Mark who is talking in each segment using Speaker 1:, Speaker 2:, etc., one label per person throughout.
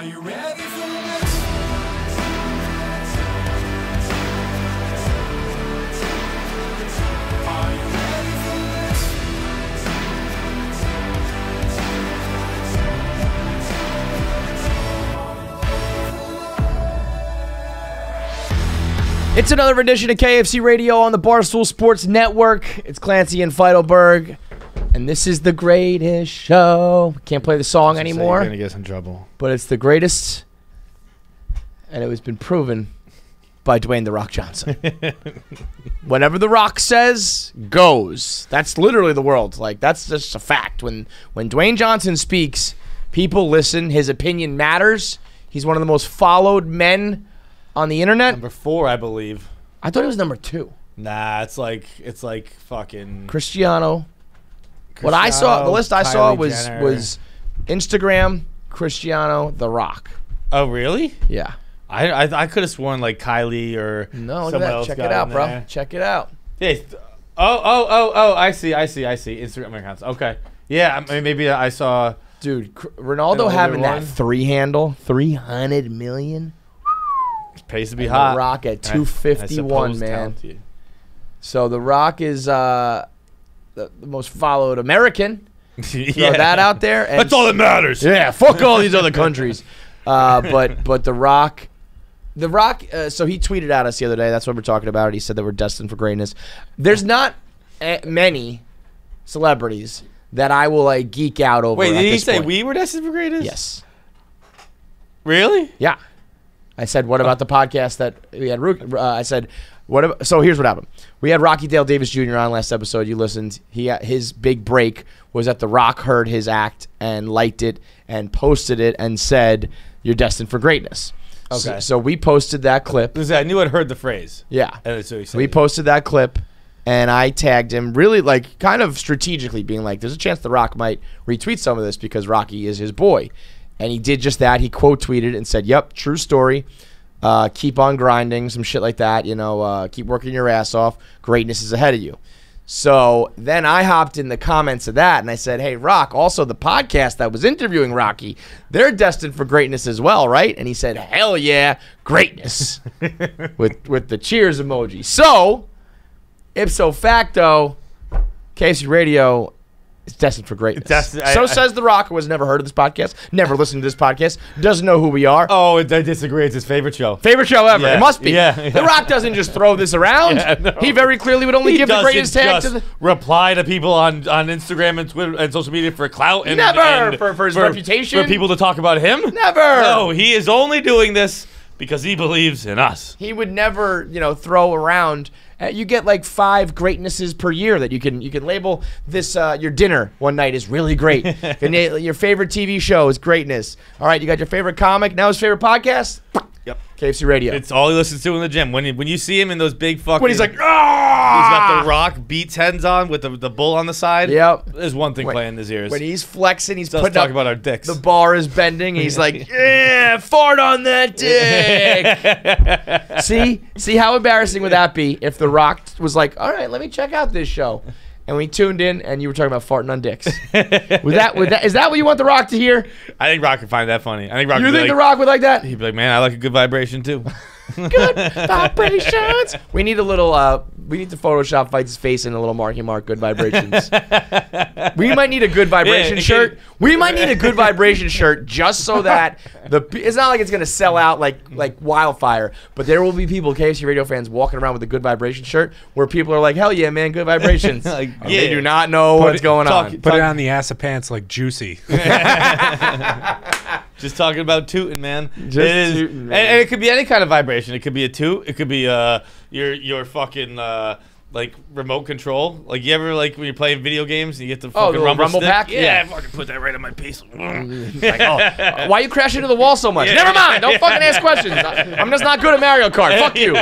Speaker 1: Are you ready for this? Are you ready for this?
Speaker 2: It's another edition of KFC Radio on the Barstool Sports Network. It's Clancy and Feidelberg, and this is the greatest show. Can't play the song anymore,
Speaker 3: You're gonna get us in trouble.
Speaker 2: but it's the greatest, and it has been proven by Dwayne "The Rock" Johnson. Whatever The Rock says, goes. That's literally the world. Like, that's just a fact. When Dwayne Johnson speaks, people listen. His opinion matters. He's one of the most followed men on the internet.
Speaker 3: Number 4, I believe.
Speaker 2: I thought he was number 2.
Speaker 3: Nah, it's like fucking
Speaker 2: Cristiano. What I saw, the list I saw
Speaker 3: Kylie Jenner.
Speaker 2: was Instagram, Cristiano, The Rock.
Speaker 3: Oh, really?
Speaker 2: Yeah.
Speaker 3: I could have sworn like Kylie or
Speaker 2: No, look at
Speaker 3: someone
Speaker 2: that.
Speaker 3: else
Speaker 2: Check
Speaker 3: got
Speaker 2: it out,
Speaker 3: in
Speaker 2: bro.
Speaker 3: there.
Speaker 2: Check it out.
Speaker 3: Yeah. Oh, I see. Instagram accounts. Okay. Yeah, maybe I saw.
Speaker 2: Dude, Ronaldo
Speaker 3: older
Speaker 2: having that
Speaker 3: one?
Speaker 2: 3 handle, 300 million.
Speaker 3: Pays to be
Speaker 2: And
Speaker 3: hot.
Speaker 2: The Rock at
Speaker 3: I
Speaker 2: 251,
Speaker 3: suppose
Speaker 2: man.
Speaker 3: talented.
Speaker 2: So The Rock is the most followed American. Throw
Speaker 3: Yeah.
Speaker 2: that out there. And
Speaker 3: That's all that matters.
Speaker 2: Yeah, fuck all these other countries. But The Rock, so he tweeted at us the other day. That's what we're talking about. He said that we're destined for greatness. There's not many celebrities that I will like geek out over.
Speaker 3: Wait,
Speaker 2: at
Speaker 3: did he
Speaker 2: this
Speaker 3: say
Speaker 2: point.
Speaker 3: we were destined for greatness?
Speaker 2: Yes.
Speaker 3: Really?
Speaker 2: Yeah. I said, what about the podcast that we had? I said, what? So here's what happened. We had Rocky Dale Davis Jr. on last episode. You listened. His big break was that The Rock heard his act and liked it and posted it and said, "You're destined for greatness."
Speaker 3: Okay.
Speaker 2: So we posted that clip.
Speaker 3: I knew I'd heard the phrase.
Speaker 2: Yeah.
Speaker 3: And so he said
Speaker 2: We posted that clip, and I tagged him really like kind of strategically, being like, "There's a chance The Rock might retweet some of this because Rocky is his boy." And he did just that. He quote tweeted and said, "Yep, true story. Keep on grinding," some shit like that. Keep working your ass off. Greatness is ahead of you. So then I hopped in the comments of that and I said, "Hey, Rock, also the podcast that was interviewing Rocky, they're destined for greatness as well, right?" And he said, "Hell yeah, greatness," with the cheers emoji. So ipso facto, KFC Radio is destined for greatness. Says The Rock, who has never heard of this podcast, never listened to this podcast, doesn't know who we are.
Speaker 3: Oh, I disagree. It's his favorite show.
Speaker 2: Favorite show ever.
Speaker 3: Yeah,
Speaker 2: It must be.
Speaker 3: yeah.
Speaker 2: The Rock doesn't just throw this around.
Speaker 3: Yeah, no.
Speaker 2: He very clearly would only give the greatest tag to the...
Speaker 3: reply to people on Instagram and Twitter and social media for clout and
Speaker 2: Never!
Speaker 3: and
Speaker 2: For his reputation?
Speaker 3: for people to talk about him.
Speaker 2: Never!
Speaker 3: No, he is only doing this because he believes in us.
Speaker 2: He would never, throw around. You get like 5 greatnesses per year that you can label this. Your dinner one night is really great. Your favorite TV show is greatness. All right, you got your favorite comic. Now his favorite podcast.
Speaker 3: Yep.
Speaker 2: KFC Radio.
Speaker 3: It's all he listens to in the gym. When you see him in those big fucking,
Speaker 2: when he's like,
Speaker 3: he's
Speaker 2: ah!
Speaker 3: got the Rock Beats heads on with the bull on the side.
Speaker 2: Yep.
Speaker 3: There's one thing playing in his ears.
Speaker 2: When he's flexing, he's
Speaker 3: Let's
Speaker 2: putting
Speaker 3: talk
Speaker 2: up.
Speaker 3: about our dicks.
Speaker 2: The bar is bending. He's like, yeah, fart on that dick. See how embarrassing would that be if The Rock was like, all right, let me check out this show. And we tuned in and you were talking about farting on dicks. Is that what you want The Rock to hear?
Speaker 3: I think Rock could find that funny. I think Rock
Speaker 2: You
Speaker 3: would be
Speaker 2: think The
Speaker 3: like,
Speaker 2: Rock would like that?
Speaker 3: he'd be like, man, I like a good vibration too.
Speaker 2: Good vibrations. We need a little, we need to Photoshop Fight's face in a little Marky Mark good vibrations. We might need a good vibration
Speaker 3: Yeah,
Speaker 2: shirt. We might need a good vibration shirt just so that it's not like it's going to sell out like wildfire, but there will be people, KFC Radio fans, walking around with a good vibration shirt where people are like, hell yeah, man, good vibrations.
Speaker 3: Like,
Speaker 2: And
Speaker 3: yeah.
Speaker 2: They do not know what's going on.
Speaker 4: Put it on the ass of pants like Juicy.
Speaker 3: Just talking about tooting, man.
Speaker 2: Just
Speaker 3: It is,
Speaker 2: tooting, man.
Speaker 3: and it could be any kind of vibration. It could be a toot. It could be your fucking like remote control. Like you ever like when you're playing video games and you get the fucking
Speaker 2: the Rumble
Speaker 3: stick?
Speaker 2: pack?
Speaker 3: Yeah,
Speaker 2: Yeah.
Speaker 3: fucking put that right on my piece.
Speaker 2: Like, why you crash into the wall so much? Never mind. Don't fucking ask questions. I'm just not good at Mario Kart. Fuck you.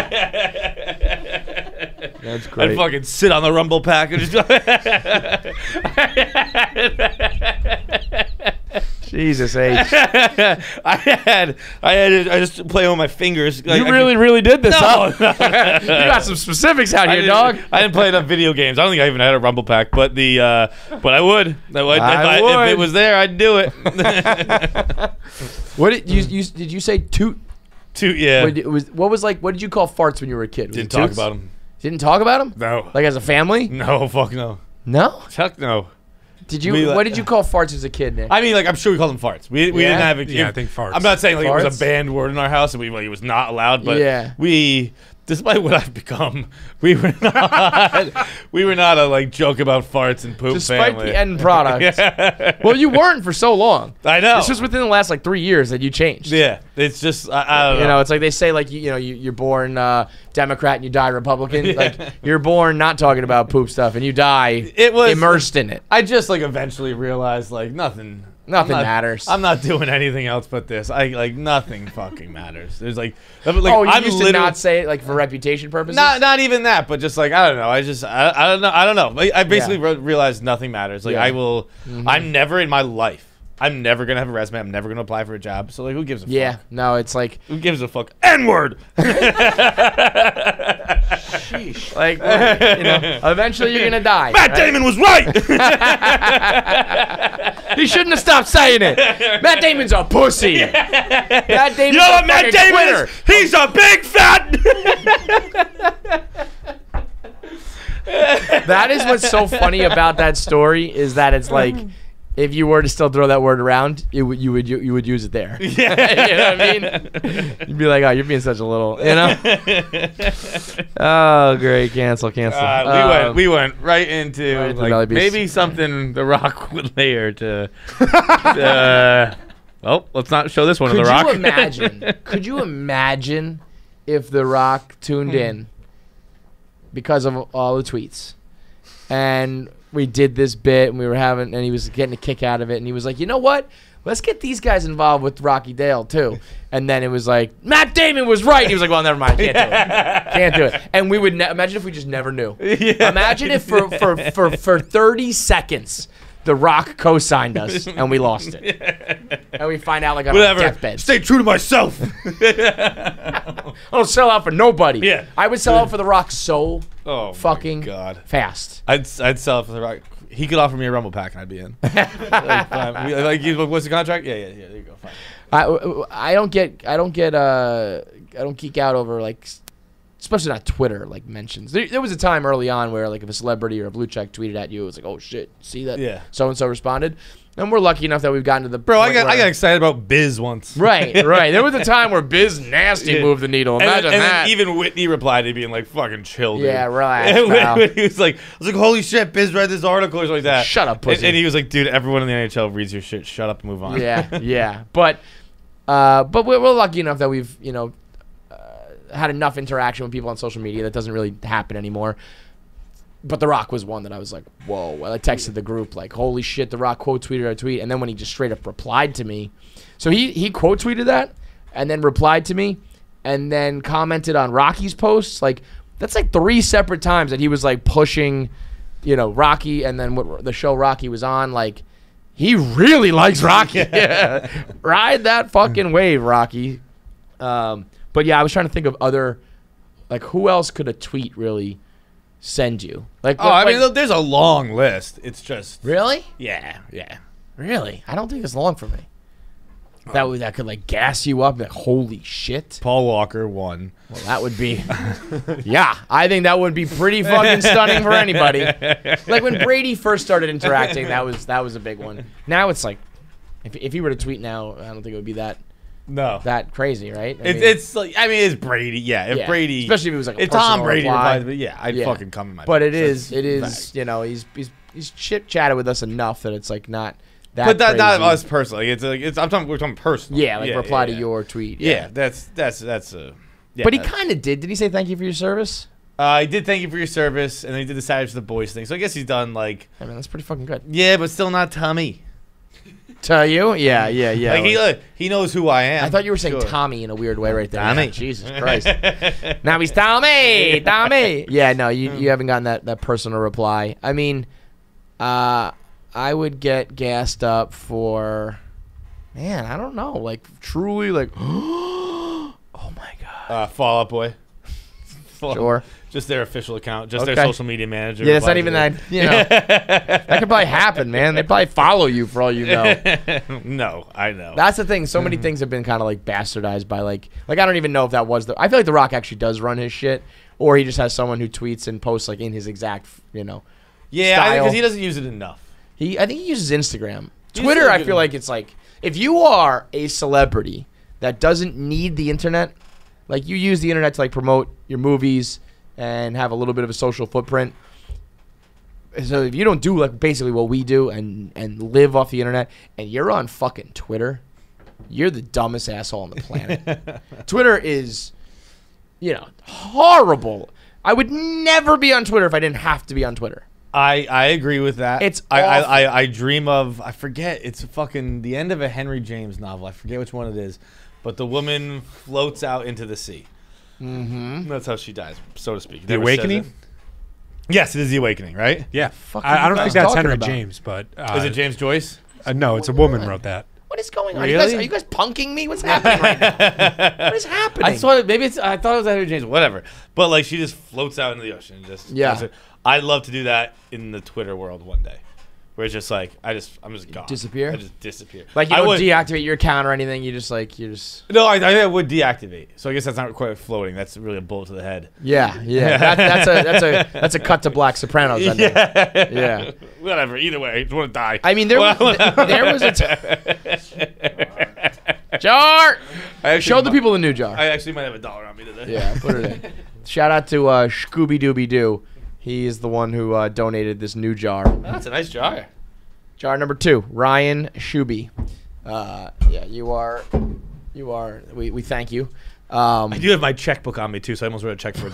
Speaker 2: That's
Speaker 3: I'd
Speaker 2: great.
Speaker 3: fucking sit on the Rumble pack and just.
Speaker 2: Jesus H.
Speaker 3: I just play on my fingers. Like,
Speaker 2: You really did this,
Speaker 3: No.
Speaker 2: huh? You got some specifics out
Speaker 3: I
Speaker 2: here,
Speaker 3: didn't-
Speaker 2: dog.
Speaker 3: I didn't play enough video games. I don't think I even had a Rumble Pack, but but I would.
Speaker 2: I would.
Speaker 3: If it was there, I'd do it.
Speaker 2: What did did you say toot?
Speaker 3: Yeah.
Speaker 2: What did you call farts when you were a kid? Was
Speaker 3: Didn't
Speaker 2: it
Speaker 3: talk
Speaker 2: toots?
Speaker 3: about them.
Speaker 2: Didn't talk about them?
Speaker 3: No.
Speaker 2: Like as a family?
Speaker 3: No. Fuck no.
Speaker 2: No.
Speaker 3: Fuck no.
Speaker 2: Did you?
Speaker 3: We like-
Speaker 2: What did you call farts as a kid, Nick?
Speaker 3: I mean, like, I'm sure we called them farts. We
Speaker 2: Yeah?
Speaker 3: didn't have a
Speaker 4: Yeah, I think farts.
Speaker 3: I'm not saying like it was
Speaker 2: Farts?
Speaker 3: a banned word in our house and it was not allowed, but
Speaker 2: Yeah.
Speaker 3: we, despite what I've become, we were not a like joke about farts and poop
Speaker 2: Despite
Speaker 3: family.
Speaker 2: the end product. Well, you weren't for so long.
Speaker 3: I know.
Speaker 2: It's just within the last like 3 years that you changed.
Speaker 3: Yeah, it's just I don't know.
Speaker 2: You know, it's like they say, like you're born Democrat and you die Republican. Like you're born not talking about poop stuff and you die
Speaker 3: It was-
Speaker 2: immersed in it.
Speaker 3: I just like eventually realized like nothing
Speaker 2: Matters.
Speaker 3: I'm not doing anything else but this. I like nothing fucking matters. There's like
Speaker 2: Oh, you
Speaker 3: I'm
Speaker 2: used to
Speaker 3: literally-
Speaker 2: not say it like for reputation purposes.
Speaker 3: Not even that, but just like I don't know. I don't know. I basically realized nothing matters. Like
Speaker 2: Yeah.
Speaker 3: I will. I'm never in my life. I'm never gonna have a resume. I'm never gonna apply for a job. So like, who gives a
Speaker 2: Yeah,
Speaker 3: fuck?
Speaker 2: no, it's like
Speaker 3: Who gives a fuck? N word.
Speaker 2: like eventually you're gonna die.
Speaker 3: Matt
Speaker 2: right?
Speaker 3: Damon was right.
Speaker 2: He shouldn't have stopped saying it. Matt Damon's a pussy. Matt Damon's
Speaker 3: You know
Speaker 2: a
Speaker 3: what Matt
Speaker 2: fucking
Speaker 3: Damon
Speaker 2: quitter.
Speaker 3: is? He's a big fat.
Speaker 2: That is what's so funny about that story is that it's like if you were to still throw that word around, you would use it there.
Speaker 3: Yeah.
Speaker 2: You know what I mean? You'd be like, oh, you're being such a little, you know? Oh, great. Cancel.
Speaker 3: We went right into
Speaker 2: Right into
Speaker 3: like,
Speaker 2: Belly Beast.
Speaker 3: maybe something The Rock would layer to. Well, let's not show this one of
Speaker 2: Could
Speaker 3: The Rock.
Speaker 2: you imagine? Could you imagine if The Rock tuned in because of all the tweets, and we did this bit, and and he was getting a kick out of it, and he was like, you know what? Let's get these guys involved with Rocky Dale too. And then it was like, Matt Damon was right. He was like, well, never mind, can't do it, can't do it. And we would imagine if we just never knew.
Speaker 3: Yeah.
Speaker 2: Imagine if for 30 seconds. The Rock co-signed us, and we lost it. And we find out like on our
Speaker 3: Whatever.
Speaker 2: deathbeds.
Speaker 3: Stay true to myself.
Speaker 2: I don't sell out for nobody.
Speaker 3: Yeah.
Speaker 2: I would sell out for The Rock so
Speaker 3: Oh
Speaker 2: fucking
Speaker 3: my God.
Speaker 2: fast.
Speaker 3: I'd sell it for The Rock. He could offer me a Rumble Pack and I'd be in. Like, fine. What's the contract? Yeah. There you go. Fine.
Speaker 2: I don't geek out over like, especially not Twitter like mentions. There was a time early on where like if a celebrity or a blue check tweeted at you, it was like, oh shit, see that?
Speaker 3: Yeah.
Speaker 2: So and so responded, and we're lucky enough that we've gotten to the
Speaker 3: Bro, I
Speaker 2: point
Speaker 3: got
Speaker 2: where-
Speaker 3: excited about Biz once.
Speaker 2: right. There was a time where Biz Nasty
Speaker 3: Yeah.
Speaker 2: moved the needle. Imagine
Speaker 3: and
Speaker 2: that.
Speaker 3: then even Whitney replied to being like, fucking chill, dude.
Speaker 2: Yeah, relax,
Speaker 3: And
Speaker 2: pal.
Speaker 3: he was like, holy shit, Biz read this article or something like that.
Speaker 2: Shut up, pussy.
Speaker 3: And he was like, dude, everyone in the NHL reads your shit. Shut up and move on.
Speaker 2: yeah. But we're lucky enough that we've had enough interaction with people on social media that doesn't really happen anymore. But The Rock was one that I was like, whoa. I texted the group like, holy shit, The Rock quote tweeted our tweet. And then when he just straight up replied to me. So he quote tweeted that and then replied to me and then commented on Rocky's posts. Like, that's like 3 separate times that he was like pushing, Rocky and then what the show Rocky was on. Like, he really likes Rocky. Yeah. Ride that fucking wave, Rocky. But yeah, I was trying to think of other, like, who else could a tweet really send you? Like,
Speaker 3: Oh, I mean, there's a long list. It's just.
Speaker 2: really?
Speaker 3: Yeah.
Speaker 2: Really? I don't think it's long for me. That could like gas you up. Like, holy shit.
Speaker 3: Paul Walker won.
Speaker 2: Well, that would be, yeah. I think that would be pretty fucking stunning for anybody. Like when Brady first started interacting, that was a big one. Now it's like, if he were to tweet now, I don't think it would be that crazy, right?
Speaker 3: It's like, I mean, it's Brady. Yeah. If
Speaker 2: Yeah.
Speaker 3: Brady.
Speaker 2: Especially if it was like a
Speaker 3: if Tom
Speaker 2: personal
Speaker 3: Brady
Speaker 2: reply.
Speaker 3: replied, but yeah, I'd
Speaker 2: Yeah.
Speaker 3: fucking come in my.
Speaker 2: But
Speaker 3: pants.
Speaker 2: it is,
Speaker 3: That's fact.
Speaker 2: he's chit chatted with us enough that it's like not that.
Speaker 3: But not
Speaker 2: crazy.
Speaker 3: us personally. We're talking personal.
Speaker 2: Yeah, like reply to your tweet.
Speaker 3: Yeah, that's a. Yeah,
Speaker 2: But he kind of did. Did he say thank you for your service?
Speaker 3: I did thank you for your service, and then he did the Savage the Boys thing. So I guess he's done like.
Speaker 2: I mean, that's pretty fucking good.
Speaker 3: Yeah, but still not Tommy.
Speaker 2: Tell you? Yeah.
Speaker 3: Like he knows who I am.
Speaker 2: I thought you were saying
Speaker 3: Sure.
Speaker 2: Tommy in a weird way right there.
Speaker 3: Tommy.
Speaker 2: Yeah, Jesus Christ. Now he's Tommy. Yeah, no, you haven't gotten that personal reply. I mean, I would get gassed up for man, I don't know. Like truly, like, oh my god.
Speaker 3: Fall Out Boy.
Speaker 2: Sure.
Speaker 3: Just their official account. Just
Speaker 2: Okay.
Speaker 3: their social media manager.
Speaker 2: Yeah, it's not
Speaker 3: replied
Speaker 2: even
Speaker 3: to
Speaker 2: that. You know, that could probably happen, man. They probably follow you for all you know.
Speaker 3: it. No, I know.
Speaker 2: That's the thing. So many things have been kind of like bastardized by like I don't even know if that was the. I feel like The Rock actually does run his shit, or he just has someone who tweets and posts like in his exact,
Speaker 3: yeah,
Speaker 2: style.
Speaker 3: because he doesn't use it enough.
Speaker 2: I think he uses Instagram.
Speaker 3: He's
Speaker 2: Twitter,
Speaker 3: really
Speaker 2: I
Speaker 3: good.
Speaker 2: feel like it's like if you are a celebrity that doesn't need the internet, like you use the internet to like promote your movies and have a little bit of a social footprint. So if you don't do like basically what we do and live off the internet and you're on fucking Twitter, you're the dumbest asshole on the planet. Twitter is, horrible. I would never be on Twitter if I didn't have to be on Twitter.
Speaker 3: I agree with that.
Speaker 2: It's
Speaker 3: I dream of, I forget, it's fucking the end of a Henry James novel. I forget which one it is, but the woman floats out into the sea. Mm-hmm. That's how she dies, so to speak.
Speaker 4: The
Speaker 3: Never says
Speaker 4: Awakening?
Speaker 3: it. Yes, it is The Awakening, right?
Speaker 4: Yeah.
Speaker 2: Fuck
Speaker 4: I
Speaker 2: you
Speaker 4: don't
Speaker 2: guys
Speaker 4: think that's
Speaker 2: talking
Speaker 4: Henry
Speaker 2: about?
Speaker 4: James, but
Speaker 3: Is it James Joyce?
Speaker 4: no, it's a woman wrote that.
Speaker 2: What is going on?
Speaker 3: Really?
Speaker 2: Are you guys punking me? What's happening right now? What is happening?
Speaker 3: I thought I thought it was Henry James, whatever. But like she just floats out into the ocean. And just
Speaker 2: Yeah.
Speaker 3: does it. I'd love to do that in the Twitter world one day, where it's just like I'm just gone.
Speaker 2: Disappear?
Speaker 3: I just disappear.
Speaker 2: Like you
Speaker 3: I
Speaker 2: don't
Speaker 3: would
Speaker 2: deactivate your account or anything. You just
Speaker 3: no. I think I would deactivate. So I guess that's not quite floating. That's really a bullet to the head.
Speaker 2: yeah. That's a cut to Black Sopranos. Ending. Yeah.
Speaker 3: Whatever. Either way, I just want to die.
Speaker 2: I mean, there was a jar. Show the people the new jar.
Speaker 3: I actually might have $1 on me today.
Speaker 2: Yeah, put it in. Shout out to Scooby Dooby Doo. He is the one who donated this new jar.
Speaker 3: That's a nice jar.
Speaker 2: Jar number 2, Ryan Shuby. Yeah, you are. We thank you.
Speaker 3: I do have my checkbook on me too, so I almost wrote a check for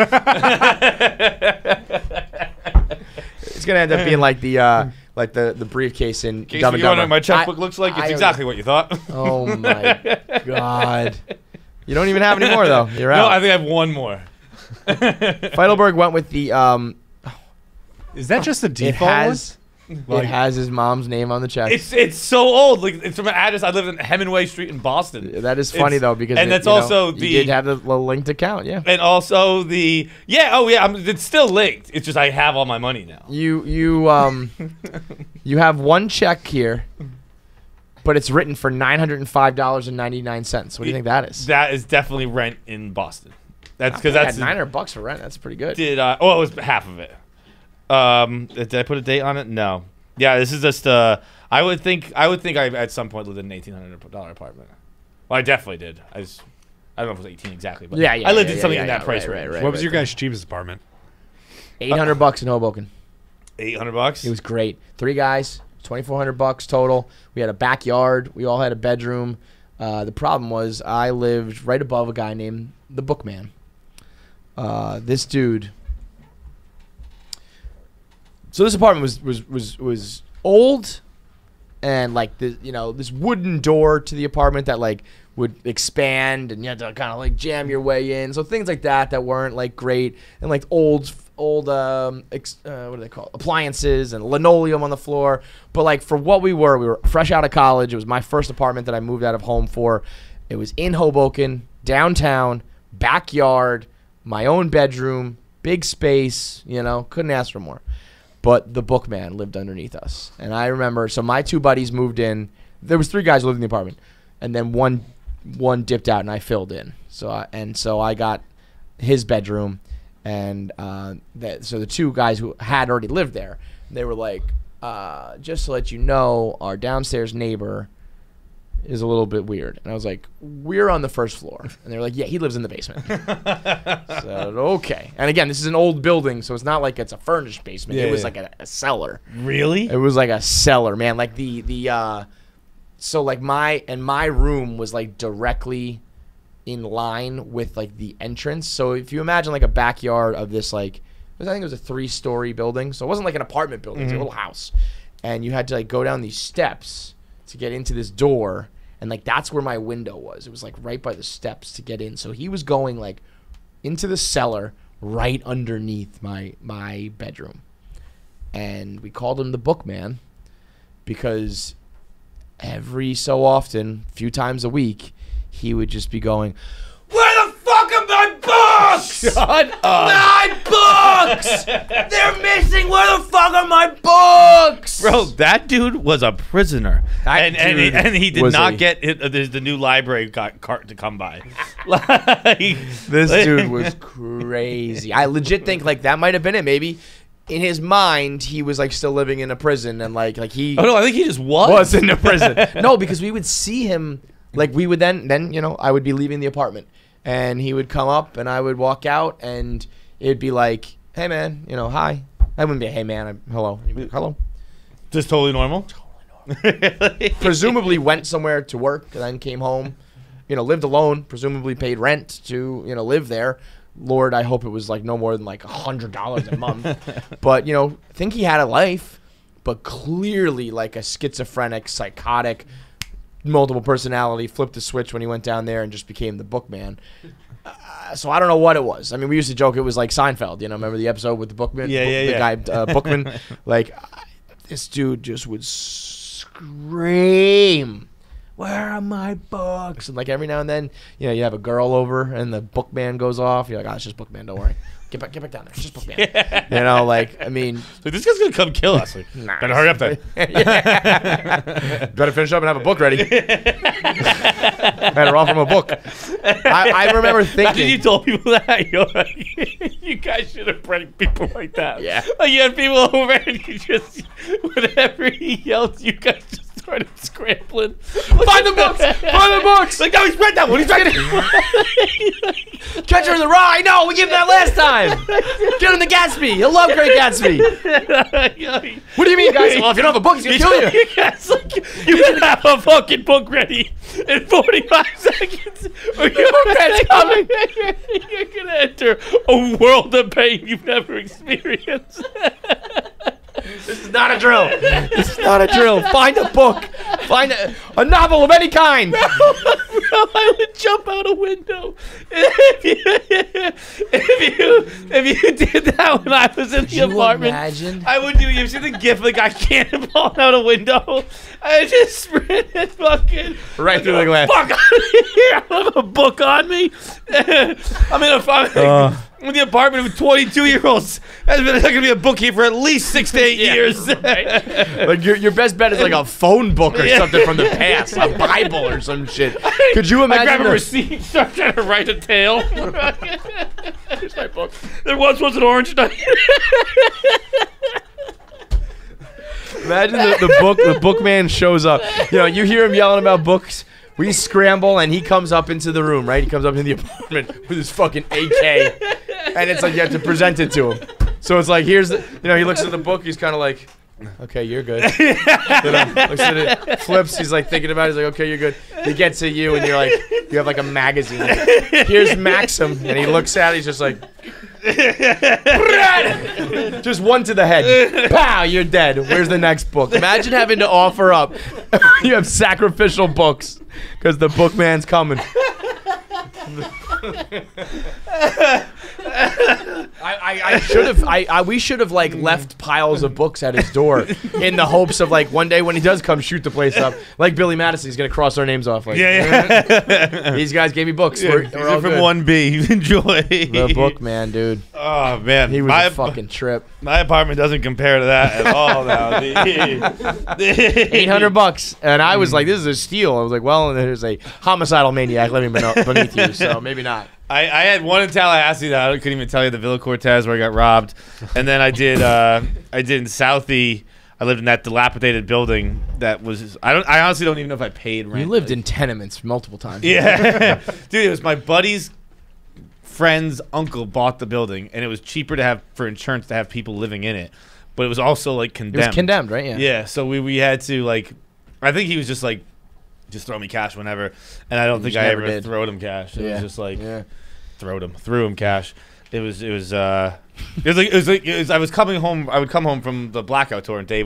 Speaker 3: $1.
Speaker 2: It's gonna end up being like the briefcase in
Speaker 3: In case
Speaker 2: Dumb and
Speaker 3: you wonder
Speaker 2: Dumber.
Speaker 3: what my checkbook looks like, it's
Speaker 2: I-
Speaker 3: exactly what you thought.
Speaker 2: Oh my god! You don't even have any more though. You're
Speaker 3: No,
Speaker 2: out.
Speaker 3: I think I have one more.
Speaker 2: Feidelberg went with the
Speaker 4: Is that just the
Speaker 2: It
Speaker 4: default
Speaker 2: has
Speaker 4: Like-
Speaker 2: it has his mom's name on the check.
Speaker 3: It's so old. Like it's from an address. I lived in Hemingway Street in Boston.
Speaker 2: That is funny
Speaker 3: It's-
Speaker 2: though because
Speaker 3: and
Speaker 2: it,
Speaker 3: that's
Speaker 2: you know,
Speaker 3: also
Speaker 2: you
Speaker 3: the
Speaker 2: did have the little linked account. Yeah.
Speaker 3: and also the it's still linked. It's just I have all my money now.
Speaker 2: You you have one check here, but it's written for $905.99. What do you think that is?
Speaker 3: That is definitely rent in Boston. That's because
Speaker 2: Yeah,
Speaker 3: that's
Speaker 2: $900 for rent. That's pretty good.
Speaker 3: it was half of it. Did I put a date on it? No. Yeah, this is just I would think I at some point lived in an $1,800 apartment. Well, I definitely did. I don't know if it was 18 exactly, but
Speaker 2: Yeah,
Speaker 3: I lived in
Speaker 2: yeah,
Speaker 3: something
Speaker 2: yeah,
Speaker 3: in that
Speaker 2: yeah,
Speaker 3: price
Speaker 2: right,
Speaker 3: range.
Speaker 2: right,
Speaker 4: What was your guys' cheapest apartment?
Speaker 2: $800 in Hoboken.
Speaker 3: $800.
Speaker 2: It was great. 3 guys, $2,400 total. We had a backyard. We all had a bedroom. The problem was I lived right above a guy named the Bookman. This dude. So this apartment was old, and like this wooden door to the apartment that like would expand, and you had to kind of like jam your way in. So things like that weren't like great, and like old what do they call it? Appliances and linoleum on the floor. But like for what we were fresh out of college. It was my first apartment that I moved out of home for. It was in Hoboken, downtown, backyard, my own bedroom, big space. Couldn't ask for more. But the Bookman lived underneath us. And I remember, so my 2 buddies moved in. There was 3 guys who lived in the apartment. And then one dipped out and I filled in. So I got his bedroom. And so the 2 guys who had already lived there, they were like, just to let you know, our downstairs neighbor is a little bit weird. And I was like, we're on the first floor. And they were like, yeah, he lives in the basement. So, okay. And again, this is an old building, so it's not like it's a furnished basement.
Speaker 3: Yeah,
Speaker 2: it was
Speaker 3: yeah.
Speaker 2: like a cellar.
Speaker 3: Really?
Speaker 2: It was like a cellar, man. Like so like my room was like directly in line with like the entrance. So if you imagine like a backyard of this I think it was a 3-story building. So it wasn't like an apartment building, it was a little house. And you had to like go down these steps to get into this door. And like that's where my window was. It was like right by the steps to get in. So he was going like into the cellar right underneath my bedroom. And we called him the Bookman because every so often, a few times a week, he would just be going, "Where the fuck are my books?
Speaker 3: Shut up.
Speaker 2: My books! They're missing. Where the fuck are my books?"
Speaker 3: Bro, that dude was a prisoner,
Speaker 2: That dude
Speaker 3: and he did
Speaker 2: was
Speaker 3: not
Speaker 2: a-
Speaker 3: get it. There's the new library cart to come by. Like,
Speaker 2: This dude was crazy. I legit think like that might have been it. Maybe in his mind he was like still living in a prison and like he
Speaker 3: Oh no, I think he just
Speaker 2: was in a prison. No, because we would see him like we would then I would be leaving the apartment and he would come up and I would walk out and it'd be like, "Hey man, hi." I wouldn't be, "Hey man, hello." He'd be like, "Hello."
Speaker 3: Just totally normal.
Speaker 2: Presumably went somewhere to work and then came home, lived alone, presumably paid rent to, live there. Lord, I hope it was like no more than like $100 a month. But, I think he had a life, but clearly like a schizophrenic, psychotic, multiple personality, flipped the switch when he went down there and just became the bookman. So I don't know what it was. I mean, we used to joke it was like Seinfeld, remember the episode with the bookman? The guy, Bookman. Like, this dude just would scream, "Where are my books?" And like every now and then, you have a girl over and the bookman goes off. You're like, "Oh, it's just Bookman. Don't worry. Get back down there. It's just Bookman." I mean,
Speaker 3: Like, this guy's gonna come kill us. Like,
Speaker 2: Nice.
Speaker 3: better hurry up then.
Speaker 2: better finish up and have a book ready. Better off from a book. I remember
Speaker 3: Imagine you
Speaker 2: thinking.
Speaker 3: told people that. You're like, you guys should have pranked people like that.
Speaker 2: Yeah.
Speaker 3: Like, you had people over and you just, whenever he yelled, you guys just started scrambling.
Speaker 2: Find the books! Find the books!
Speaker 3: Like, no, he's read that one. He's read it.
Speaker 2: Catcher in the Rye. No, we gave him that last time. Get him the Gatsby. He'll love Great Gatsby. What do you mean, guys? Well, if you don't have a book, he's gonna kill you.
Speaker 3: You guys, like, you can have a fucking book ready in 45 seconds. Or
Speaker 2: bookman's coming.
Speaker 3: You're gonna enter a world of pain you've never experienced.
Speaker 2: This is not a drill. This is not a drill. Find a book. Find a novel of any kind.
Speaker 3: Bro, I would jump out a window if you did that when I was in the apartment.
Speaker 2: Imagine?
Speaker 3: I would do. You see the gif of the guy cannonballing out a window? I just sprinted fucking
Speaker 2: Right through the glass.
Speaker 3: Fuck out of here! I have a book on me. I'm in the apartment with 22-year-olds. There's not gonna be a book here for at least 6 to 8 years.
Speaker 2: Like your best bet is like a phone book or something from the past, a Bible or some shit. Could you
Speaker 3: I grab
Speaker 2: imagine?
Speaker 3: a receipt, start trying to write a tale. Here's my book. There once was an orange knight.
Speaker 2: Imagine the bookman shows up. You hear him yelling about books. We scramble and he comes up into the room, right? He comes up into the apartment with his fucking AK. And it's like you have to present it to him. So it's like, here's the, he looks at the book. He's kind of like, "Okay, you're good." Looks at it, flips. He's like thinking about it. He's like, "Okay, you're good." He gets to you and you're like, you have like a magazine. Here's Maxim. And he looks at it. He's just like, just one to the head. Pow, you're dead. Where's the next book? Imagine having to offer up. You have sacrificial books because the bookman's coming. I should have. We should have like left piles of books at his door in the hopes of like one day when he does come shoot the place up, like Billy Madison, he's gonna cross our names off. Like, these guys gave me books. We're all
Speaker 3: from
Speaker 2: good.
Speaker 3: 1B. Enjoy.
Speaker 2: The book man, dude.
Speaker 3: Oh man,
Speaker 2: He was
Speaker 3: my
Speaker 2: a fucking trip.
Speaker 3: my apartment doesn't compare to that at all. Now,
Speaker 2: $800, and I was like, "This is a steal." I was like, "Well, and there's a homicidal maniac living beneath you, so maybe not."
Speaker 3: I had one in Tallahassee that I couldn't even tell you, the Villa Cortez, where I got robbed, and then I did in Southie. I lived in that dilapidated building that was I honestly don't even know if I paid rent.
Speaker 2: You lived in tenements multiple times.
Speaker 3: Yeah, dude, it was my buddy's friend's uncle bought the building, and it was cheaper to have for insurance to have people living in it, but it was also like
Speaker 2: It
Speaker 3: condemned.
Speaker 2: was condemned, right? Yeah.
Speaker 3: Yeah, so we had to like, I think he was just like, just throw me cash whenever, and I don't think
Speaker 2: just
Speaker 3: I
Speaker 2: never
Speaker 3: ever
Speaker 2: did.
Speaker 3: throwed him cash. It was just like
Speaker 2: Yeah.
Speaker 3: threw him cash. It was I was coming home. I would come home from the blackout tour, and Dave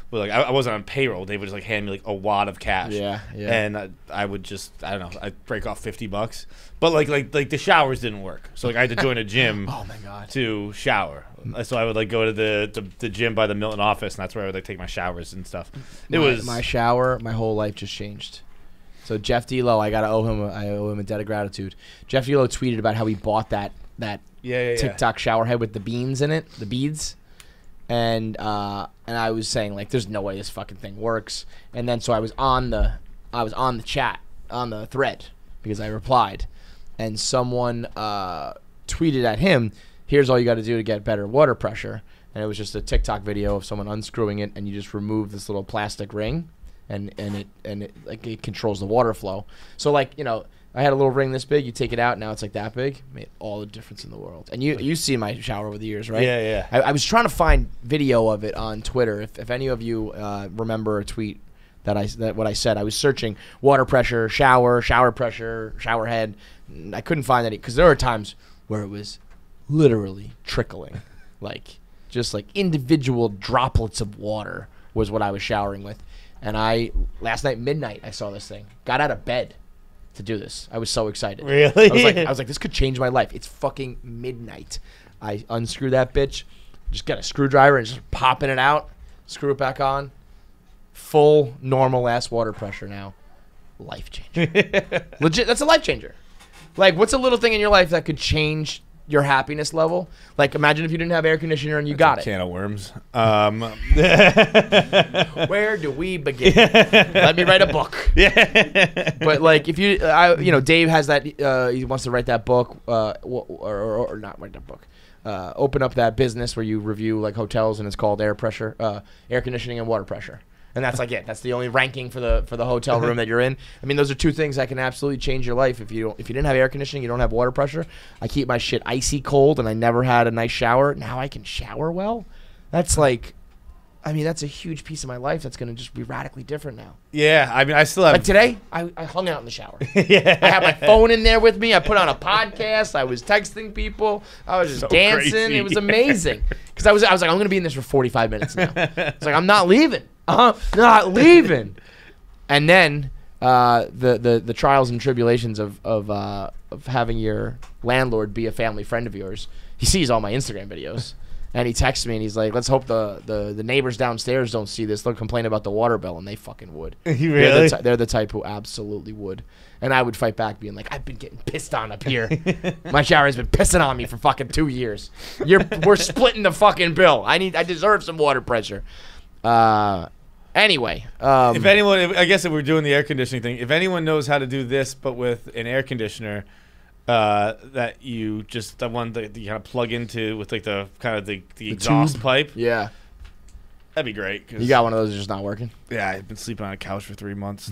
Speaker 3: but like I wasn't on payroll. They would just like hand me like a wad of cash.
Speaker 2: Yeah, yeah.
Speaker 3: And I would just I don't know. I'd break off $50, but like the showers didn't work. So like I had to join a gym.
Speaker 2: Oh my god.
Speaker 3: To shower. So I would like go to the gym by the Milton office, and that's where I would like take my showers and stuff. It was
Speaker 2: my shower. My whole life just changed. So Jeff D'Lo, I owe him a debt of gratitude. Jeff D'Lo tweeted about how he bought that
Speaker 3: yeah.
Speaker 2: TikTok shower head with the beans in it, the beads, and I was saying like, there's no way this fucking thing works. And then so I was on the chat on the thread because I replied, and someone tweeted at him, here's all you got to do to get better water pressure. And it was just a TikTok video of someone unscrewing it, and you just remove this little plastic ring, and it like it controls the water flow. So like, you know, I had a little ring this big, you take it out, now it's like that big. Made all the difference in the world. And you see my shower over the years, right?
Speaker 3: Yeah.
Speaker 2: I was trying to find video of it on Twitter. If any of you remember a tweet that what I said, I was searching water pressure, shower pressure, shower head. I couldn't find any because there were times where it was literally trickling, like just like individual droplets of water was what I was showering with. And last night midnight I saw this thing, got out of bed to do this. I was so excited.
Speaker 3: Really?
Speaker 2: I was like, this could change my life. It's fucking midnight. I unscrew that bitch, just get a screwdriver and just popping it out, screw it back on. Full normal ass water pressure now. Life changer. Legit, that's a life changer. Like, what's a little thing in your life that could change your happiness level? Like, imagine if you didn't have air conditioner and you got it.
Speaker 3: Can of worms.
Speaker 2: Where do we begin? Let me write a book.
Speaker 3: Yeah.
Speaker 2: But like, if you, Dave has that. He wants to write that book, or not write that book. Open up that business where you review like hotels, and it's called air conditioning and water pressure. And that's like it. That's the only ranking for the hotel room that you're in. I mean, those are two things that can absolutely change your life. If you didn't have air conditioning, you don't have water pressure. I keep my shit icy cold, and I never had a nice shower. Now I can shower well. That's like, I mean, that's a huge piece of my life that's gonna just be radically different now.
Speaker 3: Yeah, I mean, I still have.
Speaker 2: Like today, I hung out in the shower.
Speaker 3: Yeah.
Speaker 2: I had my phone in there with me. I put on a podcast. I was texting people. I was just
Speaker 3: So
Speaker 2: dancing.
Speaker 3: crazy.
Speaker 2: It was amazing. Because I was like, I'm gonna be in this for 45 minutes now. It's like, I'm not leaving. Not leaving. And then the trials and tribulations of having your landlord be a family friend of yours. He sees all my Instagram videos. And he texts me and he's like, let's hope the neighbors downstairs don't see this. They'll complain about the water bill, and they fucking would.
Speaker 3: Really?
Speaker 2: They're the type who absolutely would. And I would fight back being like, I've been getting pissed on up here. My shower has been pissing on me for fucking 2 years. We're splitting the fucking bill. I deserve some water pressure. Anyway.
Speaker 3: If anyone, I guess if we're doing the air conditioning thing, if anyone knows how to do this but with an air conditioner, that you just the one that you kind of plug into with like the kind of the exhaust
Speaker 2: tube?
Speaker 3: pipe.
Speaker 2: Yeah.
Speaker 3: That'd be great. 'Cause,
Speaker 2: You got one of those that's just not working?
Speaker 3: yeah, I've been sleeping on a couch for 3 months.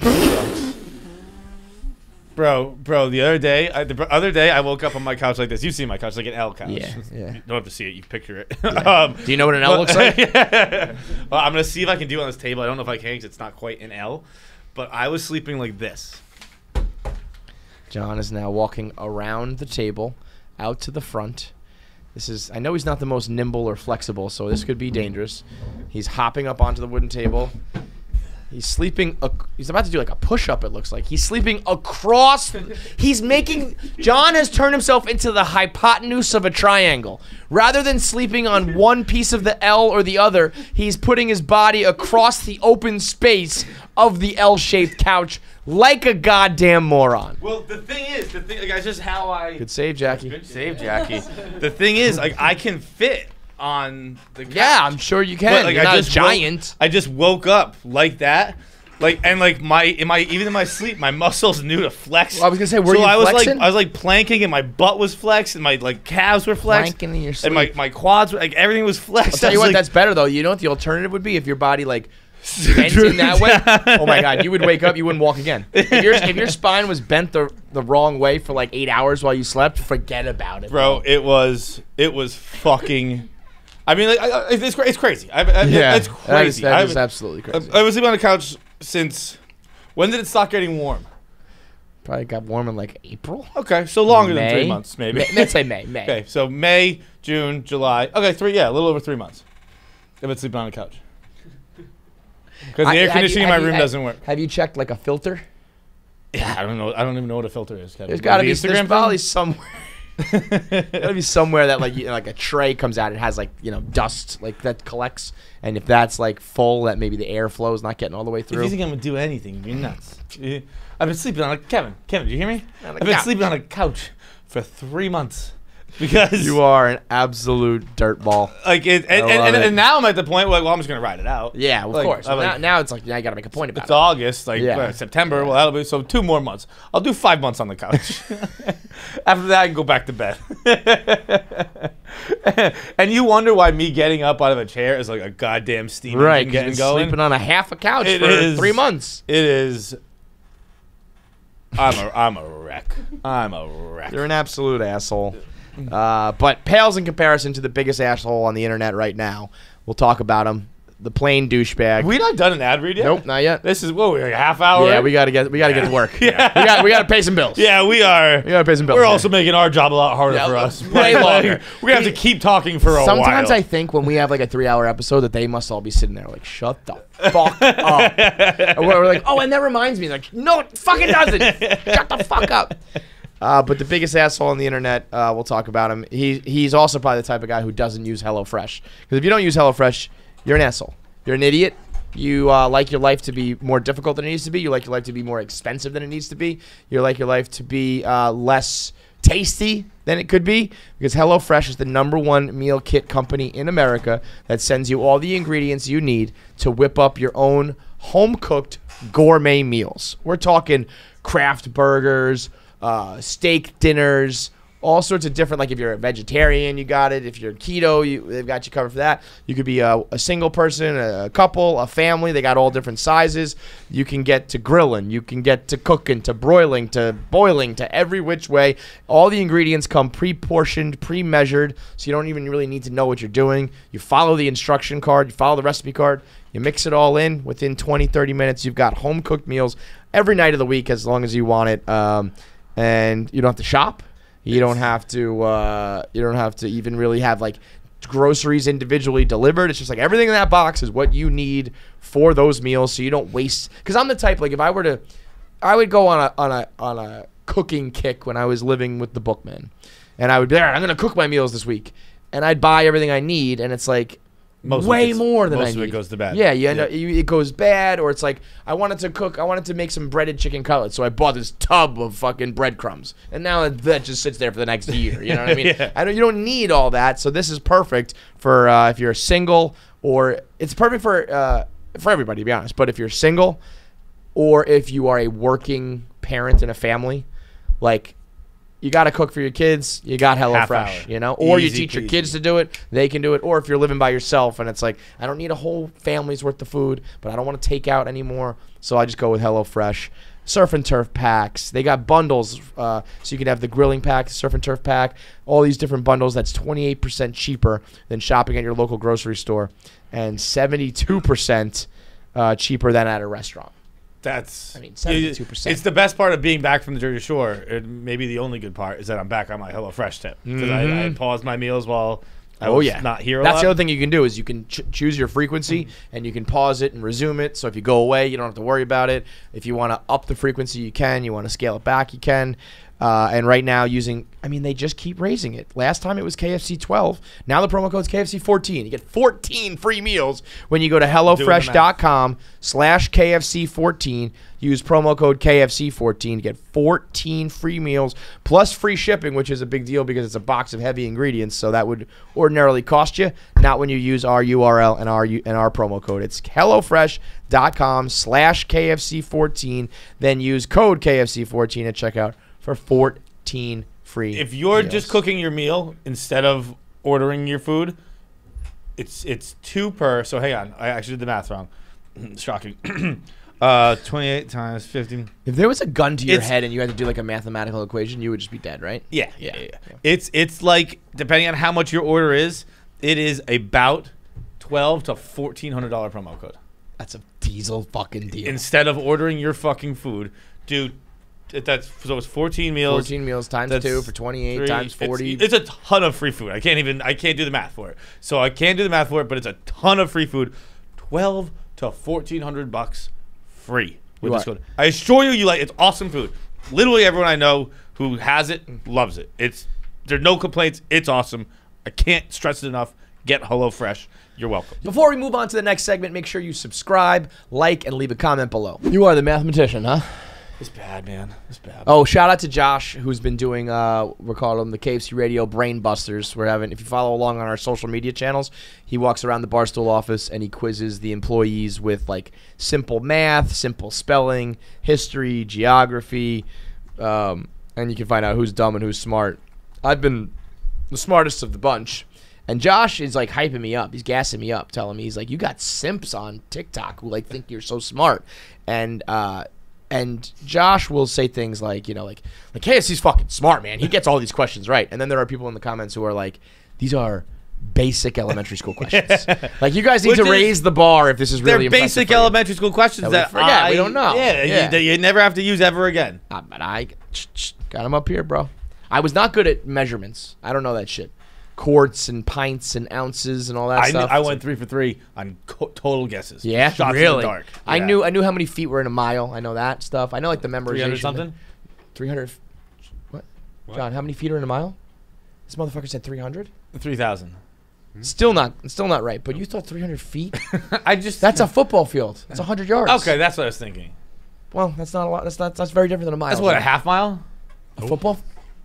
Speaker 3: Bro, the other day I woke up on my couch like this. You've seen my couch, like an L couch.
Speaker 2: Yeah.
Speaker 3: You don't have to see it. You picture it.
Speaker 2: Do you know what an L looks like?
Speaker 3: Yeah. Well, I'm going to see if I can do it on this table. I don't know if I can because it's not quite an L. But I was sleeping like this.
Speaker 2: John is now walking around the table, out to the front. I know he's not the most nimble or flexible, so this could be dangerous. He's hopping up onto the wooden table. He's sleeping. He's about to do like a push-up. It looks like he's sleeping across. John has turned himself into the hypotenuse of a triangle. Rather than sleeping on one piece of the L or the other, he's putting his body across the open space of the L-shaped couch like a goddamn moron.
Speaker 3: Well, the thing is, like, that's just how I.
Speaker 2: Good save, Jackie.
Speaker 3: Good save, Jackie. The thing is, like, I can fit on the couch.
Speaker 2: Yeah, I'm sure you can.
Speaker 3: Like,
Speaker 2: You're not a giant.
Speaker 3: I just woke up like that. Like, and like even in my sleep, my muscles knew to flex.
Speaker 2: Well, I was gonna say, were you
Speaker 3: I was
Speaker 2: flexing?
Speaker 3: I was like planking, and my butt was flexed, and my like calves were flexed,
Speaker 2: Planking in your sleep.
Speaker 3: and my quads were like everything was flexed.
Speaker 2: I'll tell you what, that's better though. You know what the alternative would be if your body like bent in that way? Oh my God, you would wake up, you wouldn't walk again. If your spine was bent the wrong way for like 8 hours while you slept, forget about it,
Speaker 3: bro. It was fucking. I mean, like, it's crazy. It's crazy.
Speaker 2: That is absolutely crazy.
Speaker 3: I was sleeping on the couch since. When did it stop getting warm?
Speaker 2: Probably got warm in like April.
Speaker 3: Okay, so longer than
Speaker 2: May?
Speaker 3: 3 months, maybe.
Speaker 2: Let's say May.
Speaker 3: Okay, so May, June, July. Okay, a little over 3 months. I've been sleeping on the couch. Because the air conditioning in my room doesn't work.
Speaker 2: Have you checked like a filter?
Speaker 3: Yeah, I don't know. I don't even know what a filter is. Kevin.
Speaker 2: There's got to
Speaker 3: The
Speaker 2: be
Speaker 3: Instagram
Speaker 2: probably
Speaker 3: thing?
Speaker 2: somewhere. Gotta be somewhere that like a tray comes out. It has like dust like that collects, and if that's like full, that maybe the airflow is not getting all the way
Speaker 3: If
Speaker 2: through.
Speaker 3: you think I'm gonna do anything, you're nuts. I've been sleeping on a Kevin. Kevin, do you hear me?
Speaker 2: On a
Speaker 3: I've been
Speaker 2: couch.
Speaker 3: sleeping on a couch for 3 months because
Speaker 2: You are an absolute dirtball.
Speaker 3: like it, and,
Speaker 2: I
Speaker 3: and,
Speaker 2: love
Speaker 3: and,
Speaker 2: it.
Speaker 3: and now I'm at the point where like, well, I'm just gonna ride it out.
Speaker 2: Yeah, of
Speaker 3: Like,
Speaker 2: course.
Speaker 3: I like-
Speaker 2: Now it's like, now you got to make a point about
Speaker 3: It's
Speaker 2: it.
Speaker 3: August, like
Speaker 2: Yeah.
Speaker 3: September. Well, that'll be so 2 more months. I'll do 5 months on the couch. After that, I can go back to bed. And you wonder why me getting up out of a chair is like a goddamn steam
Speaker 2: Right,
Speaker 3: engine
Speaker 2: 'cause
Speaker 3: getting
Speaker 2: you've
Speaker 3: going.
Speaker 2: been sleeping on a half a couch
Speaker 3: It
Speaker 2: for
Speaker 3: is-
Speaker 2: 3 months.
Speaker 3: It is. I'm a wreck. I'm a wreck.
Speaker 2: You're an absolute asshole. But pales in comparison to the biggest asshole on the internet right now. We'll talk about him. The plain douchebag.
Speaker 3: We not done an ad read yet?
Speaker 2: Nope, not yet.
Speaker 3: This is we're like a half hour.
Speaker 2: Yeah,
Speaker 3: in?
Speaker 2: we gotta get to work.
Speaker 3: Yeah.
Speaker 2: we gotta pay some bills.
Speaker 3: Yeah, we are.
Speaker 2: We gotta pay some bills.
Speaker 3: We're
Speaker 2: here.
Speaker 3: also making our job a lot harder
Speaker 2: Yeah,
Speaker 3: for us.
Speaker 2: way
Speaker 3: Like,
Speaker 2: longer.
Speaker 3: We're gonna have to keep talking for a while.
Speaker 2: Sometimes I think when we have like a 3-hour episode that they must all be sitting there like, shut the fuck up. And we're like, oh, and that reminds me. Like, no, it fucking doesn't. Shut the fuck up. But the biggest asshole on the internet, we'll talk about him. He's also probably the type of guy who doesn't use HelloFresh. Because if you don't use HelloFresh, you're an asshole. You're an idiot. You like your life to be more difficult than it needs to be. You like your life to be more expensive than it needs to be. You like your life to be less tasty than it could be. Because HelloFresh is the #1 meal kit company in America that sends you all the ingredients you need to whip up your own home-cooked gourmet meals. We're talking craft burgers, steak dinners, all sorts of different, like if you're a vegetarian, you got it. If you're keto, they've got you covered for that. You could be a single person, a couple, a family. They got all different sizes. You can get to grilling. You can get to cooking, to broiling, to boiling, to every which way. All the ingredients come pre-portioned, pre-measured, so you don't even really need to know what you're doing. You follow the instruction card. You follow the recipe card. You mix it all in. Within 20, 30 minutes, you've got home-cooked meals every night of the week as long as you want it. And you don't have to shop. You don't have to. You don't have to even really have like groceries individually delivered. It's just like everything in that box is what you need for those meals, so you don't waste. Because I'm the type, like if I were to, I would go on a cooking kick when I was living with the Bookman, and I would be there. I'm gonna cook my meals this week, and I'd buy everything I need, and it's like
Speaker 3: Most of
Speaker 2: way
Speaker 3: it's-
Speaker 2: more than I
Speaker 3: most
Speaker 2: need.
Speaker 3: of it goes to bad.
Speaker 2: Yeah, you end up, it goes bad, or it's like I wanted to make some breaded chicken cutlets, so I bought this tub of fucking breadcrumbs, and now that just sits there for the next year. You know what I mean?
Speaker 3: Yeah.
Speaker 2: You don't need all that, so this is perfect for if you're single, or it's perfect for everybody, to be honest. But if you're single, or if you are a working parent in a family, like. You got to cook for your kids. You got
Speaker 3: Half
Speaker 2: HelloFresh,
Speaker 3: hour.
Speaker 2: you know? Or you
Speaker 3: Easy
Speaker 2: teach your
Speaker 3: peasy.
Speaker 2: kids to do it. They can do it. Or if you're living by yourself and it's like, I don't need a whole family's worth of food, but I don't want to take out anymore. So I just go with HelloFresh. Surf and Turf packs. They got bundles. So you can have the grilling pack, the Surf and Turf pack, all these different bundles. That's 28% cheaper than shopping at your local grocery store and 72% cheaper than at a restaurant.
Speaker 3: That's.
Speaker 2: I mean, 72%.
Speaker 3: It's the best part of being back from the Jersey Shore. It maybe the only good part is that I'm back on my HelloFresh tip because I paused my meals while I was not here.
Speaker 2: That's the
Speaker 3: lot.
Speaker 2: other thing you can do is you can choose your frequency and you can pause it and resume it. So if you go away, you don't have to worry about it. If you want to up the frequency, you can. You want to scale it back, you can. And right now they just keep raising it. Last time it was KFC 12. Now the promo code's KFC 14. You get 14 free meals when you go to HelloFresh.com/KFC 14. Use promo code KFC 14 to get 14 free meals plus free shipping, which is a big deal because it's a box of heavy ingredients. So that would ordinarily cost you. Not when you use our URL and our promo code. It's HelloFresh.com/KFC 14. Then use code KFC 14 at checkout for 14 free.
Speaker 3: If you're
Speaker 2: meals.
Speaker 3: just cooking your meal instead of ordering your food, it's 2 per. So hang on, I actually did the math wrong. Shocking. 28 times 15.
Speaker 2: If there was a gun to your
Speaker 3: It's-
Speaker 2: head and you had to do like a mathematical equation, you would just be dead, right?
Speaker 3: Yeah. It's like depending on how much your order is, it is about $1,200 to $1,400 promo code.
Speaker 2: That's a diesel fucking deal.
Speaker 3: Instead of ordering your fucking food, dude. That's so it's 14 meals.
Speaker 2: 14 meals times
Speaker 3: That's
Speaker 2: 2 for 28
Speaker 3: 3,
Speaker 2: times 40.
Speaker 3: It's a ton of free food. I can't do the math for it. So I can't do the math for it, but it's a ton of free food. $12 to $1,400 free with
Speaker 2: You
Speaker 3: this
Speaker 2: are.
Speaker 3: code. I assure you, you like it's awesome food. Literally everyone I know who has it loves it. There's no complaints. It's awesome. I can't stress it enough. Get HelloFresh. You're welcome.
Speaker 2: Before we move on to the next segment, make sure you subscribe, like, and leave a comment below. You are the mathematician, huh?
Speaker 3: It's bad, man. It's bad.
Speaker 2: Oh, shout out to Josh, who's been doing, we're calling them the KFC Radio Brain Busters. If you follow along on our social media channels, he walks around the Barstool office and he quizzes the employees with like simple math, simple spelling, history, geography, and you can find out who's dumb and who's smart. I've been the smartest of the bunch. And Josh is like hyping me up. He's gassing me up, telling me, he's like, you got simps on TikTok who like think you're so smart. And Josh will say things like, like KFC's fucking smart, man. He gets all these questions right. And then there are people in the comments who are like, these are basic elementary school questions. Like, you guys need
Speaker 3: Which
Speaker 2: to
Speaker 3: is-
Speaker 2: raise the bar if this is really
Speaker 3: They're
Speaker 2: impressive
Speaker 3: basic
Speaker 2: for you.
Speaker 3: elementary school questions
Speaker 2: That we forget. We don't know.
Speaker 3: Yeah,
Speaker 2: Yeah.
Speaker 3: You never have to use ever again.
Speaker 2: But I got him up here, bro. I was not good at measurements. I don't know that shit. Quarts and pints and ounces and all that stuff.
Speaker 3: I went 3 for 3 on total guesses.
Speaker 2: Yeah,
Speaker 3: Shots
Speaker 2: really.
Speaker 3: in the dark.
Speaker 2: I
Speaker 3: Yeah.
Speaker 2: knew how many feet were in a mile. I know that stuff. I know like the memorization.
Speaker 3: 300 something.
Speaker 2: 300. What? John, how many feet are in a mile? This motherfucker said 300.
Speaker 3: 3,000.
Speaker 2: Still not right. But you thought 300 feet?
Speaker 3: I just.
Speaker 2: That's a football field. That's 100 yards.
Speaker 3: Okay, that's what I was thinking.
Speaker 2: Well, that's not a lot. That's very different than a mile.
Speaker 3: That's what, a
Speaker 2: right?
Speaker 3: half mile?
Speaker 2: A football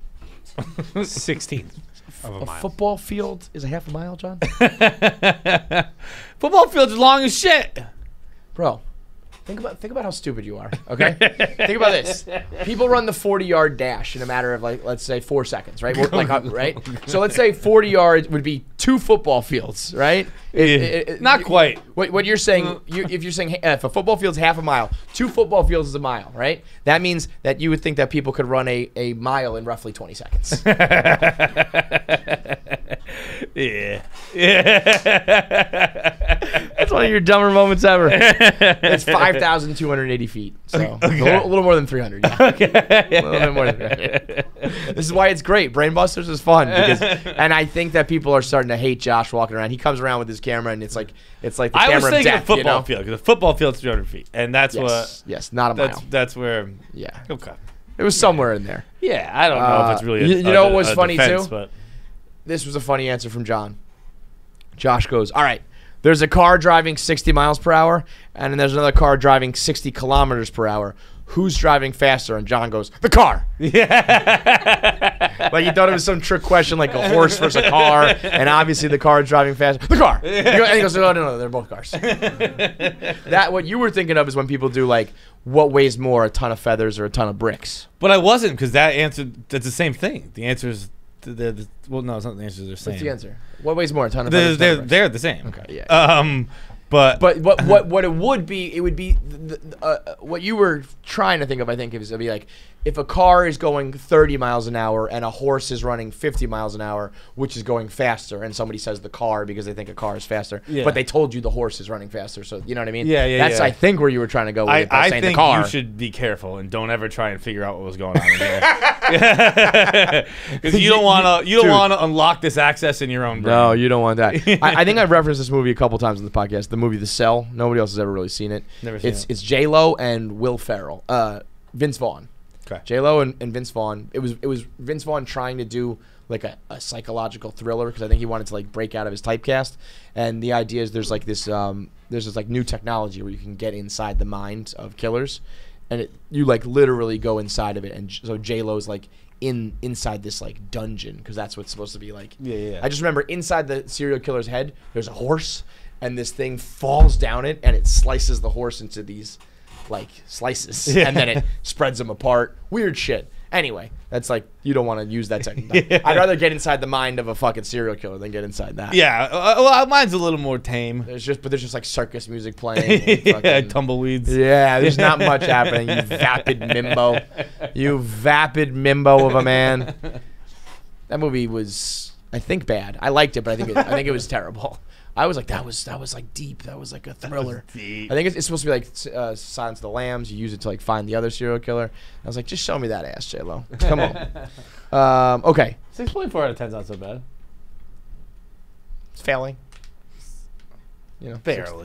Speaker 4: 16th of a
Speaker 2: a
Speaker 4: mile.
Speaker 2: football field is a half a mile, John.
Speaker 3: Football field's long as shit.
Speaker 2: Bro, think about how stupid you are. Okay, think about this. People run the 40-yard dash in a matter of like, let's say 4 seconds, right? Right. So let's say 40 yards would be 2 football fields, right?
Speaker 3: Not quite.
Speaker 2: What you're saying, if you're saying if a football field's half a mile, 2 football fields is a mile, right? That means that you would think that people could run a mile in roughly 20 seconds.
Speaker 3: Yeah.
Speaker 2: That's one of your dumber moments ever. It's 5,280 feet, so a little more than 300. Yeah. A little bit more than 300. This is why it's great. Brainbusters is fun and I think that people are starting to hate Josh walking around. He comes around with his camera and it's like the
Speaker 3: I
Speaker 2: camera
Speaker 3: was
Speaker 2: of
Speaker 3: thinking
Speaker 2: death,
Speaker 3: a football
Speaker 2: you know?
Speaker 3: field because a football field's 300 feet, and that's
Speaker 2: Yes, not a mile.
Speaker 3: that's where.
Speaker 2: Yeah,
Speaker 3: Okay.
Speaker 2: it was somewhere in there.
Speaker 3: Yeah, I don't know if it's really.
Speaker 2: you know what was funny,
Speaker 3: defense,
Speaker 2: too?
Speaker 3: But
Speaker 2: This was a funny answer from John. Josh goes, all right, there's a car driving 60 miles per hour, and then there's another car driving 60 kilometers per hour. Who's driving faster? And John goes, the car. Yeah. Like he thought it was some trick question, like a horse versus a car, and obviously the car is driving faster. The car. And he goes, no, they're both cars. That what you were thinking of is when people do like, what weighs more, a ton of feathers or a ton of bricks?
Speaker 3: But I wasn't, because that answer, that's the same thing. The answer is, well, no, it's not the answer. They're saying.
Speaker 2: What's the answer? What weighs more, a ton of feathers?
Speaker 3: They're the same.
Speaker 2: Okay, yeah.
Speaker 3: But
Speaker 2: what it would be what you were trying to think of, I think, is it'd be like if a car is going 30 miles an hour and a horse is running 50 miles an hour, which is going faster, and somebody says the car because they think a car is faster,
Speaker 3: Yeah.
Speaker 2: but they told you the horse is running faster, so you know what I mean?
Speaker 3: Yeah,
Speaker 2: That's
Speaker 3: yeah.
Speaker 2: I think where you were trying to go with it by
Speaker 3: I
Speaker 2: saying
Speaker 3: think
Speaker 2: the car.
Speaker 3: you should be careful and don't ever try and figure out what was going on in here. Because you don't want to unlock this access in your own brain.
Speaker 2: No, you don't want that. I think I've referenced this movie a couple times in the podcast. The movie The Cell. Nobody else has ever really seen it.
Speaker 3: Never seen it.
Speaker 2: It's J-Lo and Will Ferrell. Vince Vaughn.
Speaker 3: Okay.
Speaker 2: J-Lo and Vince Vaughn. It was Vince Vaughn trying to do like a psychological thriller because I think he wanted to like break out of his typecast. And the idea is there's this like new technology where you can get inside the mind of killers, and you like literally go inside of it. And so J-Lo's like inside this like dungeon because that's what's supposed to be like.
Speaker 3: Yeah.
Speaker 2: I just remember inside the serial killer's head there's a horse, and this thing falls down it and it slices the horse into these like slices, and then it spreads them apart. Weird shit. Anyway, that's like you don't want to use that technique.
Speaker 3: Yeah.
Speaker 2: I'd rather get inside the mind of a fucking serial killer than get inside that.
Speaker 3: Yeah. Well, mine's a little more tame.
Speaker 2: There's just like circus music playing. And
Speaker 3: Yeah,
Speaker 2: fucking,
Speaker 3: tumbleweeds.
Speaker 2: yeah, there's not much happening. You vapid mimbo. You vapid mimbo of a man. That movie was, I think, bad. I liked it, but I think it was terrible. I was like, that was like deep. That was like a thriller.
Speaker 3: Deep.
Speaker 2: I think it's supposed to be like Silence of the Lambs. You use it to like find the other serial killer. I was like, just show me that ass, J-Lo. Come on. Okay.
Speaker 3: 6.4 out of 10 is not so bad.
Speaker 2: It's failing. You know,
Speaker 3: Barely.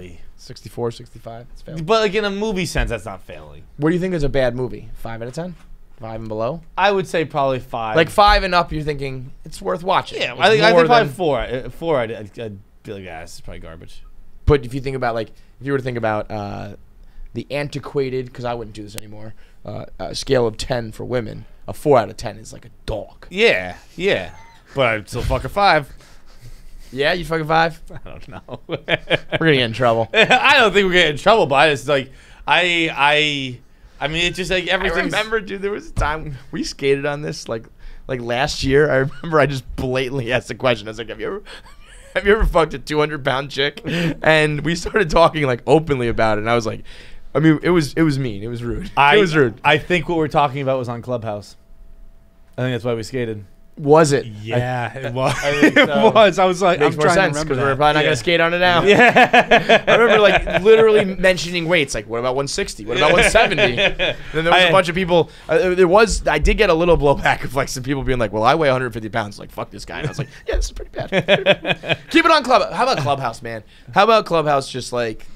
Speaker 2: 64, 65. It's failing.
Speaker 3: But like in a movie sense, that's not failing.
Speaker 2: What do you think is a bad movie? 5 out of 10? 5 and below?
Speaker 3: I would say probably 5.
Speaker 2: Like 5 and up, you're thinking it's worth watching.
Speaker 3: yeah,
Speaker 2: It's
Speaker 3: I think
Speaker 2: more
Speaker 3: probably
Speaker 2: than-
Speaker 3: 4. 4, I'd be like, yeah, this is probably garbage.
Speaker 2: But if you think about, like, if you were to think about the antiquated, because I wouldn't do this anymore, a scale of 10 for women, a 4 out of 10 is like a dog.
Speaker 3: Yeah, yeah. But I'd still fuck a 5.
Speaker 2: Yeah, you fucking 5?
Speaker 3: I don't know.
Speaker 2: We're gonna get in trouble.
Speaker 3: I don't think we're getting in trouble by it. It's like I mean, it's just like
Speaker 2: I
Speaker 3: everything.
Speaker 2: remember, dude, there was a time we skated on this, like last year. I remember I just blatantly asked the question. I was like, have you ever fucked a 200-pound chick? And we started talking like openly about it. And I was like, I mean, it was mean. It was rude. It was rude.
Speaker 3: I think what we're talking about was on Clubhouse. I think that's why we skated.
Speaker 2: Was it?
Speaker 4: Yeah, it was.
Speaker 3: think
Speaker 4: It
Speaker 3: so.
Speaker 4: was. I was like,
Speaker 2: Makes
Speaker 4: I'm
Speaker 2: more
Speaker 4: trying
Speaker 2: sense
Speaker 4: to
Speaker 2: because
Speaker 4: remember
Speaker 2: we're
Speaker 4: that.
Speaker 2: probably not
Speaker 3: Yeah.
Speaker 2: gonna skate on it now.
Speaker 3: Yeah.
Speaker 2: I remember like literally mentioning weights. Like, what about 160? What about 170? Then there was a bunch of people. I did get a little blowback of like some people being like, "Well, I weigh 150 pounds." Like, fuck this guy. And I was like, "Yeah, this is pretty bad." Keep it on Clubhouse. How about Clubhouse, man? How about Clubhouse? Just like,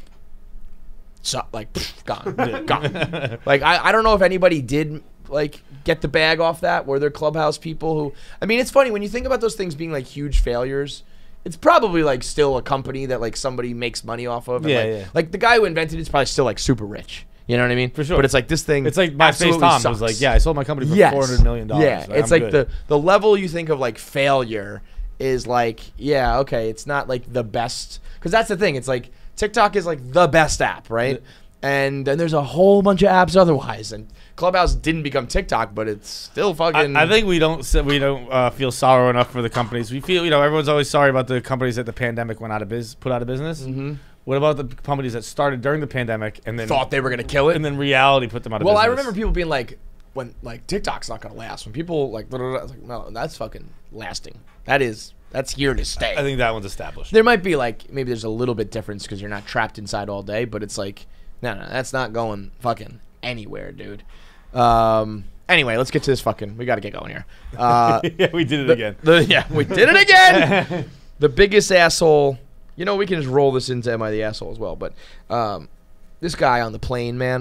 Speaker 2: gone, gone. Like, I don't know if anybody did like get the bag off that. Were there Clubhouse people who? I mean, it's funny when you think about those things being like huge failures. It's probably like still a company that like somebody makes money off of. And,
Speaker 3: Yeah,
Speaker 2: like,
Speaker 3: yeah.
Speaker 2: like the guy who invented it's probably still like super rich. You know what I mean?
Speaker 3: For sure.
Speaker 2: But it's like this thing.
Speaker 3: It's like my face
Speaker 2: absolutely
Speaker 3: Tom
Speaker 2: sucks.
Speaker 3: was like, yeah, I sold my company for
Speaker 2: Yes.
Speaker 3: $400 million.
Speaker 2: Yeah,
Speaker 3: Like,
Speaker 2: it's
Speaker 3: I'm
Speaker 2: like
Speaker 3: good.
Speaker 2: the level you think of like failure is like, yeah, okay, it's not like the best, because that's the thing. It's like TikTok is like the best app, right? And then there's a whole bunch of apps otherwise, and Clubhouse didn't become TikTok, but it's still fucking.
Speaker 3: I think we don't feel sorrow enough for the companies. We feel, everyone's always sorry about the companies that the pandemic put out of business.
Speaker 2: Mm-hmm.
Speaker 3: What about the companies that started during the pandemic and then
Speaker 2: thought they were gonna kill it.
Speaker 3: and then reality put them out of
Speaker 2: Well,
Speaker 3: business?
Speaker 2: I remember people being like, when like TikTok's not gonna last. When people like, I was like, no, that's fucking lasting. That's here to stay.
Speaker 3: I think that one's established.
Speaker 2: There might be like maybe there's a little bit difference because you're not trapped inside all day, but it's like no, that's not going fucking anywhere, dude. Anyway, let's get to this fucking. We got to get going here.
Speaker 3: Yeah, we did it again.
Speaker 2: Yeah, we did it again. The biggest asshole. You know, we can just roll this into Am I the Asshole as well, but this guy on the plane, man.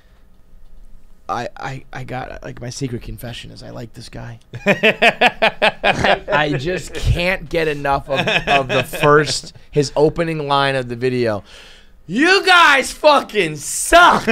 Speaker 2: I got like my secret confession is I like this guy. I just can't get enough of his opening line of the video. You guys fucking suck.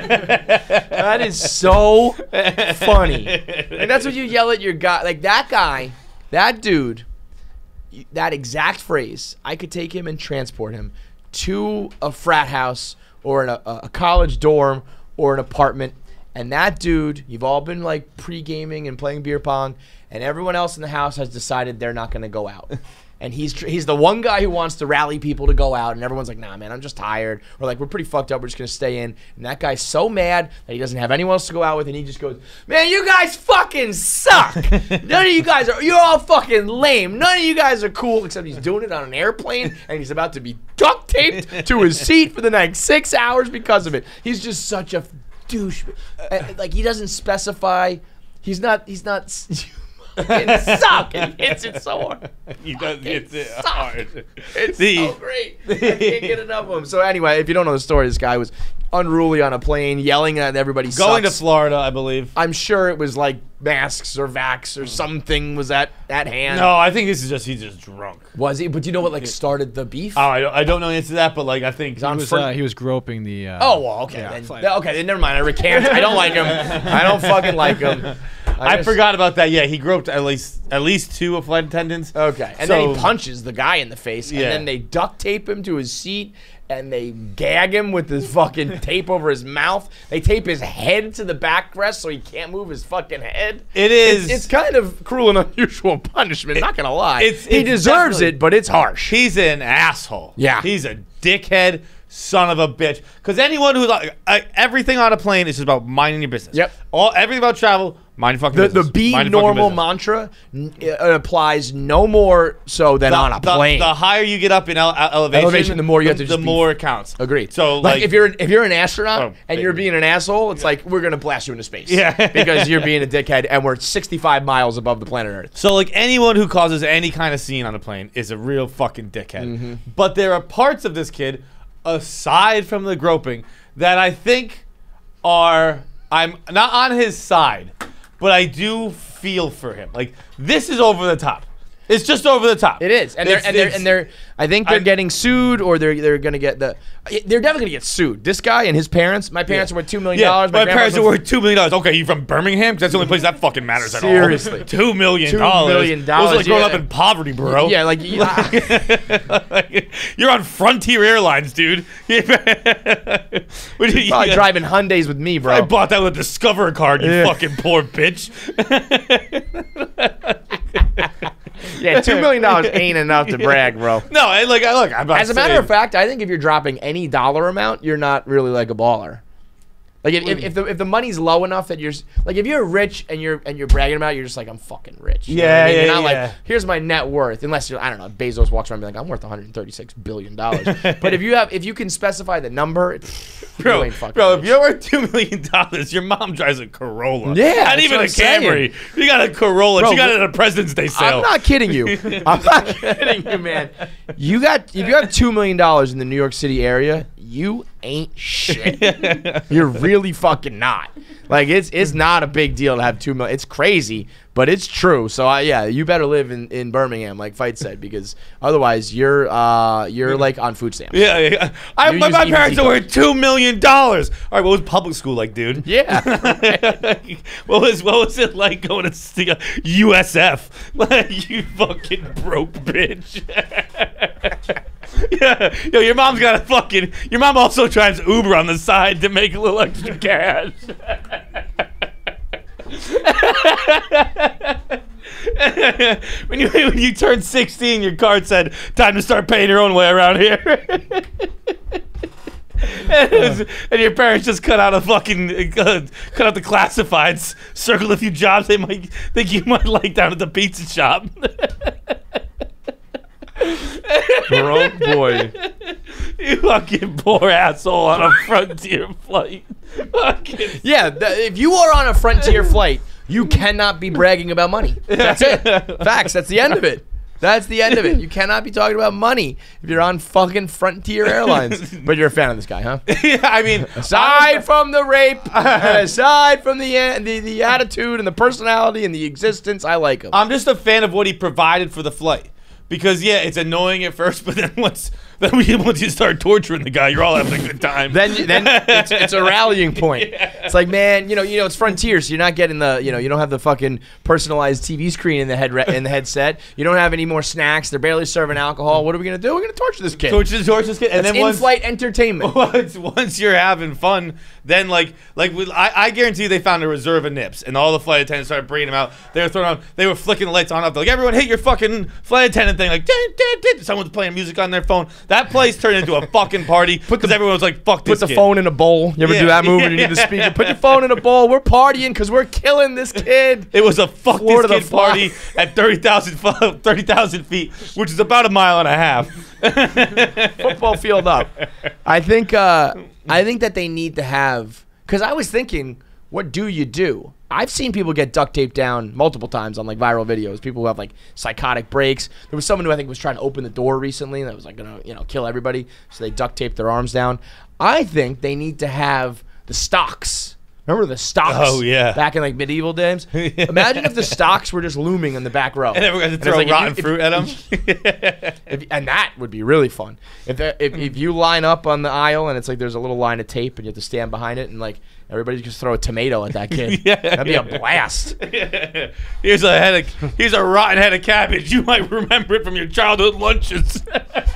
Speaker 2: That is so funny. And that's what you yell at your guy. Like that guy, that dude, that exact phrase, I could take him and transport him to a frat house or in a college dorm or an apartment. And that dude, you've all been like pre-gaming and playing beer pong, and everyone else in the house has decided they're not going to go out. And he's the one guy who wants to rally people to go out, and everyone's like, nah, man, I'm just tired. Or like, we're pretty fucked up, we're just going to stay in. And that guy's so mad that he doesn't have anyone else to go out with, and he just goes, man, you guys fucking suck. None of you guys you're all fucking lame. None of you guys are cool, except he's doing it on an airplane, and he's about to be duct taped to his seat for the next 6 hours because of it. He's just such a douche. Like, he doesn't specify. He's not fucking suck, and he hits it so hard.
Speaker 3: He does hit it
Speaker 2: suck.
Speaker 3: hard.
Speaker 2: It's so great. I can't get enough of him. So anyway, if you don't know the story, this guy was unruly on a plane, yelling at everybody.
Speaker 3: Going to
Speaker 2: sucks.
Speaker 3: Florida, I believe.
Speaker 2: I'm sure it was like masks or vax or something was at hand.
Speaker 3: No, I think this is just he's just drunk.
Speaker 2: Was he? But do you know what like started the beef?
Speaker 3: Oh, I don't know the answer to that, but like I think
Speaker 2: on
Speaker 5: He was groping the.
Speaker 2: Oh well, okay.
Speaker 5: Yeah,
Speaker 2: Then,
Speaker 5: fine.
Speaker 2: okay, then never mind. I recant. I don't like him. I don't fucking like him.
Speaker 3: I
Speaker 2: just-
Speaker 3: forgot about that. Yeah, he groped at least 2 of flight attendants.
Speaker 2: Okay, and then he
Speaker 3: So-
Speaker 2: punches the guy in the face, and
Speaker 3: Yeah.
Speaker 2: then they duct tape him to his seat, and they gag him with this fucking tape over his mouth. They tape his head to the backrest so he can't move his fucking head.
Speaker 3: It is.
Speaker 2: It's kind of cruel and unusual punishment. Not gonna lie,
Speaker 3: it's
Speaker 2: he deserves
Speaker 3: definitely-
Speaker 2: it, but it's harsh.
Speaker 3: He's an asshole.
Speaker 2: Yeah.
Speaker 3: He's a dickhead, son of a bitch. Because anyone who's like everything on a plane is just about minding your business.
Speaker 2: Yep.
Speaker 3: Everything about travel, mind your fucking
Speaker 2: The
Speaker 3: business.
Speaker 2: be
Speaker 3: Mind your fucking
Speaker 2: normal
Speaker 3: business.
Speaker 2: mantra applies no more so than on a plane.
Speaker 3: The higher you get up in elevation,
Speaker 2: the more you have to
Speaker 3: the
Speaker 2: just be-
Speaker 3: more it counts.
Speaker 2: Agreed.
Speaker 3: So
Speaker 2: like if you're an astronaut
Speaker 3: Oh,
Speaker 2: and you're being an asshole, it's like we're gonna blast you into space.
Speaker 3: Yeah.
Speaker 2: because you're being a dickhead, and we're 65 miles above the planet Earth.
Speaker 3: So like anyone who causes any kind of scene on a plane is a real fucking dickhead.
Speaker 2: Mm-hmm.
Speaker 3: But there are parts of this kid aside from the groping, that I think I'm not on his side, but I do feel for him. Like, this is over the top. It's just over the top.
Speaker 2: It is, and they're. I think they're getting sued, or they're gonna get the. They're definitely gonna get sued. This guy and his parents. My parents are worth $2 million.
Speaker 3: Yeah, my parents are worth $2 million. Okay, you from Birmingham? 'Cause that's the only place that fucking matters at all.
Speaker 2: Seriously.
Speaker 3: $2 million.
Speaker 2: $2 million.
Speaker 3: It was like growing
Speaker 2: Yeah.
Speaker 3: up in poverty, bro.
Speaker 2: Yeah, like
Speaker 3: You're on Frontier Airlines, dude.
Speaker 2: probably driving Hyundais with me, bro.
Speaker 3: I bought that with a Discover card, you
Speaker 2: Yeah.
Speaker 3: fucking poor bitch.
Speaker 2: Yeah, $2 million ain't enough to brag, bro.
Speaker 3: No, I'm not
Speaker 2: As a matter
Speaker 3: saying-
Speaker 2: of fact, I think if you're dropping any dollar amount, you're not really like a baller. Like if the money's low enough that you're like if you're rich and you're bragging about it, you're just like I'm fucking rich. You know what I mean? You're not like here's my net worth unless you're I don't know Bezos walks around and be like I'm worth $136 billion. But if you can specify the number,
Speaker 3: Bro,
Speaker 2: you ain't fucking
Speaker 3: if
Speaker 2: rich.
Speaker 3: you're worth $2 million, your mom drives a Corolla.
Speaker 2: Yeah,
Speaker 3: not
Speaker 2: that's
Speaker 3: even
Speaker 2: what
Speaker 3: a
Speaker 2: I'm saying.
Speaker 3: Camry. You got a Corolla.
Speaker 2: Bro,
Speaker 3: she got it at a President's Day sale.
Speaker 2: I'm not kidding you. I'm not kidding you, man. If you have $2 million in the New York City area, you ain't shit. You're really fucking not. Like it's not a big deal to have $2 million. It's crazy, but it's true. So yeah, you better live in Birmingham, like Fight said, because otherwise you're like on food stamps.
Speaker 3: Yeah.
Speaker 2: You
Speaker 3: My
Speaker 2: use
Speaker 3: parents
Speaker 2: EBT
Speaker 3: are worth $2 million. All right, what was public school like, dude?
Speaker 2: Yeah.
Speaker 3: what was it like going to USF? Like, you fucking broke bitch. Yeah, yo, your mom's got a fucking. Your mom also drives Uber on the side to make a little extra cash. when you turned 16, your card said, "Time to start paying your own way around here." And your parents just cut out a fucking cut out the classifieds, circled a few jobs they might think you might like down at the pizza shop.
Speaker 2: Broke boy.
Speaker 3: You fucking poor asshole on a Frontier flight. Fucking
Speaker 2: Yeah, if you are on a Frontier flight, you cannot be bragging about money. That's it. Facts. That's the end of it. That's the end of it. You cannot be talking about money if you're on fucking Frontier Airlines. But you're a fan of this guy, huh?
Speaker 3: yeah, I mean,
Speaker 2: Aside from the rape, and aside from the attitude and the personality and the existence, I like him.
Speaker 3: I'm just a fan of what he provided for the flight. Because yeah, it's annoying at first, but then once you start torturing the guy, you're all having a good time.
Speaker 2: Then it's a rallying point. Yeah. It's like, man, you know, it's Frontier, so you're not getting you don't have the fucking personalized TV screen in the headset. You don't have any more snacks. They're barely serving alcohol. What are we gonna do? We're gonna torture this kid.
Speaker 3: Torture this kid, and
Speaker 2: It's
Speaker 3: then
Speaker 2: in-flight entertainment.
Speaker 3: once you're having fun, then I guarantee you they found a reserve of nips, and all the flight attendants started bringing them out. They were throwing on, they were flicking the lights on up. They're like, everyone hate your fucking flight attendant thing. Like, someone's playing music on their phone. That place turned into a fucking party because everyone was like, fuck this
Speaker 2: Put the
Speaker 3: kid.
Speaker 2: phone in a bowl. You ever
Speaker 3: Yeah.
Speaker 2: do that move when you need the speaker? Put your phone in a bowl. We're partying because we're killing this kid.
Speaker 3: It was a fuck
Speaker 2: Floor to
Speaker 3: this
Speaker 2: the
Speaker 3: kid
Speaker 2: floor.
Speaker 3: party at 30,000 feet, which is about a mile and a half.
Speaker 2: Football field up. I think that they need to have, because I was thinking, what do you do? I've seen people get duct taped down multiple times on like viral videos. People who have like psychotic breaks. There was someone who I think was trying to open the door recently that was like gonna kill everybody, so they duct taped their arms down. I think they need to have the stocks. Remember the stocks?
Speaker 3: Oh, yeah.
Speaker 2: Back in like medieval times. Imagine if the stocks were just looming in the back row.
Speaker 3: And everyone had to
Speaker 2: it's
Speaker 3: throw
Speaker 2: like,
Speaker 3: rotten fruit at them.
Speaker 2: and that would be really fun. If you line up on the aisle and it's like there's a little line of tape and you have to stand behind it and like everybody just throw a tomato at that kid.
Speaker 3: Yeah,
Speaker 2: That'd be a blast.
Speaker 3: Here's a rotten head of cabbage. You might remember it from your childhood lunches.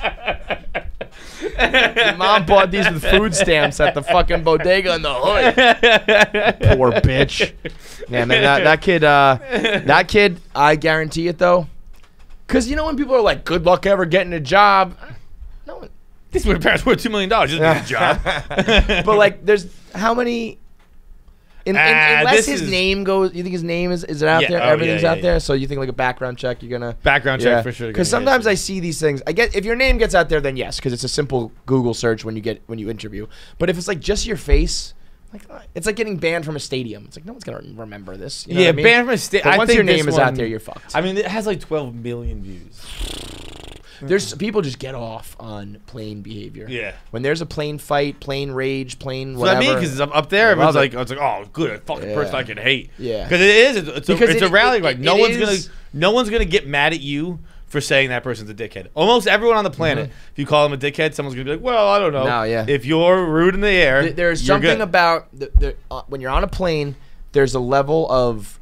Speaker 2: Your mom bought these with food stamps at the fucking bodega in the hood. Poor bitch. Yeah, man, that kid, I guarantee it though. Cause you know when people are like, "Good luck ever getting a job," no one.
Speaker 3: These were parents worth $2 million. Just a job.
Speaker 2: But like, there's how many? Unless
Speaker 3: this
Speaker 2: his
Speaker 3: is-
Speaker 2: name goes, you think his name is it out
Speaker 3: Yeah,
Speaker 2: there?
Speaker 3: oh,
Speaker 2: Everything's
Speaker 3: yeah,
Speaker 2: out
Speaker 3: yeah,
Speaker 2: there.
Speaker 3: yeah.
Speaker 2: So you think like a background check, you're gonna
Speaker 3: Background check for sure.
Speaker 2: Because sometimes I see these things. I get if your name gets out there, then yes, because it's a simple Google search when you interview. But if it's like just your face, like it's like getting banned from a stadium. It's like no one's gonna remember this. You know what I mean?
Speaker 3: banned from a state.
Speaker 2: But once your name is out there, you're fucked.
Speaker 3: I mean, it has like 12 million views.
Speaker 2: There's people just get off on plain behavior.
Speaker 3: Yeah.
Speaker 2: When there's a plain fight, plain rage, plain
Speaker 3: That's what I
Speaker 2: whatever.
Speaker 3: mean, because up there,
Speaker 2: I
Speaker 3: everyone's
Speaker 2: love it.
Speaker 3: like, oh, good, a fucking person I can hate.
Speaker 2: Yeah.
Speaker 3: Because it is. It's
Speaker 2: Because
Speaker 3: a rally. Like no one's
Speaker 2: is-
Speaker 3: no one's gonna get mad at you for saying that person's a dickhead. Almost everyone on the planet, if you call them a dickhead, someone's gonna be like, well, I don't know.
Speaker 2: No, yeah.
Speaker 3: If you're rude in the air,
Speaker 2: There's
Speaker 3: you're
Speaker 2: something
Speaker 3: good.
Speaker 2: about when you're on a plane. There's a level of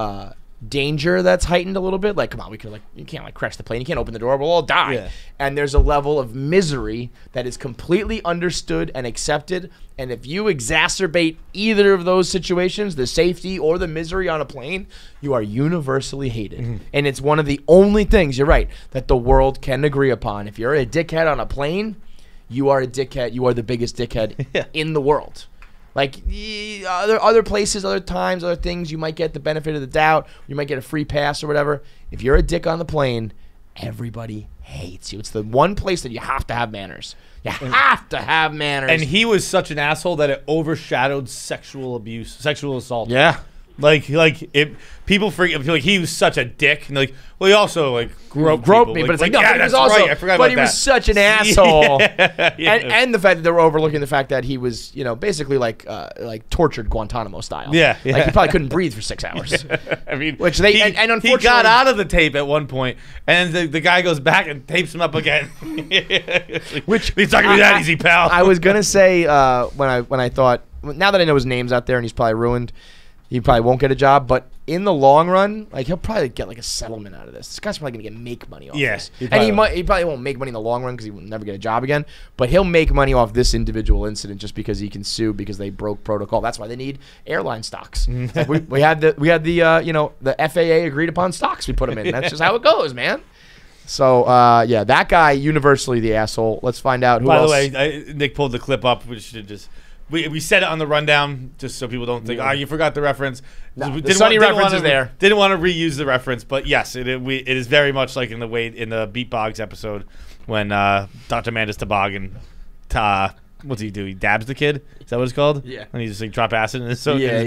Speaker 2: danger that's heightened a little bit. Like, come on, you can't like crash the plane. You can't open the door. We'll all die.
Speaker 3: Yeah.
Speaker 2: And there's a level of misery that is completely understood and accepted. And if you exacerbate either of those situations, the safety or the misery on a plane, you are universally hated. And it's one of the only things, you're right, that the world can agree upon. If you're a dickhead on a plane, you are a dickhead. You are the biggest dickhead in the world. Like other places, other times, other things, you might get the benefit of the doubt. You might get a free pass or whatever. If you're a dick on the plane, everybody hates you. It's the one place that you have to have manners. You have to have manners.
Speaker 3: And he was such an asshole that it overshadowed sexual abuse, sexual assault.
Speaker 2: yeah.
Speaker 3: Like it. People feel like he was such a dick, and like, well, he also like groped
Speaker 2: Groped
Speaker 3: people.
Speaker 2: me, but it's like, no,
Speaker 3: yeah,
Speaker 2: but he was
Speaker 3: that's
Speaker 2: also,
Speaker 3: right. I forgot
Speaker 2: but
Speaker 3: about
Speaker 2: he
Speaker 3: that.
Speaker 2: was such an asshole.
Speaker 3: Yeah.
Speaker 2: And the fact that they were overlooking the fact that he was, basically like tortured Guantanamo style.
Speaker 3: Yeah,
Speaker 2: Like
Speaker 3: yeah.
Speaker 2: he probably couldn't breathe for 6 hours.
Speaker 3: I mean,
Speaker 2: Which they-
Speaker 3: he,
Speaker 2: and
Speaker 3: he
Speaker 2: unfortunately-
Speaker 3: got out of the tape at one point, and the guy goes back and tapes him up again.
Speaker 2: Which
Speaker 3: he's not gonna be that easy, pal.
Speaker 2: I was gonna say when I thought, now that I know his name's out there and he's probably ruined, he probably won't get a job. But in the long run, like he'll probably get like a settlement out of this. This guy's probably gonna make money off
Speaker 3: Yeah,
Speaker 2: this,
Speaker 3: he
Speaker 2: and
Speaker 3: probably
Speaker 2: he probably won't make money in the long run because he will never get a job again. But he'll make money off this individual incident just because he can sue because they broke protocol. That's why they need airline stocks. Like we had the FAA agreed upon stocks. We put them in. That's just how it goes, man. So that guy universally the asshole. Let's find out who
Speaker 3: By
Speaker 2: else.
Speaker 3: the way, Nick pulled the clip up. We should just we said it on the rundown just so people don't think you forgot the reference.
Speaker 2: No,
Speaker 3: We
Speaker 2: the Sonny reference is there.
Speaker 3: Didn't want to reuse the reference, but yes, it is very much like in the Beat Boggs episode when Dr. Mandus Toboggan, what's he do? He dabs the kid. Is that what it's called?
Speaker 2: Yeah.
Speaker 3: And he just like drop acid in his
Speaker 2: Yeah.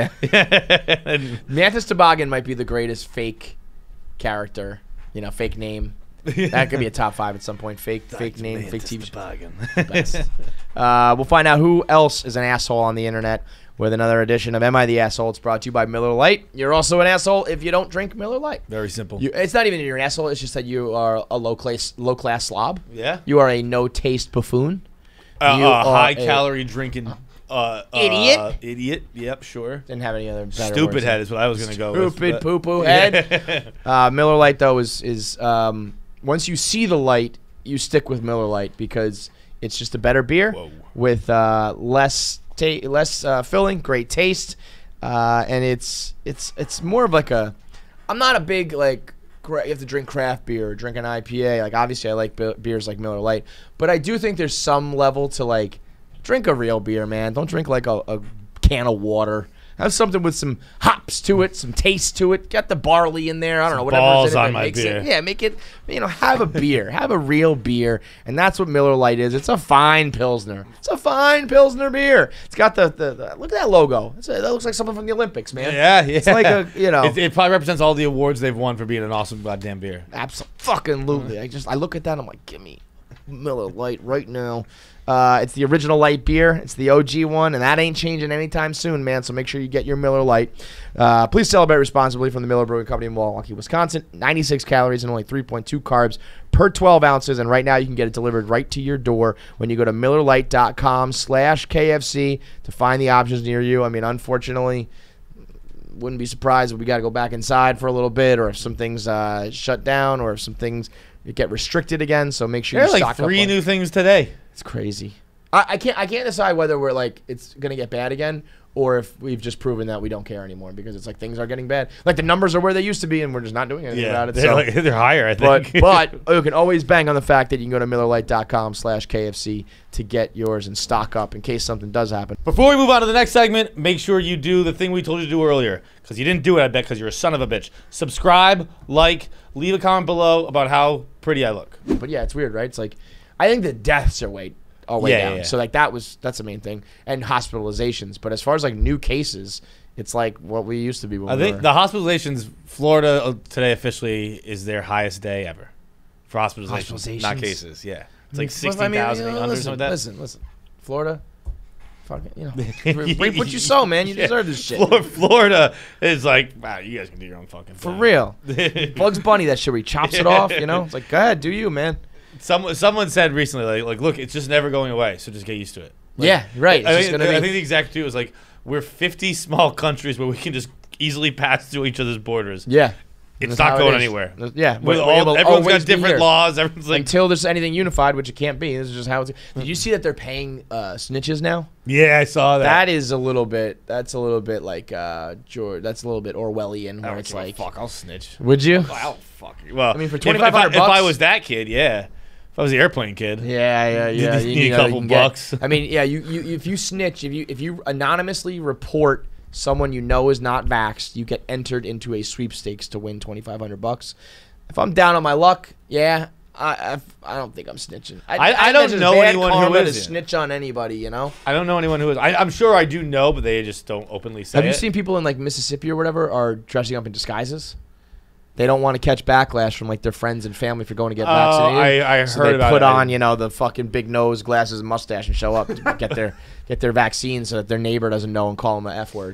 Speaker 3: beer. And-
Speaker 2: Mantis Toboggan might be the greatest fake character, fake name. That could be a top 5 at some point. Fake name, fake TV show.
Speaker 3: Toboggan.
Speaker 2: Best. We'll find out who else is an asshole on the internet with another edition of Am I the Asshole? It's brought to you by Miller Lite. You're also an asshole if you don't drink Miller Lite.
Speaker 3: Very simple.
Speaker 2: It's not even you're an asshole. It's just that you are a low class slob.
Speaker 3: Yeah.
Speaker 2: You are a no taste buffoon. You are
Speaker 3: High
Speaker 2: a-
Speaker 3: calorie drinking
Speaker 2: Idiot?
Speaker 3: Idiot. Yep, sure.
Speaker 2: Didn't have any other better
Speaker 3: Stupid
Speaker 2: words.
Speaker 3: head is what I was gonna go with.
Speaker 2: Stupid
Speaker 3: but-
Speaker 2: poo poo head. Miller Lite though is once you see the light, you stick with Miller Lite because it's just a better beer
Speaker 3: Whoa.
Speaker 2: with less filling, great taste, and it's more of like a. I'm not a big like. You have to drink craft beer or drink an IPA. Like obviously, I like beers like Miller Lite, but I do think there's some level to like drink a real beer, man. Don't drink like a can of water. Have something with some hops to it, some taste to it. Get the barley in there. I don't know, whatever.
Speaker 3: balls
Speaker 2: in it
Speaker 3: on
Speaker 2: that
Speaker 3: my
Speaker 2: makes
Speaker 3: beer.
Speaker 2: it. Yeah, make it. Have a beer. Have a real beer, and that's what Miller Lite is. It's a fine pilsner. It's a fine pilsner beer. It's got the look at that logo. That looks like something from the Olympics, man.
Speaker 3: Yeah.
Speaker 2: It's like a
Speaker 3: It probably represents all the awards they've won for being an awesome goddamn beer.
Speaker 2: Absolutely. I look at that. I'm like, give me Miller Lite right now. It's the original light beer. It's the OG one, and that ain't changing anytime soon, man. So make sure you get your Miller Lite. Please celebrate responsibly from the Miller Brewing Company in Milwaukee, Wisconsin. 96 calories and only 3.2 carbs per 12 ounces. And right now you can get it delivered right to your door when you go to MillerLite.com/KFC to find the options near you. I mean, unfortunately, wouldn't be surprised if we got to go back inside for a little bit, or if some things shut down, or if some things get restricted again. So make sure
Speaker 3: There
Speaker 2: you
Speaker 3: are like
Speaker 2: stock up
Speaker 3: 3
Speaker 2: on-
Speaker 3: new things today.
Speaker 2: It's crazy. I can't decide whether we're like it's gonna get bad again, or if we've just proven that we don't care anymore because it's like things are getting bad. Like the numbers are where they used to be, and we're just not doing anything about it.
Speaker 3: They're higher, I think.
Speaker 2: But you can always bang on the fact that you can go to MillerLite.com/KFC to get yours and stock up in case something does happen.
Speaker 3: Before we move on to the next segment, make sure you do the thing we told you to do earlier, because you didn't do it, I bet, because you're a son of a bitch. Subscribe, like, leave a comment below about how pretty I look.
Speaker 2: But yeah, it's weird, right? It's like I think the deaths are way down.
Speaker 3: Yeah.
Speaker 2: So like that's the main thing, and hospitalizations. But as far as like new cases, it's like what we used to be. When
Speaker 3: I
Speaker 2: we
Speaker 3: think
Speaker 2: were.
Speaker 3: the hospitalizations, Florida today officially is their highest day ever. for hospitalizations, not
Speaker 2: Hospitalizations?
Speaker 3: cases. Yeah, it's
Speaker 2: I mean,
Speaker 3: like 60,000, 800, something like that.
Speaker 2: Listen, Florida. Fucking, reap what you sow, man. You
Speaker 3: Yeah.
Speaker 2: deserve this shit.
Speaker 3: Florida is like, wow, you guys can do your own fucking
Speaker 2: For
Speaker 3: thing.
Speaker 2: real. Bugs Bunny, that shit where he chops it off, you know? It's like, go ahead, do you, man.
Speaker 3: Someone said recently, like, look, it's just never going away, so just get used to it. Like,
Speaker 2: Yeah, right. It's
Speaker 3: I
Speaker 2: just
Speaker 3: think,
Speaker 2: gonna
Speaker 3: I
Speaker 2: be-
Speaker 3: think the exact tweet was like, we're 50 small countries where we can just easily pass through each other's borders.
Speaker 2: Yeah.
Speaker 3: It's
Speaker 2: That's
Speaker 3: not
Speaker 2: how it
Speaker 3: going
Speaker 2: is.
Speaker 3: anywhere.
Speaker 2: Yeah.
Speaker 3: With
Speaker 2: it
Speaker 3: all,
Speaker 2: will
Speaker 3: everyone's
Speaker 2: always
Speaker 3: got
Speaker 2: be
Speaker 3: different
Speaker 2: here.
Speaker 3: laws. Everyone's like,
Speaker 2: Until there's anything unified, which it can't be. This is just how it's. Did you see that they're paying snitches now?
Speaker 3: yeah, I saw that.
Speaker 2: That is a little bit. That's a little bit like George. That's a little bit Orwellian,
Speaker 3: I
Speaker 2: where
Speaker 3: don't
Speaker 2: it's
Speaker 3: give a
Speaker 2: like,
Speaker 3: fuck, I'll snitch.
Speaker 2: would you?
Speaker 3: I'll fuck you. Well,
Speaker 2: I mean, for
Speaker 3: if-
Speaker 2: $2,500
Speaker 3: if I was that kid, yeah. If I was the airplane kid.
Speaker 2: Yeah.
Speaker 3: You need a
Speaker 2: know,
Speaker 3: couple
Speaker 2: you can get-
Speaker 3: bucks.
Speaker 2: I mean, yeah. You if you snitch, if you anonymously report someone you know is not vaxxed, you get entered into a sweepstakes to win $2,500. If I'm down on my luck, yeah, I don't think I'm snitching.
Speaker 3: I don't
Speaker 2: that's just
Speaker 3: know
Speaker 2: bad
Speaker 3: anyone who
Speaker 2: karma to
Speaker 3: isn't.
Speaker 2: snitch on anybody, you know.
Speaker 3: I don't know anyone who is. I'm sure I do know, but they just don't openly say
Speaker 2: Have you
Speaker 3: it.
Speaker 2: seen people in like Mississippi or whatever are dressing up in disguises? They don't want to catch backlash from like their friends and family for going to get vaccinated.
Speaker 3: I
Speaker 2: So
Speaker 3: heard
Speaker 2: they
Speaker 3: about
Speaker 2: put
Speaker 3: it.
Speaker 2: on, the fucking big nose, glasses, and mustache, and show up to get their vaccine so that their neighbor doesn't know and call them a F word.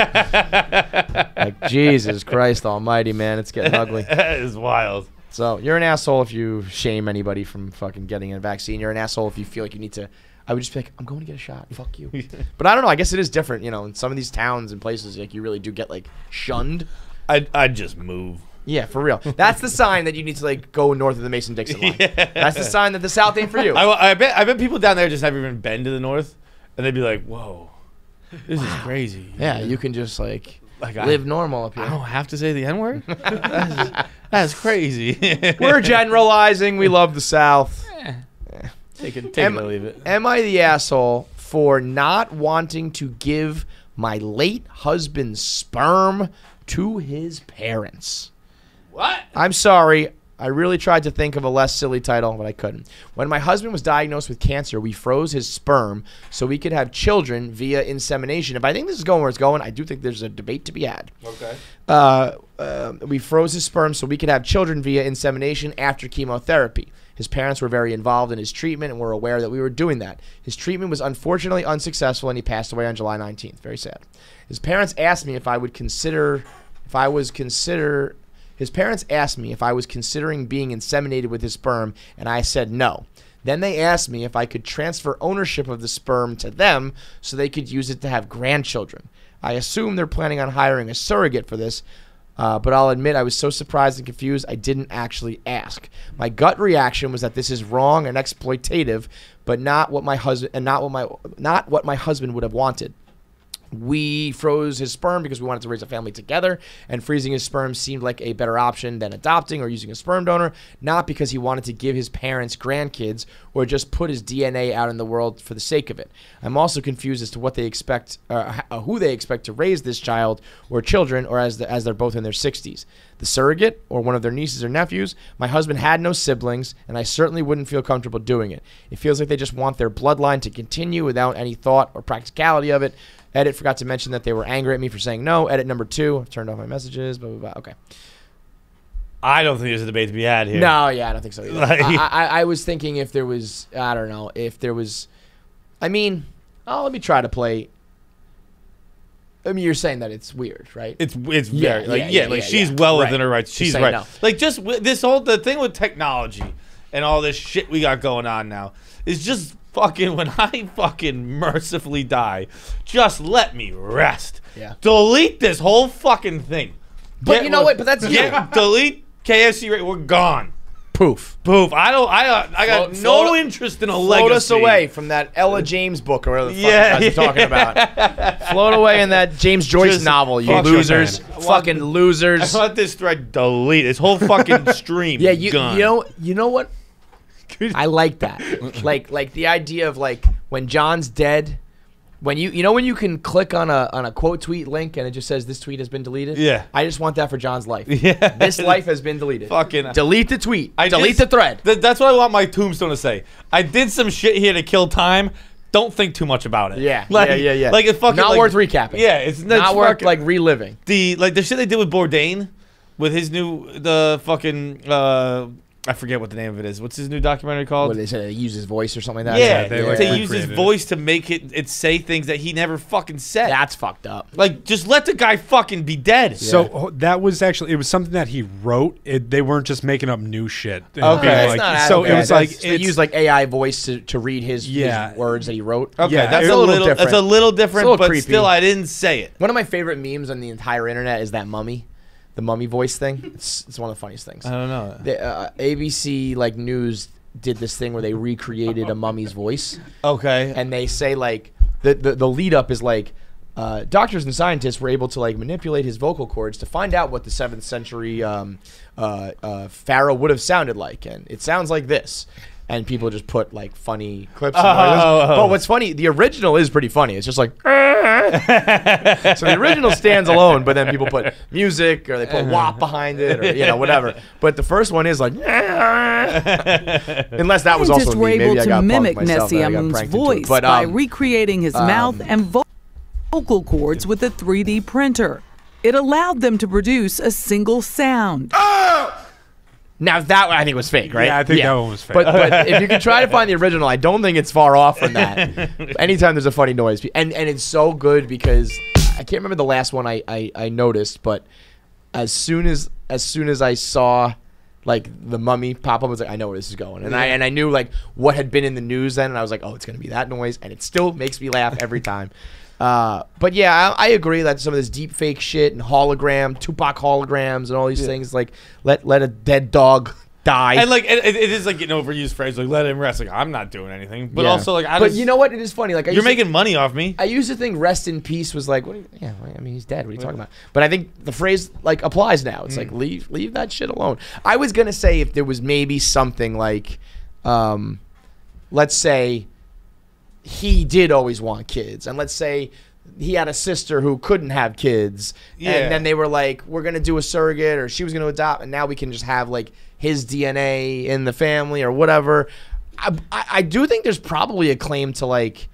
Speaker 2: Like Jesus Christ Almighty, man, it's getting ugly.
Speaker 3: That is wild.
Speaker 2: So you're an asshole if you shame anybody from fucking getting a vaccine. You're an asshole if you feel like you need to. I would just be like, I'm going to get a shot. Fuck you. But I don't know. I guess it is different. In some of these towns and places, like you really do get like shunned.
Speaker 3: I'd just move.
Speaker 2: Yeah, for real. That's the sign that you need to like go north of the Mason-Dixon line.
Speaker 3: Yeah.
Speaker 2: That's the sign that the South ain't for you.
Speaker 3: I bet people down there just haven't even been to the north, and they'd be like, "Whoa, this is crazy."
Speaker 2: Yeah, you can just like
Speaker 3: Like,
Speaker 2: live normal up
Speaker 3: I
Speaker 2: here.
Speaker 3: don't have to say the N word. That's crazy.
Speaker 2: We're generalizing. We love the South.
Speaker 3: take it or leave it.
Speaker 2: Am I the asshole for not wanting to give my late husband's sperm to his parents?
Speaker 3: What?
Speaker 2: I'm sorry. I really tried to think of a less silly title, but I couldn't. When my husband was diagnosed with cancer, we froze his sperm so we could have children via insemination. If I think this is going where it's going, I do think there's a debate to be had.
Speaker 3: Okay.
Speaker 2: We froze his sperm so we could have children via insemination after chemotherapy. His parents were very involved in his treatment and were aware that we were doing that. His treatment was unfortunately unsuccessful and he passed away on July 19th. Very sad. His parents asked me if I was considering being inseminated with his sperm, and I said no. Then they asked me if I could transfer ownership of the sperm to them so they could use it to have grandchildren. I assume they're planning on hiring a surrogate for this, but I'll admit I was so surprised and confused I didn't actually ask. My gut reaction was that this is wrong and exploitative, but not what my husband would have wanted. We froze his sperm because we wanted to raise a family together, and freezing his sperm seemed like a better option than adopting or using a sperm donor, not because he wanted to give his parents grandkids or just put his DNA out in the world for the sake of it. I'm also confused as to what they expect, who they expect to raise this child or children, or as they're both in their 60s. The surrogate or one of their nieces or nephews. My husband had no siblings, and I certainly wouldn't feel comfortable doing it. It feels like they just want their bloodline to continue without any thought or practicality of it. Edit forgot to mention that they were angry at me for saying no. Edit number 2. I've turned off my messages. Blah, blah, blah. Okay.
Speaker 3: I don't think there's a debate to be had here.
Speaker 2: No, yeah, I don't think so either.
Speaker 3: Like-
Speaker 2: I was thinking if there was, I don't know, if there was, let me try to play. I mean, you're saying that it's weird, right?
Speaker 3: It's
Speaker 2: Yeah,
Speaker 3: very
Speaker 2: yeah,
Speaker 3: like
Speaker 2: yeah,
Speaker 3: she's
Speaker 2: yeah.
Speaker 3: well
Speaker 2: Right.
Speaker 3: within her rights. She's
Speaker 2: saying
Speaker 3: right.
Speaker 2: no.
Speaker 3: Like just the thing with technology and all this shit we got going on now is just fucking when I fucking mercifully die, just let me rest.
Speaker 2: Yeah.
Speaker 3: Delete this whole fucking thing.
Speaker 2: But you know what? But that's you.
Speaker 3: delete KFC. We're gone.
Speaker 2: Poof.
Speaker 3: Poof. I got
Speaker 2: Float-
Speaker 3: no
Speaker 2: float-
Speaker 3: interest in a
Speaker 2: Float
Speaker 3: legacy.
Speaker 2: us away from that Ella James book or whatever the fuck
Speaker 3: Yeah,
Speaker 2: you guys are talking about. Float away in that James Joyce
Speaker 3: Just
Speaker 2: novel, you
Speaker 3: fuck your
Speaker 2: losers.
Speaker 3: man.
Speaker 2: Fucking losers.
Speaker 3: I want this thread delete. This whole fucking stream.
Speaker 2: Yeah, you
Speaker 3: gone.
Speaker 2: you know what? I like that. like the idea of like when John's dead, when when you can click on a quote tweet link and it just says this tweet has been deleted.
Speaker 3: Yeah.
Speaker 2: I just want that for John's life.
Speaker 3: Yeah.
Speaker 2: This life has been deleted.
Speaker 3: Fucking-
Speaker 2: delete the tweet.
Speaker 3: I
Speaker 2: delete
Speaker 3: just-
Speaker 2: the thread.
Speaker 3: That's what I want my tombstone to say. I did some shit here to kill time. Don't think too much about it.
Speaker 2: Yeah,
Speaker 3: like,
Speaker 2: yeah.
Speaker 3: Like it's fucking
Speaker 2: Not
Speaker 3: like,
Speaker 2: worth recapping.
Speaker 3: Yeah, it's
Speaker 2: Not worth
Speaker 3: fucking-
Speaker 2: like reliving.
Speaker 3: the shit they did with Bourdain, with his the fucking I forget what the name of it is. What's his new documentary called?
Speaker 2: What they say, they use his voice or something like that.
Speaker 3: Yeah,
Speaker 4: they,
Speaker 3: to
Speaker 4: like,
Speaker 3: use his
Speaker 4: recreated it.
Speaker 3: voice to make it say things that he never fucking said.
Speaker 2: That's fucked up.
Speaker 3: Like, just let the guy fucking be dead.
Speaker 4: So that was actually it was something that he wrote. They weren't just making up new shit. and
Speaker 2: Okay,
Speaker 4: being
Speaker 2: it's
Speaker 4: like-
Speaker 2: not
Speaker 4: so
Speaker 2: bad.
Speaker 4: it was like
Speaker 2: They use like AI voice to read his words that he wrote.
Speaker 3: Okay,
Speaker 4: Yeah,
Speaker 3: that's
Speaker 4: it's
Speaker 3: a
Speaker 4: a
Speaker 3: little
Speaker 2: little
Speaker 3: That's a
Speaker 2: different.
Speaker 3: little different,
Speaker 2: It's a little
Speaker 3: but
Speaker 2: creepy.
Speaker 3: still, I didn't say it.
Speaker 2: One of my favorite memes on the entire internet is that mummy, the mummy voice thing. It's one of the funniest things.
Speaker 3: I don't know.
Speaker 2: The, ABC like news did this thing where they recreated a mummy's voice,
Speaker 3: Okay.
Speaker 2: and they say like the lead up is like doctors and scientists were able to like manipulate his vocal cords to find out what the 7th century pharaoh would have sounded like, and it sounds like this. And people just put like funny clips. But what's funny, the original is pretty funny. It's just like, so the original stands alone, but then people put music or they put WAP behind it or whatever. But the first one is like, unless that was also
Speaker 5: Scientists
Speaker 2: me.
Speaker 5: were
Speaker 2: Maybe
Speaker 5: able
Speaker 2: I
Speaker 5: to
Speaker 2: got punked
Speaker 5: mimic
Speaker 2: myself and I got
Speaker 5: Nessium's
Speaker 2: pranked into it.
Speaker 5: voice
Speaker 2: But,
Speaker 5: by recreating his mouth and vocal cords with a 3D printer. It allowed them to produce a single sound.
Speaker 2: now that one I think was fake, right?
Speaker 4: Yeah, I think that one was fake.
Speaker 2: But if you can try to find the original, I don't think it's far off from that. Anytime there's a funny noise, and it's so good because I can't remember the last one I noticed, but as soon as I saw like the mummy pop up, I was like, I know where this is going, and I knew like what had been in the news then, and I was like, oh, it's gonna be that noise, and it still makes me laugh every time. But yeah, I agree that some of this deep fake shit and Tupac holograms and all these things, like let a dead dog die.
Speaker 3: And like it is like an overused phrase, like let him rest. Like I'm not doing anything, but
Speaker 2: Yeah.
Speaker 3: also like
Speaker 2: but you know what? It is funny. Like
Speaker 3: you're making money off me.
Speaker 2: I used to think "rest in peace" was like, what? I mean, he's dead. What are you talking about? But I think the phrase like applies now. It's like leave that shit alone. I was gonna say if there was maybe something like, let's say he did always want kids, and let's say he had a sister who couldn't have kids, and then they were like, we're gonna do a surrogate, or she was gonna adopt, and now we can just have like his DNA in the family or whatever. I do think there's probably a claim to like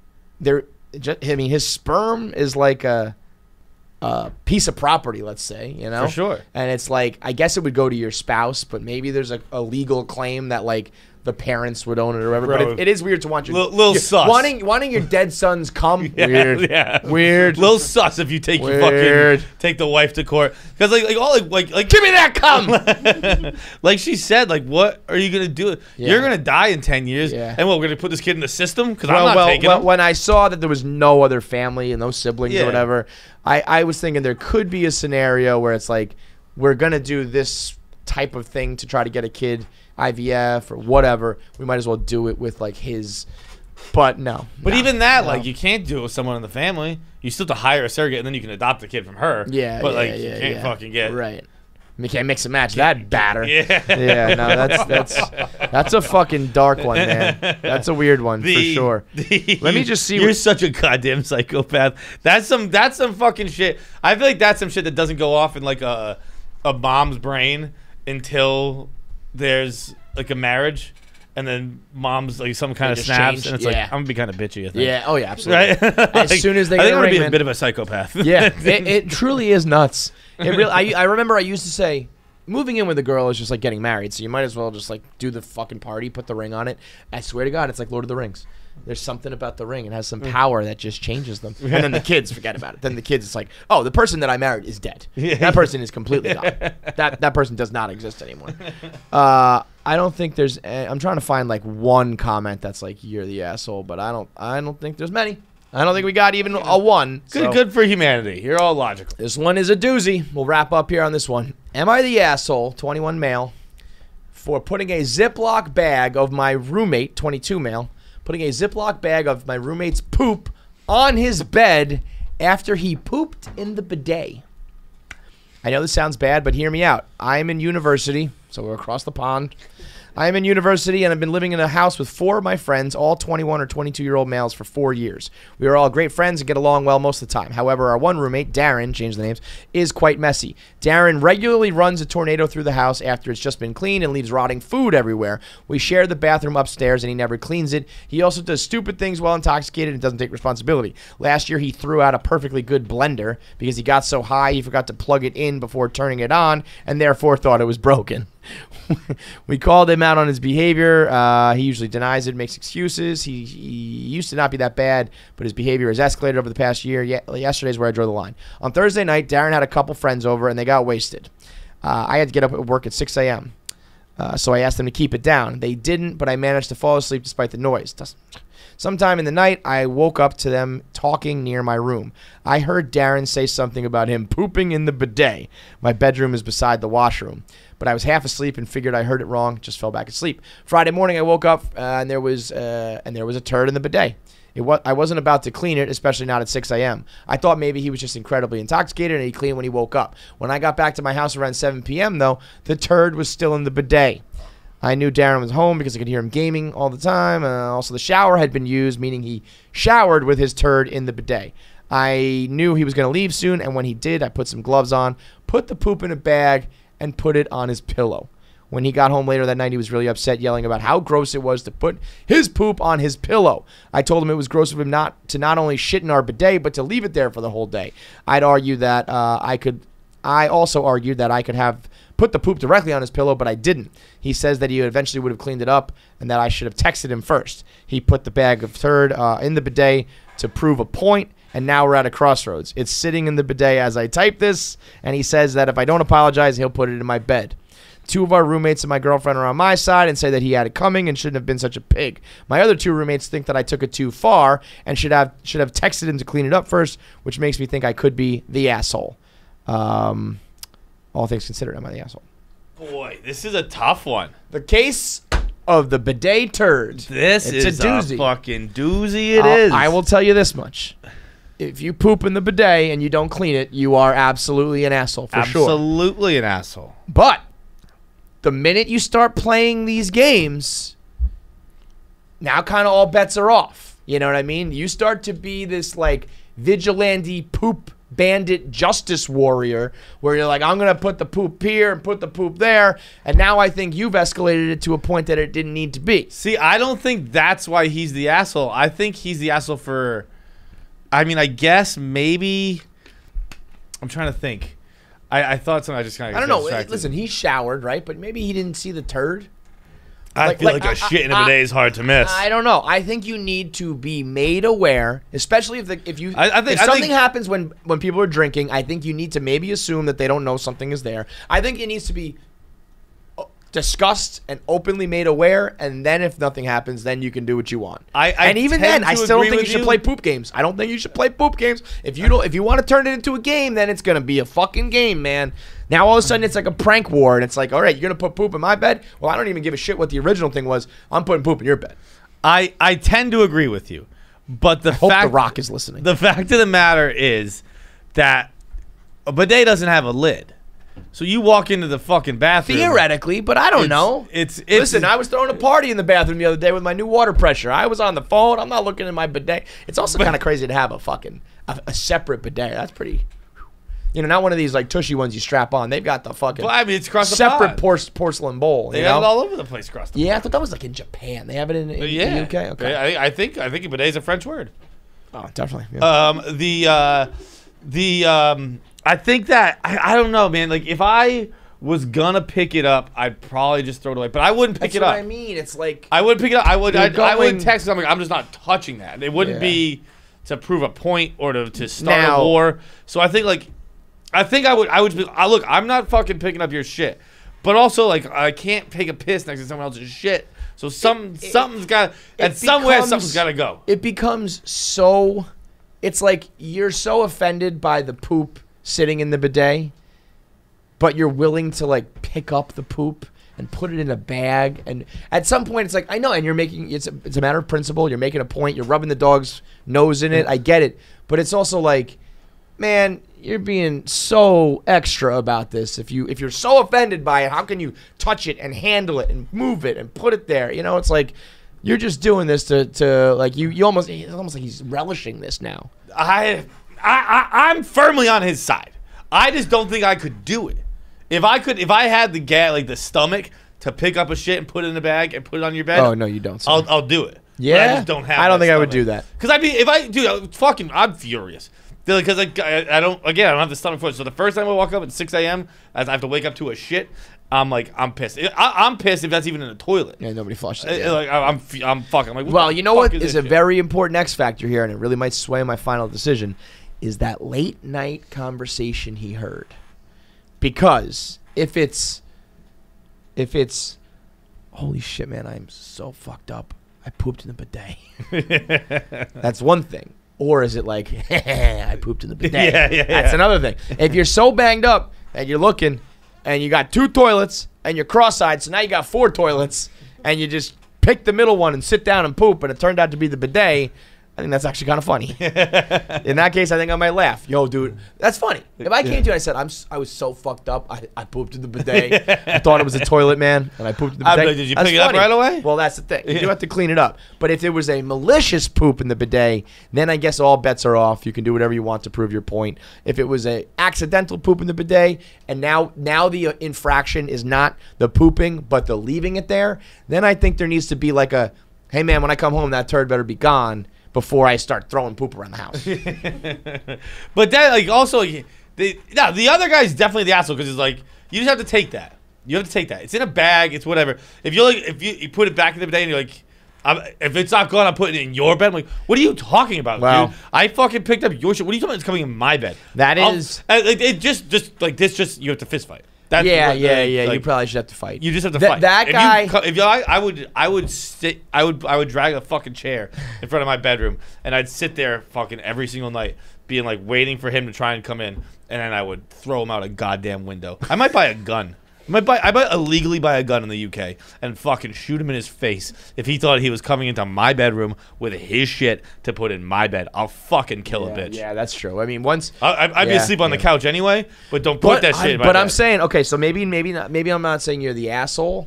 Speaker 2: I mean, his sperm is like a piece of property, let's say,
Speaker 3: For sure.
Speaker 2: and it's like, I guess it would go to your spouse, but maybe there's a legal claim that like the parents would own it or whatever.
Speaker 3: Bro.
Speaker 2: But it is weird to want your
Speaker 3: Little sus.
Speaker 2: wanting your dead son's cum. Weird.
Speaker 3: Yeah.
Speaker 2: Weird.
Speaker 3: Little sus if you take your
Speaker 2: Weird.
Speaker 3: fucking take the wife to court, because like
Speaker 2: Give me that cum.
Speaker 3: like she said, like what are you gonna do?
Speaker 2: Yeah.
Speaker 3: You're gonna die in 10 years,
Speaker 2: Yeah.
Speaker 3: and what, we're gonna put this kid in the system because I'm not taking him.
Speaker 2: when I saw that there was no other family and no siblings
Speaker 3: Yeah.
Speaker 2: or whatever, I was thinking there could be a scenario where it's like, we're gonna do this type of thing to try to get a kid, IVF or whatever. We might as well do it with like his. But no.
Speaker 3: But
Speaker 2: no,
Speaker 3: even that,
Speaker 2: no.
Speaker 3: like, you can't do it with someone in the family. You still have to hire a surrogate, and then you can adopt the kid from her.
Speaker 2: Yeah.
Speaker 3: But
Speaker 2: yeah,
Speaker 3: like,
Speaker 2: yeah,
Speaker 3: you can't
Speaker 2: yeah.
Speaker 3: fucking get
Speaker 2: right. You can't mix and match that batter.
Speaker 3: Yeah.
Speaker 2: Yeah, no, that's a fucking dark one, man. That's a weird one for sure. Let me just see
Speaker 3: You're
Speaker 2: what-
Speaker 3: such a goddamn psychopath. That's some fucking shit. I feel like that's some shit that doesn't go off in like a mom's brain until there's like a marriage, and then mom's like some kind of
Speaker 2: just
Speaker 3: snaps,
Speaker 2: change,
Speaker 3: and it's
Speaker 2: yeah.
Speaker 3: like I'm gonna be kind of bitchy. I think.
Speaker 2: Yeah. Oh yeah. Absolutely.
Speaker 3: Right.
Speaker 2: As soon as they
Speaker 3: I
Speaker 2: get
Speaker 3: think
Speaker 2: a
Speaker 3: I'm gonna
Speaker 2: ring,
Speaker 3: be
Speaker 2: man.
Speaker 3: a bit of a psychopath.
Speaker 2: Yeah, it truly is nuts. It really. I remember I used to say, moving in with a girl is just like getting married, so you might as well just like do the fucking party, put the ring on it. I swear to God, it's like Lord of the Rings. There's something about the ring; it has some power that just changes them. And then the kids forget about it. Then the kids, it's like, oh, the person that I married is dead. That person is completely gone. That person does not exist anymore. I don't think there's. I'm trying to find like one comment that's like, you're the asshole, but I don't think there's many. I don't think we got even a one.
Speaker 3: Good for humanity. You're all logical.
Speaker 2: This one is a doozy. We'll wrap up here on this one. Am I the asshole, 21 male, for putting a Ziploc bag of my roommate, 22 male, putting a Ziploc bag of my roommate's poop on his bed after he pooped in the bidet? I know this sounds bad, but hear me out. I'm in university, so we're across the pond. I am in university, and I've been living in a house with 4 of my friends, all 21 or 22-year-old males, for 4 years. We are all great friends and get along well most of the time. However, our one roommate, Darren, change the names, is quite messy. Darren regularly runs a tornado through the house after it's just been cleaned and leaves rotting food everywhere. We share the bathroom upstairs, and he never cleans it. He also does stupid things while intoxicated and doesn't take responsibility. Last year, he threw out a perfectly good blender because he got so high he forgot to plug it in before turning it on and therefore thought it was broken. We called him out on his behavior. He usually denies it, makes excuses. He used to not be that bad, but his behavior has escalated over the past year. Yesterday's where I drew the line. On Thursday night, Darren had a couple friends over, and they got wasted. I had to get up at work at 6 a.m., so I asked them to keep it down. They didn't, but I managed to fall asleep despite the noise. Sometime in the night, I woke up to them talking near my room. I heard Darren say something about him pooping in the bidet. My bedroom is beside the washroom. But I was half asleep and figured I heard it wrong, just fell back asleep. Friday morning, I woke up and there was a turd in the bidet. I wasn't about to clean it, especially not at 6 a.m. I thought maybe he was just incredibly intoxicated and he cleaned when he woke up. When I got back to my house around 7 p.m., though, the turd was still in the bidet. I knew Darren was home because I could hear him gaming all the time. Also, the shower had been used, meaning he showered with his turd in the bidet. I knew he was going to leave soon, and when he did, I put some gloves on, put the poop in a bag, and put it on his pillow. When he got home later that night, he was really upset, yelling about how gross it was to put his poop on his pillow. I told him it was gross of him not only shit in our bidet, but to leave it there for the whole day. I also argued that I could have put the poop directly on his pillow, but I didn't. He says that he eventually would have cleaned it up and that I should have texted him first. He put the bag of turd in the bidet to prove a point, and now we're at a crossroads. It's sitting in the bidet as I type this, and he says that if I don't apologize, he'll put it in my bed. 2 of our roommates and my girlfriend are on my side and say that he had it coming and shouldn't have been such a pig. My other 2 roommates think that I took it too far and should have texted him to clean it up first, which makes me think I could be the asshole. All things considered, am I the asshole?
Speaker 3: Boy, this is a tough one.
Speaker 2: The case of the bidet turd.
Speaker 3: It's
Speaker 2: is
Speaker 3: a
Speaker 2: doozy.
Speaker 3: fucking doozy. It is.
Speaker 2: I will tell you this much. If you poop in the bidet and you don't clean it, you are absolutely an asshole for sure.
Speaker 3: Absolutely an asshole.
Speaker 2: But the minute you start playing these games, now kind of all bets are off. You know what I mean? You start to be this like vigilante poop bandit justice warrior where you're like, I'm going to put the poop here and put the poop there. And now I think you've escalated it to a point that it didn't need to be.
Speaker 3: See, I don't think that's why he's the asshole. I think he's the asshole for, I mean, I guess maybe, I'm trying to think. I thought something, I just kind of
Speaker 2: I don't know.
Speaker 3: distracted.
Speaker 2: Listen, he showered, right? But maybe he didn't see the turd.
Speaker 3: I feel like a shit in a bidet is hard to miss.
Speaker 2: I don't know. I think you need to be made aware, especially if
Speaker 3: think
Speaker 2: something happens when people are drinking. I think you need to maybe assume that they don't know something is there. I think it needs to be discussed and openly made aware, and then if nothing happens, then you can do what you want. And even then, I still don't think you should play poop games. I don't think you should play poop games. If you want to turn it into a game, then it's gonna be a fucking game, man. Now all of a sudden it's like a prank war, and it's like, all right, you're gonna put poop in my bed? Well, I don't even give a shit what the original thing was. I'm putting poop in your bed.
Speaker 3: I tend to agree with you, but
Speaker 2: I hope The Rock is listening.
Speaker 3: The fact of the matter is that a bidet doesn't have a lid. So you walk into the fucking bathroom.
Speaker 2: Theoretically, but I don't know. Listen, I was throwing a party in the bathroom the other day with my new water pressure. I was on the phone. I'm not looking at my bidet. It's also kind of crazy to have a separate bidet. That's pretty, not one of these like tushy ones you strap on. They've got the fucking
Speaker 3: it's across the
Speaker 2: separate
Speaker 3: pod.
Speaker 2: porcelain bowl.
Speaker 3: They have it all over the place across the
Speaker 2: Yeah, I thought that was like in Japan. They have it in the UK. Okay.
Speaker 3: I think a bidet is a French word.
Speaker 2: Oh, definitely. Yeah.
Speaker 3: I think that I don't know, man. Like if I was gonna pick it up, I'd probably just throw it away. But I wouldn't pick
Speaker 2: That's
Speaker 3: it
Speaker 2: what
Speaker 3: up.
Speaker 2: I mean, it's like
Speaker 3: I would pick it up. I would
Speaker 2: going-
Speaker 3: text something. I'm just not touching that. It wouldn't
Speaker 2: Yeah.
Speaker 3: be to prove a point or to start
Speaker 2: Now-
Speaker 3: a war. So I think I would be, look, I'm not fucking picking up your shit. But also like I can't take a piss next to someone else's shit. So something's got and somewhere something's got to go.
Speaker 2: It becomes so. It's like you're so offended by the poop sitting in the bidet, but you're willing to like pick up the poop and put it in a bag. And at some point, it's like I know, and you're making it's a matter of principle. You're making a point. You're rubbing the dog's nose in it. I get it, but it's also like, man, you're being so extra about this. If you're so offended by it, how can you touch it and handle it and move it and put it there? It's like you're just doing this to like you almost. It's almost like he's relishing this now.
Speaker 3: I'm firmly on his side. I just don't think I could do it. If I had the stomach to pick up a shit and put it in a bag and put it on your bed.
Speaker 2: Oh no, you don't. Sir.
Speaker 3: I'll do it.
Speaker 2: Yeah,
Speaker 3: But I just don't have.
Speaker 2: I don't think I would
Speaker 3: stomach.
Speaker 2: do that.
Speaker 3: Because I'm furious. Because I don't have the stomach for it. So the first time I walk up at 6 a.m. as I have to wake up to a shit, I'm pissed. I'm pissed if that's even in the toilet.
Speaker 2: Yeah, nobody flushes it. Yeah.
Speaker 3: Like I'm fucking. I'm like,
Speaker 2: Well, you know what is a
Speaker 3: shit?
Speaker 2: very important X factor here, and it really might sway my final decision, is that late night conversation he heard. Because if it's, holy shit, man, I'm so fucked up. I pooped in the bidet. That's one thing. Or is it like, I pooped in the bidet?
Speaker 3: Yeah.
Speaker 2: That's another thing. If you're so banged up and you're looking and you got 2 toilets and you're cross-eyed, so now you got 4 toilets and you just pick the middle one and sit down and poop, and it turned out to be the bidet, I think that's actually kind of funny. In that case, I think I might laugh. Yo, dude, that's funny. If I came to you and I said, I was so fucked up, I pooped in the bidet. I thought it was a toilet, man, and I pooped in the
Speaker 3: I'd be
Speaker 2: bidet.
Speaker 3: like, did you
Speaker 2: That's
Speaker 3: pick it up
Speaker 2: funny.
Speaker 3: right away?
Speaker 2: Well, that's the thing. You do have to clean it up. But if it was a malicious poop in the bidet, then I guess all bets are off. You can do whatever you want to prove your point. If it was a accidental poop in the bidet, and now the infraction is not the pooping, but the leaving it there, then I think there needs to be like a, hey, man, when I come home, that turd better be gone before I start throwing poop around the house.
Speaker 3: But that, like, also, the other guy's definitely the asshole because it's like, you just have to take that. You have to take that. It's in a bag. It's whatever. If you're like, if you put it back in the bidet and you're like, if it's not gone, I'm putting it in your bed. I'm like, what are you talking about,
Speaker 2: Wow.
Speaker 3: dude? I fucking picked up your shit. What are you talking about? It's coming in my bed.
Speaker 2: That is-
Speaker 3: it just like this. Just you have to fist fight. That's
Speaker 2: Yeah.
Speaker 3: like,
Speaker 2: You probably should have to fight.
Speaker 3: You just have to
Speaker 2: Th-
Speaker 3: fight.
Speaker 2: that
Speaker 3: If
Speaker 2: guy-
Speaker 3: you co- if you, I would drag a fucking chair in front of my bedroom, and I'd sit there fucking every single night, being like waiting for him to try and come in, and then I would throw him out a goddamn window. I might buy a gun. I might illegally buy a gun in the UK and fucking shoot him in his face if he thought he was coming into my bedroom with his shit to put in my bed. I'll fucking kill a bitch.
Speaker 2: Yeah, that's true. I mean, once
Speaker 3: I'd be
Speaker 2: Yeah,
Speaker 3: asleep on the
Speaker 2: yeah.
Speaker 3: couch anyway, but don't put that shit in my
Speaker 2: But
Speaker 3: bed.
Speaker 2: I'm saying, okay, so maybe not. Maybe I'm not saying you're the asshole.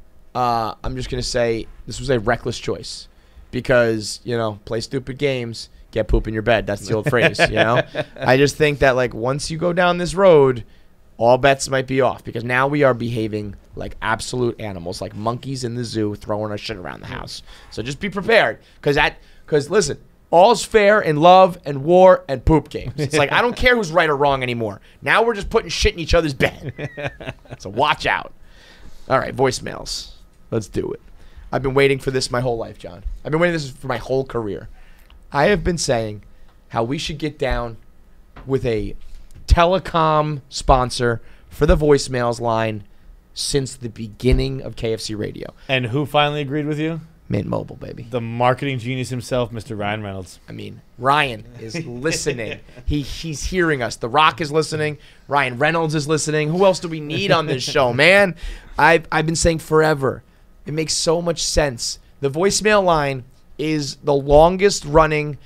Speaker 2: I'm just gonna say this was a reckless choice because play stupid games, get poop in your bed. That's the old phrase. I just think that like once you go down this road, all bets might be off because now we are behaving like absolute animals, like monkeys in the zoo throwing our shit around the house. So just be prepared because listen. All's fair in love and war and poop games. It's like I don't care who's right or wrong anymore. Now we're just putting shit in each other's bed. So watch out. All right, voicemails. Let's do it. I've been waiting for this my whole life, John. I've been waiting for this for my whole career. I have been saying how we should get down with a telecom sponsor for the voicemails line since the beginning of KFC Radio.
Speaker 3: And who finally agreed with you?
Speaker 2: Mint Mobile, baby.
Speaker 3: The marketing genius himself, Mr. Ryan Reynolds.
Speaker 2: I mean, Ryan is listening. He's hearing us. The Rock is listening. Ryan Reynolds is listening. Who else do we need on this show, man? I've been saying forever. It makes so much sense. The voicemail line is the longest running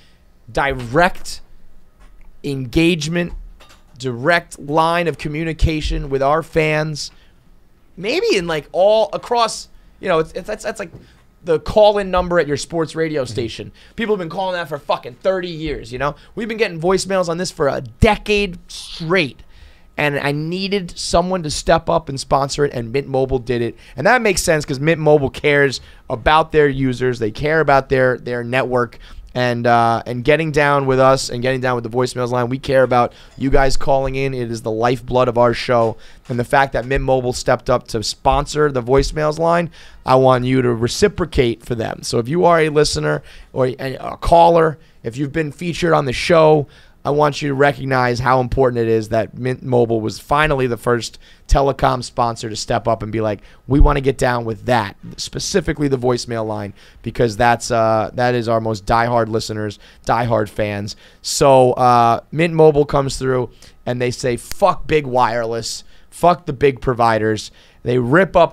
Speaker 2: direct engagement, direct line of communication with our fans. Maybe in like all across, that's like the call-in number at your sports radio station. People have been calling that for fucking 30 years, We've been getting voicemails on this for a decade straight. And I needed someone to step up and sponsor it, and Mint Mobile did it. And that makes sense because Mint Mobile cares about their users. They care about their network. And getting down with us and getting down with the voicemails line, we care about you guys calling in. It is the lifeblood of our show. And the fact that Mint Mobile stepped up to sponsor the voicemails line, I want you to reciprocate for them. So if you are a listener or a caller, if you've been featured on the show, I want you to recognize how important it is that Mint Mobile was finally the first telecom sponsor to step up and be like, we want to get down with that, specifically the voicemail line, because that is our most diehard listeners, diehard fans. So Mint Mobile comes through and they say, fuck big wireless, fuck the big providers. They rip up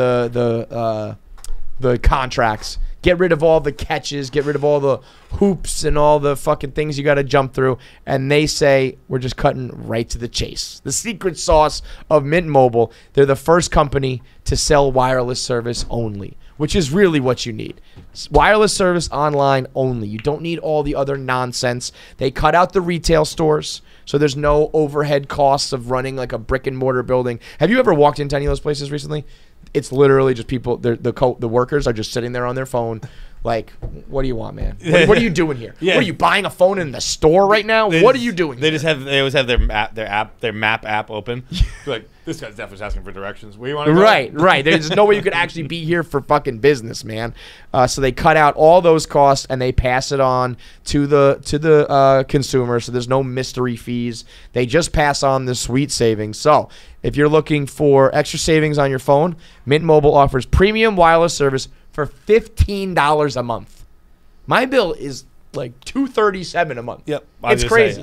Speaker 2: the contracts. Get rid of all the catches, get rid of all the hoops and all the fucking things you got to jump through. And they say, we're just cutting right to the chase. The secret sauce of Mint Mobile, they're the first company to sell wireless service only, which is really what you need. Wireless service online only. You don't need all the other nonsense. They cut out the retail stores, so there's no overhead costs of running like a brick and mortar building. Have you ever walked into any of those places recently? it's literally just people. The workers are just sitting there on their phone. Like, what do you want, man? What are you doing here?
Speaker 3: Yeah.
Speaker 2: What are you buying a phone in the store right now? What are you doing?
Speaker 3: They
Speaker 2: here?
Speaker 3: they always have their map app open. Like, this guy's definitely asking for directions. Where you want to go?
Speaker 2: Right. There's no way you could actually be here for fucking business, man. So they cut out all those costs and they pass it on to the consumer. So there's no mystery fees. They just pass on the sweet savings. So if you're looking for extra savings on your phone, Mint Mobile offers premium wireless service for $15 a month. My bill is like $237 a month.
Speaker 3: Yep.
Speaker 2: It's crazy.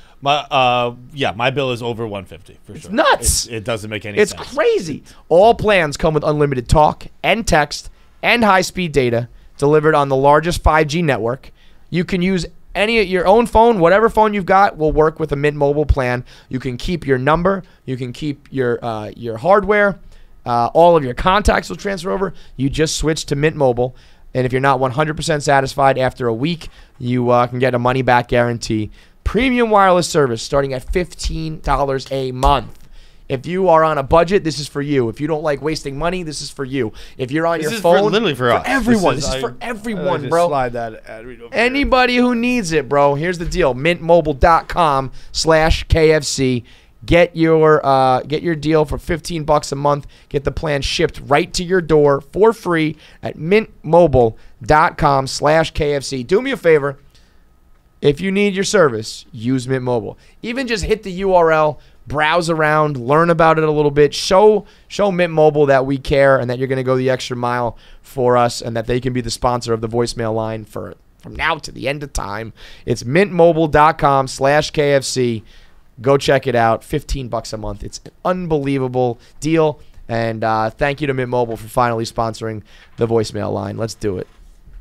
Speaker 3: My bill is over $150 for sure.
Speaker 2: Nuts.
Speaker 3: It doesn't make any
Speaker 2: It's
Speaker 3: sense.
Speaker 2: crazy. All plans come with unlimited talk and text and high-speed data delivered on the largest 5G network. You can use any of your own phone, whatever phone you've got will work with a Mint Mobile plan. You can keep your number. You can keep your hardware. All of your contacts will transfer over. You just switch to Mint Mobile. And if you're not 100% satisfied after a week, you can get a money-back guarantee. Premium wireless service starting at $15 a month. If you are on a budget, this is for you. If you don't like wasting money, this is for you. If you're on
Speaker 3: This
Speaker 2: your
Speaker 3: is
Speaker 2: phone,
Speaker 3: literally for us.
Speaker 2: everyone. This is for everyone,
Speaker 3: just
Speaker 2: bro.
Speaker 3: Slide that ad read over
Speaker 2: Anybody who needs it, bro. Here's the deal: mintmobile.com/KFC. Get your deal for $15 a month. Get the plan shipped right to your door for free at mintmobile.com/KFC. Do me a favor. If you need your service, use Mint Mobile. Even just hit the URL, browse around, learn about it a little bit. Show Mint Mobile that we care and that you're going to go the extra mile for us and that they can be the sponsor of the voicemail line from now to the end of time. It's mintmobile.com/KFC. Go check it out. $15 a month. It's an unbelievable deal. And thank you to Mint Mobile for finally sponsoring the voicemail line. Let's do it.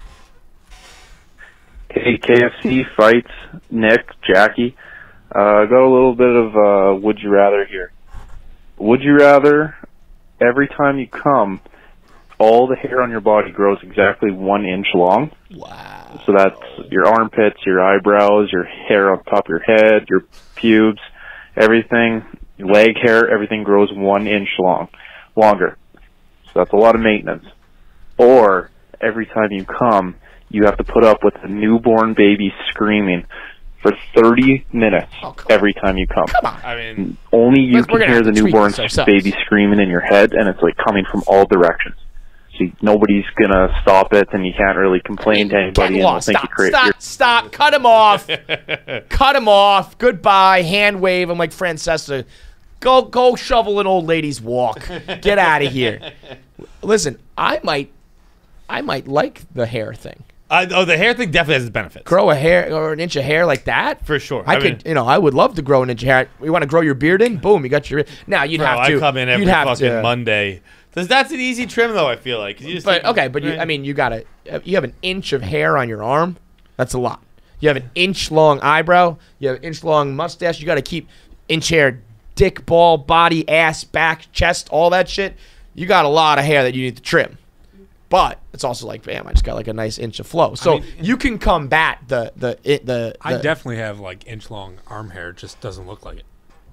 Speaker 6: Hey, KFC fights, Nick, Jackie. Got a little bit of would you rather here. Would you rather every time you come, all the hair on your body grows exactly 1 inch long?
Speaker 2: Wow.
Speaker 6: So that's your armpits, your eyebrows, your hair on top of your head, your pubes, everything, your leg hair, everything grows 1 inch longer. So that's a lot of maintenance. Or every time you come, you have to put up with a newborn baby screaming for 30 minutes every time you come.
Speaker 2: Come on.
Speaker 3: I mean,
Speaker 6: Only you
Speaker 2: We're
Speaker 6: can
Speaker 2: gonna
Speaker 6: hear
Speaker 2: have
Speaker 6: the
Speaker 2: to tweak
Speaker 6: newborn
Speaker 2: this ourselves.
Speaker 6: baby screaming in your head, and it's like coming from all directions. So nobody's gonna stop it, and you can't really complain to anybody, and they'll think you create.
Speaker 2: Stop. Cut him off. Cut him off. Goodbye. Hand wave. I'm like Francesca. Go shovel an old lady's walk. Get out of here. Listen, I might like the hair thing.
Speaker 3: the hair thing definitely has its benefits.
Speaker 2: Grow a hair or an inch of hair like that
Speaker 3: For sure.
Speaker 2: I could, I would love to grow an inch of hair. You want to grow your beard in? Boom, you got your. Now you'd
Speaker 3: Bro,
Speaker 2: have to.
Speaker 3: I come in every
Speaker 2: you'd have
Speaker 3: fucking
Speaker 2: to,
Speaker 3: Monday. That's an easy trim, though, I feel like. 'Cause you just
Speaker 2: But
Speaker 3: take-
Speaker 2: okay, but you have an inch of hair on your arm. That's a lot. You have an inch long eyebrow. You have an inch long mustache. You got to keep inch hair, dick, ball, body, ass, back, chest, all that shit. You got a lot of hair that you need to trim. But it's also like, bam, I just got like a nice inch of flow. So you can combat the
Speaker 4: I definitely have like inch long arm hair. It just doesn't look like it.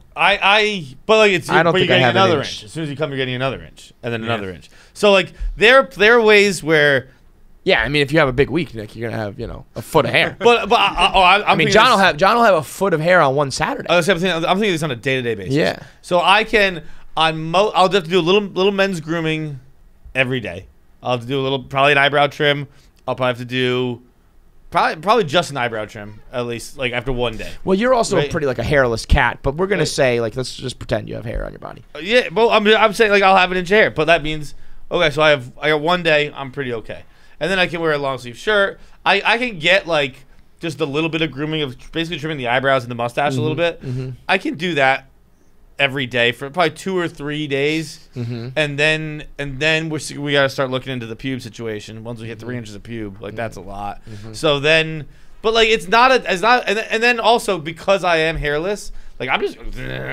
Speaker 3: but like it's.
Speaker 2: I don't
Speaker 3: but
Speaker 2: think
Speaker 3: you're
Speaker 2: I
Speaker 3: getting
Speaker 2: have an
Speaker 3: another
Speaker 2: inch.
Speaker 3: inch. As soon as you come, you're getting another inch, and then another inch. So like there are ways where.
Speaker 2: Yeah, I mean, if you have a big week, Nick, you're gonna have a foot of hair.
Speaker 3: I'm
Speaker 2: I mean,
Speaker 3: thinking
Speaker 2: John
Speaker 3: this-
Speaker 2: will have a foot of hair on one Saturday.
Speaker 3: I'm thinking this on a day-to-day basis.
Speaker 2: Yeah.
Speaker 3: So I can I'll have to do a little men's grooming every day. I'll have to do probably an eyebrow trim. I'll probably have to do probably just an eyebrow trim at least like after one day.
Speaker 2: Well, you're also
Speaker 3: Right.
Speaker 2: pretty like a hairless cat, but we're gonna say like let's just pretend you have hair on your body.
Speaker 3: Yeah, well I'm saying like I'll have an inch of hair, but that means okay. So I got one day I'm pretty okay, and then I can wear a long sleeve shirt. I can get like just a little bit of grooming of basically trimming the eyebrows and the mustache a little bit. I can do that every day for probably 2 or 3 days, and then we got to start looking into the pube situation. Once we hit 3 inches of pube, like that's a lot. So then But like, it's not and then also because I am hairless, like I'm just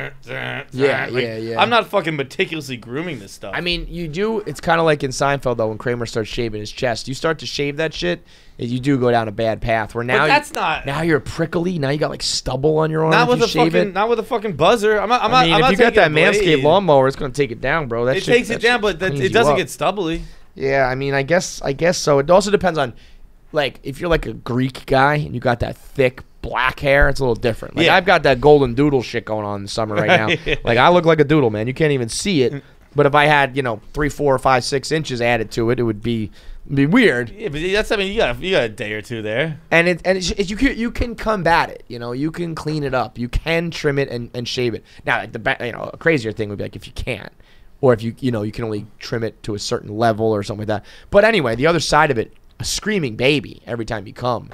Speaker 2: yeah.
Speaker 3: I'm not fucking meticulously grooming this stuff.
Speaker 2: I mean, you do. It's kind of like in Seinfeld though, when Kramer starts shaving his chest. You start to shave that shit, and you do go down a bad path. Where now,
Speaker 3: but that's not.
Speaker 2: Now you're prickly. Now you got like stubble on your arm.
Speaker 3: Not
Speaker 2: if
Speaker 3: with
Speaker 2: you
Speaker 3: a
Speaker 2: shave
Speaker 3: fucking,
Speaker 2: it.
Speaker 3: not with a fucking buzzer. I'm not.
Speaker 2: I mean,
Speaker 3: I'm
Speaker 2: if
Speaker 3: not
Speaker 2: you got
Speaker 3: taking
Speaker 2: that
Speaker 3: a
Speaker 2: Manscaped
Speaker 3: blade.
Speaker 2: lawnmower, it's gonna take it down, bro. That
Speaker 3: It
Speaker 2: shit,
Speaker 3: takes it down, but
Speaker 2: cleans
Speaker 3: it
Speaker 2: you
Speaker 3: doesn't
Speaker 2: up.
Speaker 3: get stubbly.
Speaker 2: Yeah, I mean, I guess so. It also depends on, like, if you're like a Greek guy and you got that thick black hair, it's a little different. Like,
Speaker 3: Yeah.
Speaker 2: I've got that golden doodle shit going on in the summer right now. Like, I look like a doodle, man. You can't even see it. But if I had, 3, 4, 5, 6 inches added to it, it would be weird.
Speaker 3: Yeah, but that's. I mean, you got a day or two there.
Speaker 2: And you can combat it. You can clean it up. You can trim it and shave it. Now, like a crazier thing would be like if you can't, or if you can only trim it to a certain level or something like that. But anyway, the other side of it, a screaming baby every time you come.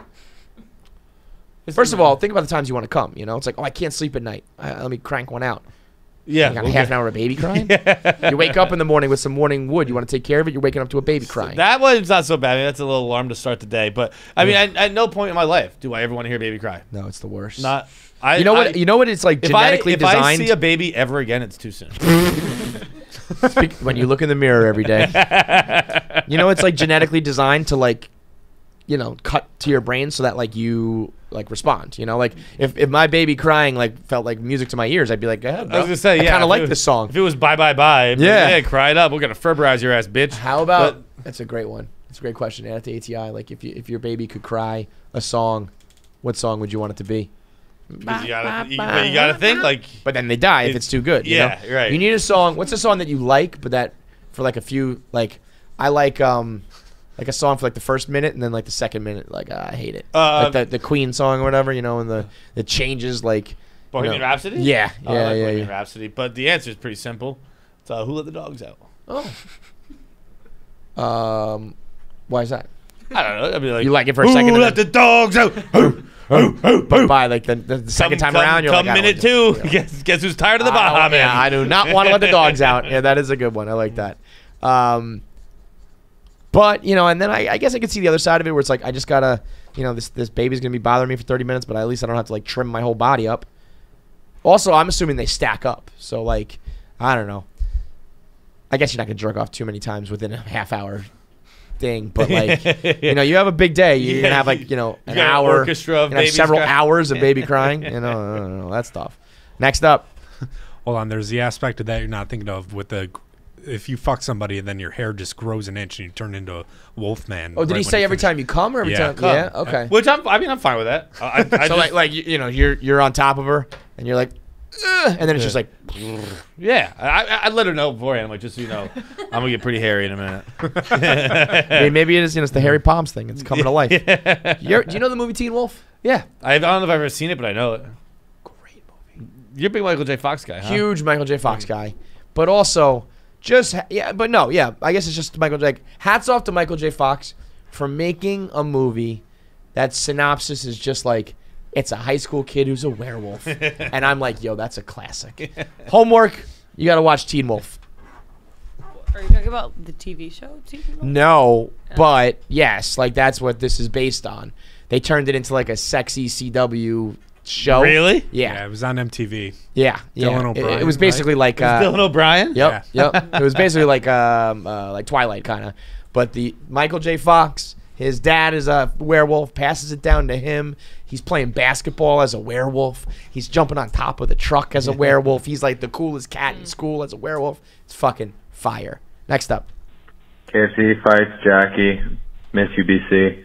Speaker 2: First of all, think about the times you want to come. It's like, oh, I can't sleep at night. Let me crank one out.
Speaker 3: Yeah,
Speaker 2: You got half an hour of baby crying. You wake up in the morning with some morning wood. You want to take care of it. You're waking up to a baby crying.
Speaker 3: That one's not so bad. I mean, that's a little alarm to start the day. But I mean, at no point in my life do I ever want to hear a baby cry.
Speaker 2: No, it's the worst.
Speaker 3: Not.
Speaker 2: You know what? It's like genetically
Speaker 3: if
Speaker 2: designed.
Speaker 3: I see a baby ever again, it's too soon.
Speaker 2: When you look in the mirror every day. It's like genetically designed to like, cut to your brain so that like you like respond. Like if my baby crying like felt like music to my ears, I'd be like,
Speaker 3: I was gonna say,
Speaker 2: I
Speaker 3: yeah.
Speaker 2: kind of
Speaker 3: if
Speaker 2: like
Speaker 3: it was-
Speaker 2: this song.
Speaker 3: If it was bye bye bye,
Speaker 2: Yeah.
Speaker 3: cry it up. We're gonna Ferberize your ass, bitch.
Speaker 2: How about that's a great one. It's a great question. Add it to ATI. Like if your baby could cry a song, what song would you want it to be?
Speaker 3: Because you gotta think like.
Speaker 2: But then they die if it's too good.
Speaker 3: Yeah, right.
Speaker 2: You need a song. What's a song that you like, but that for like a few like I like a song for like the first minute and then like the second minute like I hate it. Like the Queen song or whatever, and the changes like
Speaker 3: Bohemian Rhapsody?
Speaker 2: Yeah,
Speaker 3: I like
Speaker 2: yeah.
Speaker 3: Bohemian Rhapsody. But the answer is pretty simple. It's Who Let the Dogs Out?
Speaker 2: Why is that?
Speaker 3: I don't know. I mean, like,
Speaker 2: You like it for a second
Speaker 3: Who
Speaker 2: and
Speaker 3: let the dogs out?
Speaker 2: But by like the second time around, you're
Speaker 3: come
Speaker 2: like, I don't
Speaker 3: minute
Speaker 2: want
Speaker 3: two. Guess who's tired of the
Speaker 2: I
Speaker 3: Baja
Speaker 2: don't-
Speaker 3: Man?
Speaker 2: yeah, I do not want to let the dogs out. Yeah, that is a good one. I like that. But and then I guess I could see the other side of it where it's like I just gotta, this baby's gonna be bothering me for 30 minutes, but at least I don't have to like trim my whole body up. Also, I'm assuming they stack up, so like I don't know. I guess you're not gonna jerk off too many times within a half hour thing, but like you have a big day. You're gonna have like an
Speaker 3: got an
Speaker 2: hour,
Speaker 3: orchestra of
Speaker 2: you're gonna have
Speaker 3: babies
Speaker 2: several
Speaker 3: crying.
Speaker 2: hours of baby crying. I don't know, that's tough. Next up.
Speaker 4: Hold on, there's the aspect of that you're not thinking of with the if you fuck somebody and then your hair just grows an inch and you turn into a wolf man.
Speaker 2: Oh, did he say every time you come or every
Speaker 4: Yeah.
Speaker 2: time?
Speaker 4: Come.
Speaker 2: Yeah. Okay.
Speaker 3: Which I'm fine with that. I
Speaker 2: So
Speaker 3: just,
Speaker 2: like you're on top of her and you're like, "Ugh," and then it's just like,
Speaker 3: yeah, I let her know beforehand. I'm like, just so you know, I'm gonna get pretty hairy in a minute.
Speaker 2: I mean, maybe it is. It's the Harry Palms thing. It's coming to life. Do you know the movie Teen Wolf?
Speaker 3: Yeah, I don't know if I've ever seen it, but I know it.
Speaker 2: Great movie.
Speaker 3: You're a big Michael J. Fox guy, huh?
Speaker 2: Huge Michael J. Fox guy, but also I guess it's just Michael J. Hats off to Michael J. Fox for making a movie that synopsis is just like it's a high school kid who's a werewolf, and I'm like, yo, that's a classic. Homework, you got to watch Teen Wolf.
Speaker 7: Are you talking about the TV show?
Speaker 2: No, but yes, like that's what this is based on. They turned it into like a sexy CW show.
Speaker 3: Really?
Speaker 4: Yeah,
Speaker 2: Yeah.
Speaker 4: it was on MTV.
Speaker 2: Yeah.
Speaker 4: Dylan
Speaker 2: It
Speaker 4: O'Brien,
Speaker 2: was basically like
Speaker 3: Dylan O'Brien.
Speaker 2: Yep. It was basically like Twilight kind of. But the Michael J. Fox, his dad is a werewolf, passes it down to him. He's playing basketball as a werewolf. He's jumping on top of the truck as a werewolf. He's like the coolest cat in school as a werewolf. It's fucking fire. Next up.
Speaker 8: KFC fights Jackie. Miss UBC.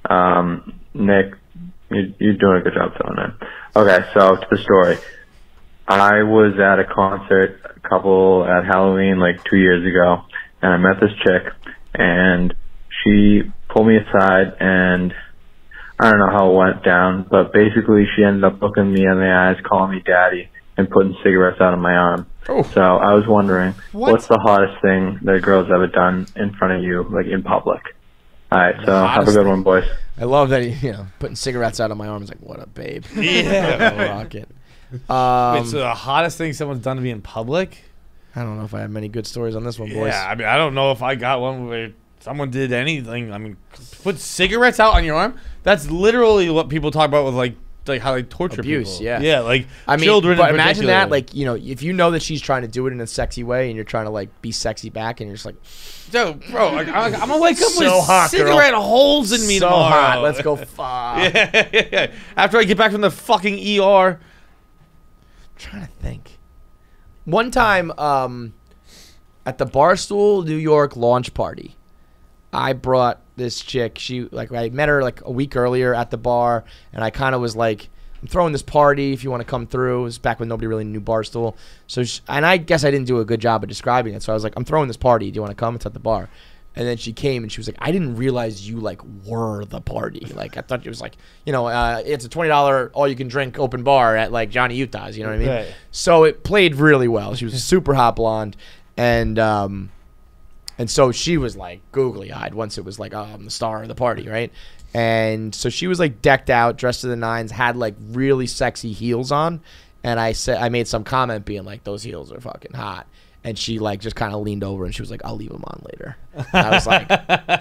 Speaker 8: Nick, you're doing a good job filling in. Okay, so to the story. I was at a concert, a couple at Halloween like 2 years ago, and I met this chick, and she pulled me aside, and I don't know how it went down, but basically she ended up looking me in the eyes, calling me daddy, and putting cigarettes out of my arm.
Speaker 2: Oh.
Speaker 8: So I was wondering, what's the hottest thing that a girl's ever done in front of you, like in public? All right, so have a
Speaker 2: hottest
Speaker 8: good
Speaker 2: thing.
Speaker 8: one, boys.
Speaker 2: I love that he, putting cigarettes out of my arm is like, what a babe.
Speaker 3: Yeah.
Speaker 2: Rocket.
Speaker 3: Wait, so the hottest thing someone's done to me in public?
Speaker 2: I don't know if I have many good stories on this one, boys.
Speaker 3: Yeah, I mean, I don't know if I got one where someone did anything. I mean, put cigarettes out on your arm. That's literally what people talk about with like how they torture
Speaker 2: Abuse,
Speaker 3: people.
Speaker 2: yeah.
Speaker 3: Yeah, like
Speaker 2: I mean,
Speaker 3: children.
Speaker 2: but
Speaker 3: in
Speaker 2: imagine
Speaker 3: particular.
Speaker 2: that, like, you know, if you know that she's trying to do it in a sexy way and you're trying to like be sexy back and you're just like,
Speaker 3: Yo, bro, like, I'm gonna wake up
Speaker 2: So
Speaker 3: with
Speaker 2: hot, girl.
Speaker 3: cigarette holes in me
Speaker 2: so
Speaker 3: tomorrow.
Speaker 2: hot, let's go fuck.
Speaker 3: Yeah. After I get back from the fucking ER.
Speaker 2: Trying to think. One time, at the Barstool New York launch party, I brought this chick. I met her like a week earlier at the bar, and I kind of was like, I'm throwing this party if you want to come through. It was back when nobody really knew Barstool. So, and I guess I didn't do a good job of describing it. So I was like, I'm throwing this party. Do you want to come? It's at the bar. And then she came and she was like, I didn't realize you like were the party. Like I thought it was like, you know, it's a $20 all you can drink open bar at like Johnny Utah's. You know what I mean?
Speaker 3: Right.
Speaker 2: So it played really well. She was a super hot blonde, and so she was like googly eyed once it was like, oh, I'm the star of the party, right? And so she was like decked out, dressed to the nines, had like really sexy heels on, and I made some comment being like, those heels are fucking hot. And she like just kind of leaned over and she was like, I'll leave them on later. And I was like,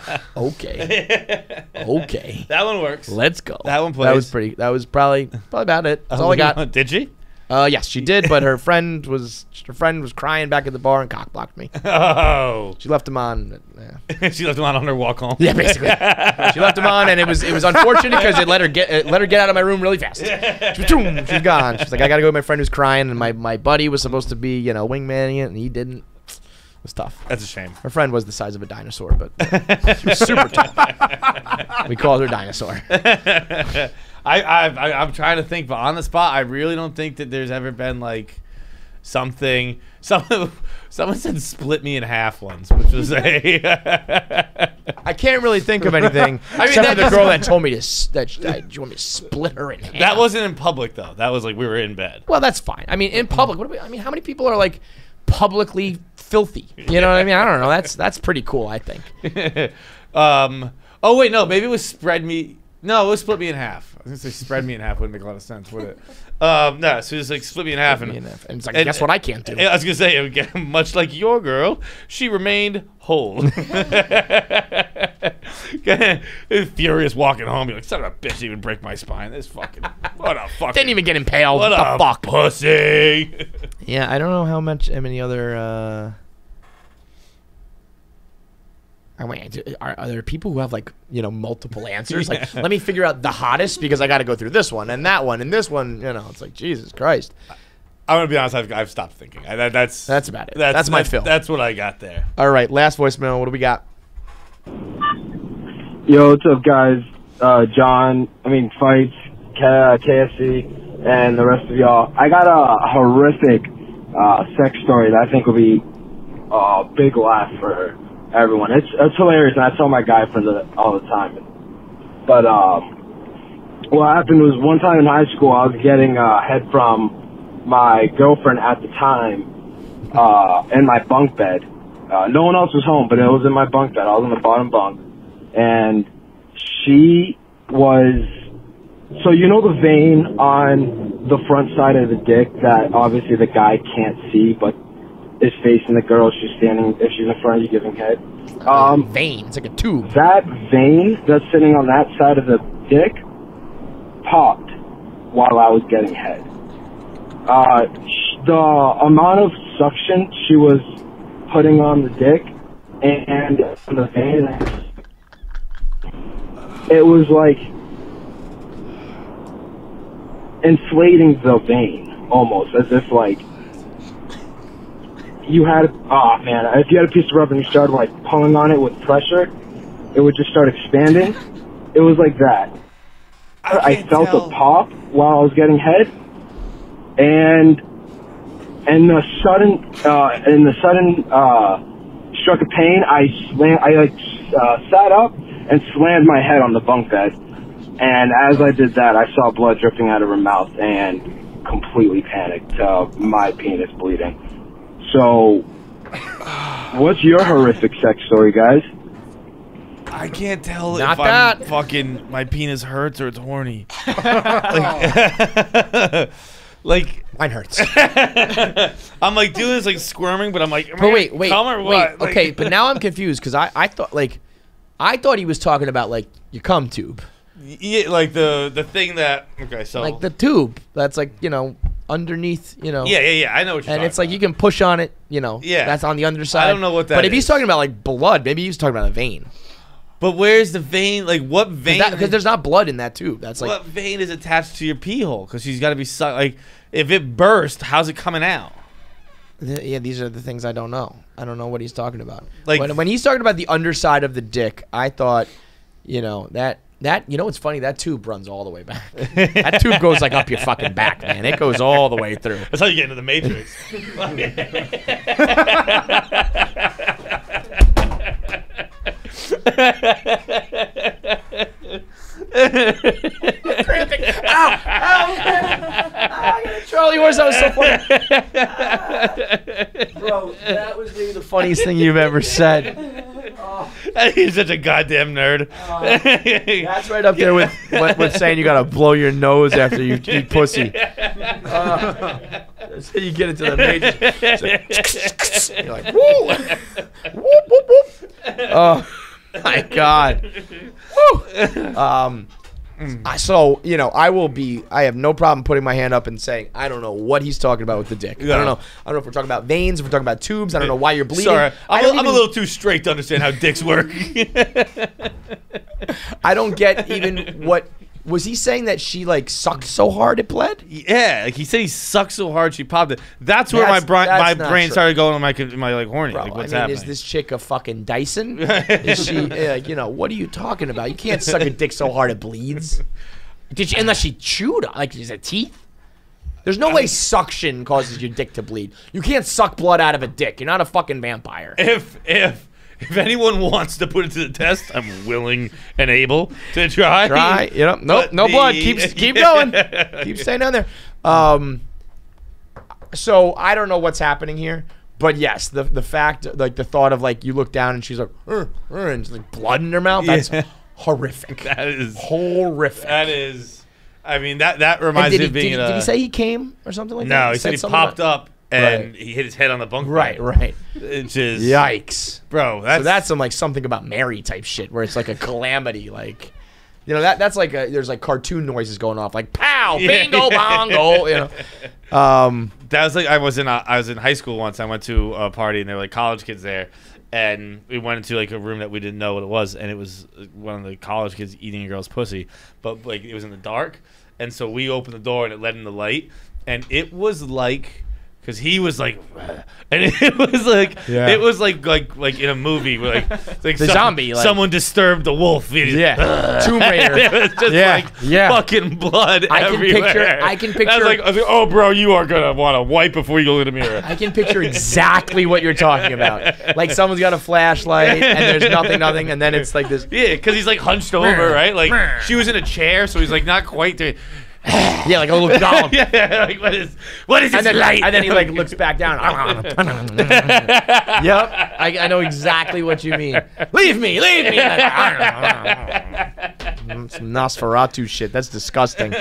Speaker 2: okay,
Speaker 3: That one works.
Speaker 2: let's go.
Speaker 3: That one plays.
Speaker 2: That was probably about it. That's all I got.
Speaker 3: Did she?
Speaker 2: Yes, she did, but her friend was crying back at the bar and cock blocked me.
Speaker 3: Oh.
Speaker 2: She left him on. Yeah,
Speaker 3: She left him on her walk home.
Speaker 2: yeah basically. She left him on, and it was unfortunate because it let her get out of my room really fast. She's gone. She's like, I gotta go with my friend who's crying, and my buddy was supposed to be, you know, wingmanning it, and he didn't. It was tough.
Speaker 3: That's a shame.
Speaker 2: Her friend was the size of a dinosaur, but she was super tough. We called her Dinosaur.
Speaker 3: I'm trying to think, but on the spot, I really don't think that there's ever been like something. Someone said split me in half once, which was a.
Speaker 2: I can't really think of anything. I mean, except for the girl that told me do you want me to split her in half?
Speaker 3: That wasn't in public though. That was like we were in bed.
Speaker 2: Well, that's fine. I mean, in public, how many people are like publicly filthy? You know what I mean? I don't know. That's pretty cool, I think.
Speaker 3: Oh wait, no, maybe it was spread me. No, it was split me in half. I was gonna say spread me in half wouldn't make a lot of sense, would it? No, so it was like split me in half, and
Speaker 2: it's like, guess what I can't do?
Speaker 3: I was gonna say, again, much like your girl, she remained whole. Furious walking home, you're like, son of a bitch, didn't even break my spine. This fucking what a fucking
Speaker 2: Didn't even get impaled.
Speaker 3: what
Speaker 2: What
Speaker 3: a
Speaker 2: the fuck?
Speaker 3: pussy.
Speaker 2: Yeah, I don't know how many other. Are there people who have like, you know, multiple answers? Like, let me figure out the hottest because I got to go through this one and that one and this one. You know, it's like, Jesus Christ.
Speaker 3: I'm gonna be honest, I've stopped thinking. That's
Speaker 2: about it. That's my fill.
Speaker 3: That's what I got there.
Speaker 2: All right, last voicemail. What do we got?
Speaker 9: Yo, what's up, guys? Fights, KSC, and the rest of y'all. I got a horrific sex story that I think will be a big laugh for everyone. It's hilarious, and I tell my guy friends all the time. But what happened was one time in high school, I was getting head from my girlfriend at the time in my bunk bed. No one else was home, but it was in my bunk bed. I was in the bottom bunk. And she was... So you know the vein on the front side of the dick that obviously the guy can't see, but is facing the girl she's standing, if she's in front of you giving head?
Speaker 2: Vein. It's like a tube.
Speaker 9: That vein that's sitting on that side of the dick popped while I was getting head. The amount of suction she was putting on the dick and on the vein, it was like inflating the vein almost, as if like you had, if you had a piece of rubber and you started like pulling on it with pressure, it would just start expanding. It was like that. I felt a pop while I was getting head, and the sudden struck of pain, I sat up and slammed my head on the bunk bed. And as I did that, I saw blood dripping out of her mouth and completely panicked. My penis bleeding. So, what's your horrific sex story, guys?
Speaker 3: I can't tell
Speaker 2: Not
Speaker 3: if
Speaker 2: that.
Speaker 3: I'm fucking my penis hurts or it's horny. like
Speaker 2: Mine hurts.
Speaker 3: I'm like doing this like squirming, but I'm like,
Speaker 2: But wait,
Speaker 3: come or what? Like-
Speaker 2: okay, but now I'm confused because I thought like I thought he was talking about like your cum tube,
Speaker 3: Yeah, like the thing that. Okay, so
Speaker 2: like the tube that's like underneath,
Speaker 3: Yeah. I know what you're.
Speaker 2: and
Speaker 3: talking
Speaker 2: it's like
Speaker 3: about.
Speaker 2: you can push on it,
Speaker 3: Yeah.
Speaker 2: That's on the underside.
Speaker 3: I don't know what that
Speaker 2: But if he's
Speaker 3: is.
Speaker 2: talking about like blood, maybe he's talking about a vein.
Speaker 3: But where's the vein? Like what vein?
Speaker 2: Because there's not blood in that tube. That's like
Speaker 3: what vein is attached to your pee hole? Because she's got to be like, if it burst, how's it coming out?
Speaker 2: Yeah, these are the things I don't know. I don't know what he's talking about.
Speaker 3: Like-
Speaker 2: when he's talking about the underside of the dick, I thought, that what's funny? That tube runs all the way back. That tube goes like up your fucking back, man. It goes all the way through.
Speaker 3: That's how you get into the Matrix.
Speaker 2: Charlie horse, that was so funny. Bro, that was maybe the funniest thing you've ever said.
Speaker 3: He's such a goddamn nerd.
Speaker 2: That's right up there with saying you gotta blow your nose after you eat pussy. That's how you get into the major. You're like, woo! Whoop, whoop, whoop. Oh my God. Woo! So I have no problem putting my hand up and saying I don't know what he's talking about with the dick. I don't know if we're talking about veins, if we're talking about tubes. I don't know why you're bleeding.
Speaker 3: Sorry, I'm
Speaker 2: I'm
Speaker 3: a little too straight to understand how dicks work.
Speaker 2: I don't get even what was he saying that she like sucked so hard it bled?
Speaker 3: Yeah, like he said he sucked so hard she popped it. That's where my
Speaker 2: That's not
Speaker 3: brain
Speaker 2: true.
Speaker 3: started going on my like horny.
Speaker 2: Bro,
Speaker 3: like what's
Speaker 2: I mean,
Speaker 3: happening?
Speaker 2: is this chick a fucking Dyson? Is she what are you talking about? You can't suck a dick so hard it bleeds. Unless she chewed on, like, is it teeth? There's no way suction causes your dick to bleed. You can't suck blood out of a dick. You're not a fucking vampire.
Speaker 3: If anyone wants to put it to the test, I'm willing and able to try.
Speaker 2: Nope,
Speaker 3: But
Speaker 2: no blood. Keep going. Keep staying down there. So I don't know what's happening here, but yes, the fact, like the thought of like you look down and she's like, and there's, like blood in her mouth. That's horrific.
Speaker 3: That is
Speaker 2: horrific.
Speaker 3: That is. I mean, that reminds me of being.
Speaker 2: Did he say he came or something like that?
Speaker 3: No, he said he
Speaker 2: something
Speaker 3: popped
Speaker 2: about-
Speaker 3: up and
Speaker 2: Right.
Speaker 3: he hit his head on the bunk.
Speaker 2: Right.
Speaker 3: Which is
Speaker 2: Yikes,
Speaker 3: bro.
Speaker 2: So that's some like something about Mary type shit where it's like a calamity, like that's like there's like cartoon noises going off like pow, bingo, bongo,
Speaker 3: That was like I was in high school once. I went to a party and there were like college kids there, and we went into like a room that we didn't know what it was, and it was one of the college kids eating a girl's pussy, but like it was in the dark, and so we opened the door and it let in the light, and it was like. Because he was like, and it was like in a movie where like
Speaker 2: The zombie, like-
Speaker 3: someone disturbed the wolf.
Speaker 2: Tomb Raider.
Speaker 3: It was just fucking blood everywhere.
Speaker 2: I can picture.
Speaker 3: I was like, oh, bro, you are gonna want to wipe before you go in the mirror.
Speaker 2: I can picture exactly what you're talking about. Like someone's got a flashlight and there's nothing, and then it's like this.
Speaker 3: Yeah, because he's like hunched over, right? Like she was in a chair, so he's like not quite doing.
Speaker 2: Yeah, like a little Gollum.
Speaker 3: Yeah, like what is this light?
Speaker 2: And then he like looks back down. Yep, I know exactly what you mean. Leave me. Some Nosferatu shit. That's disgusting.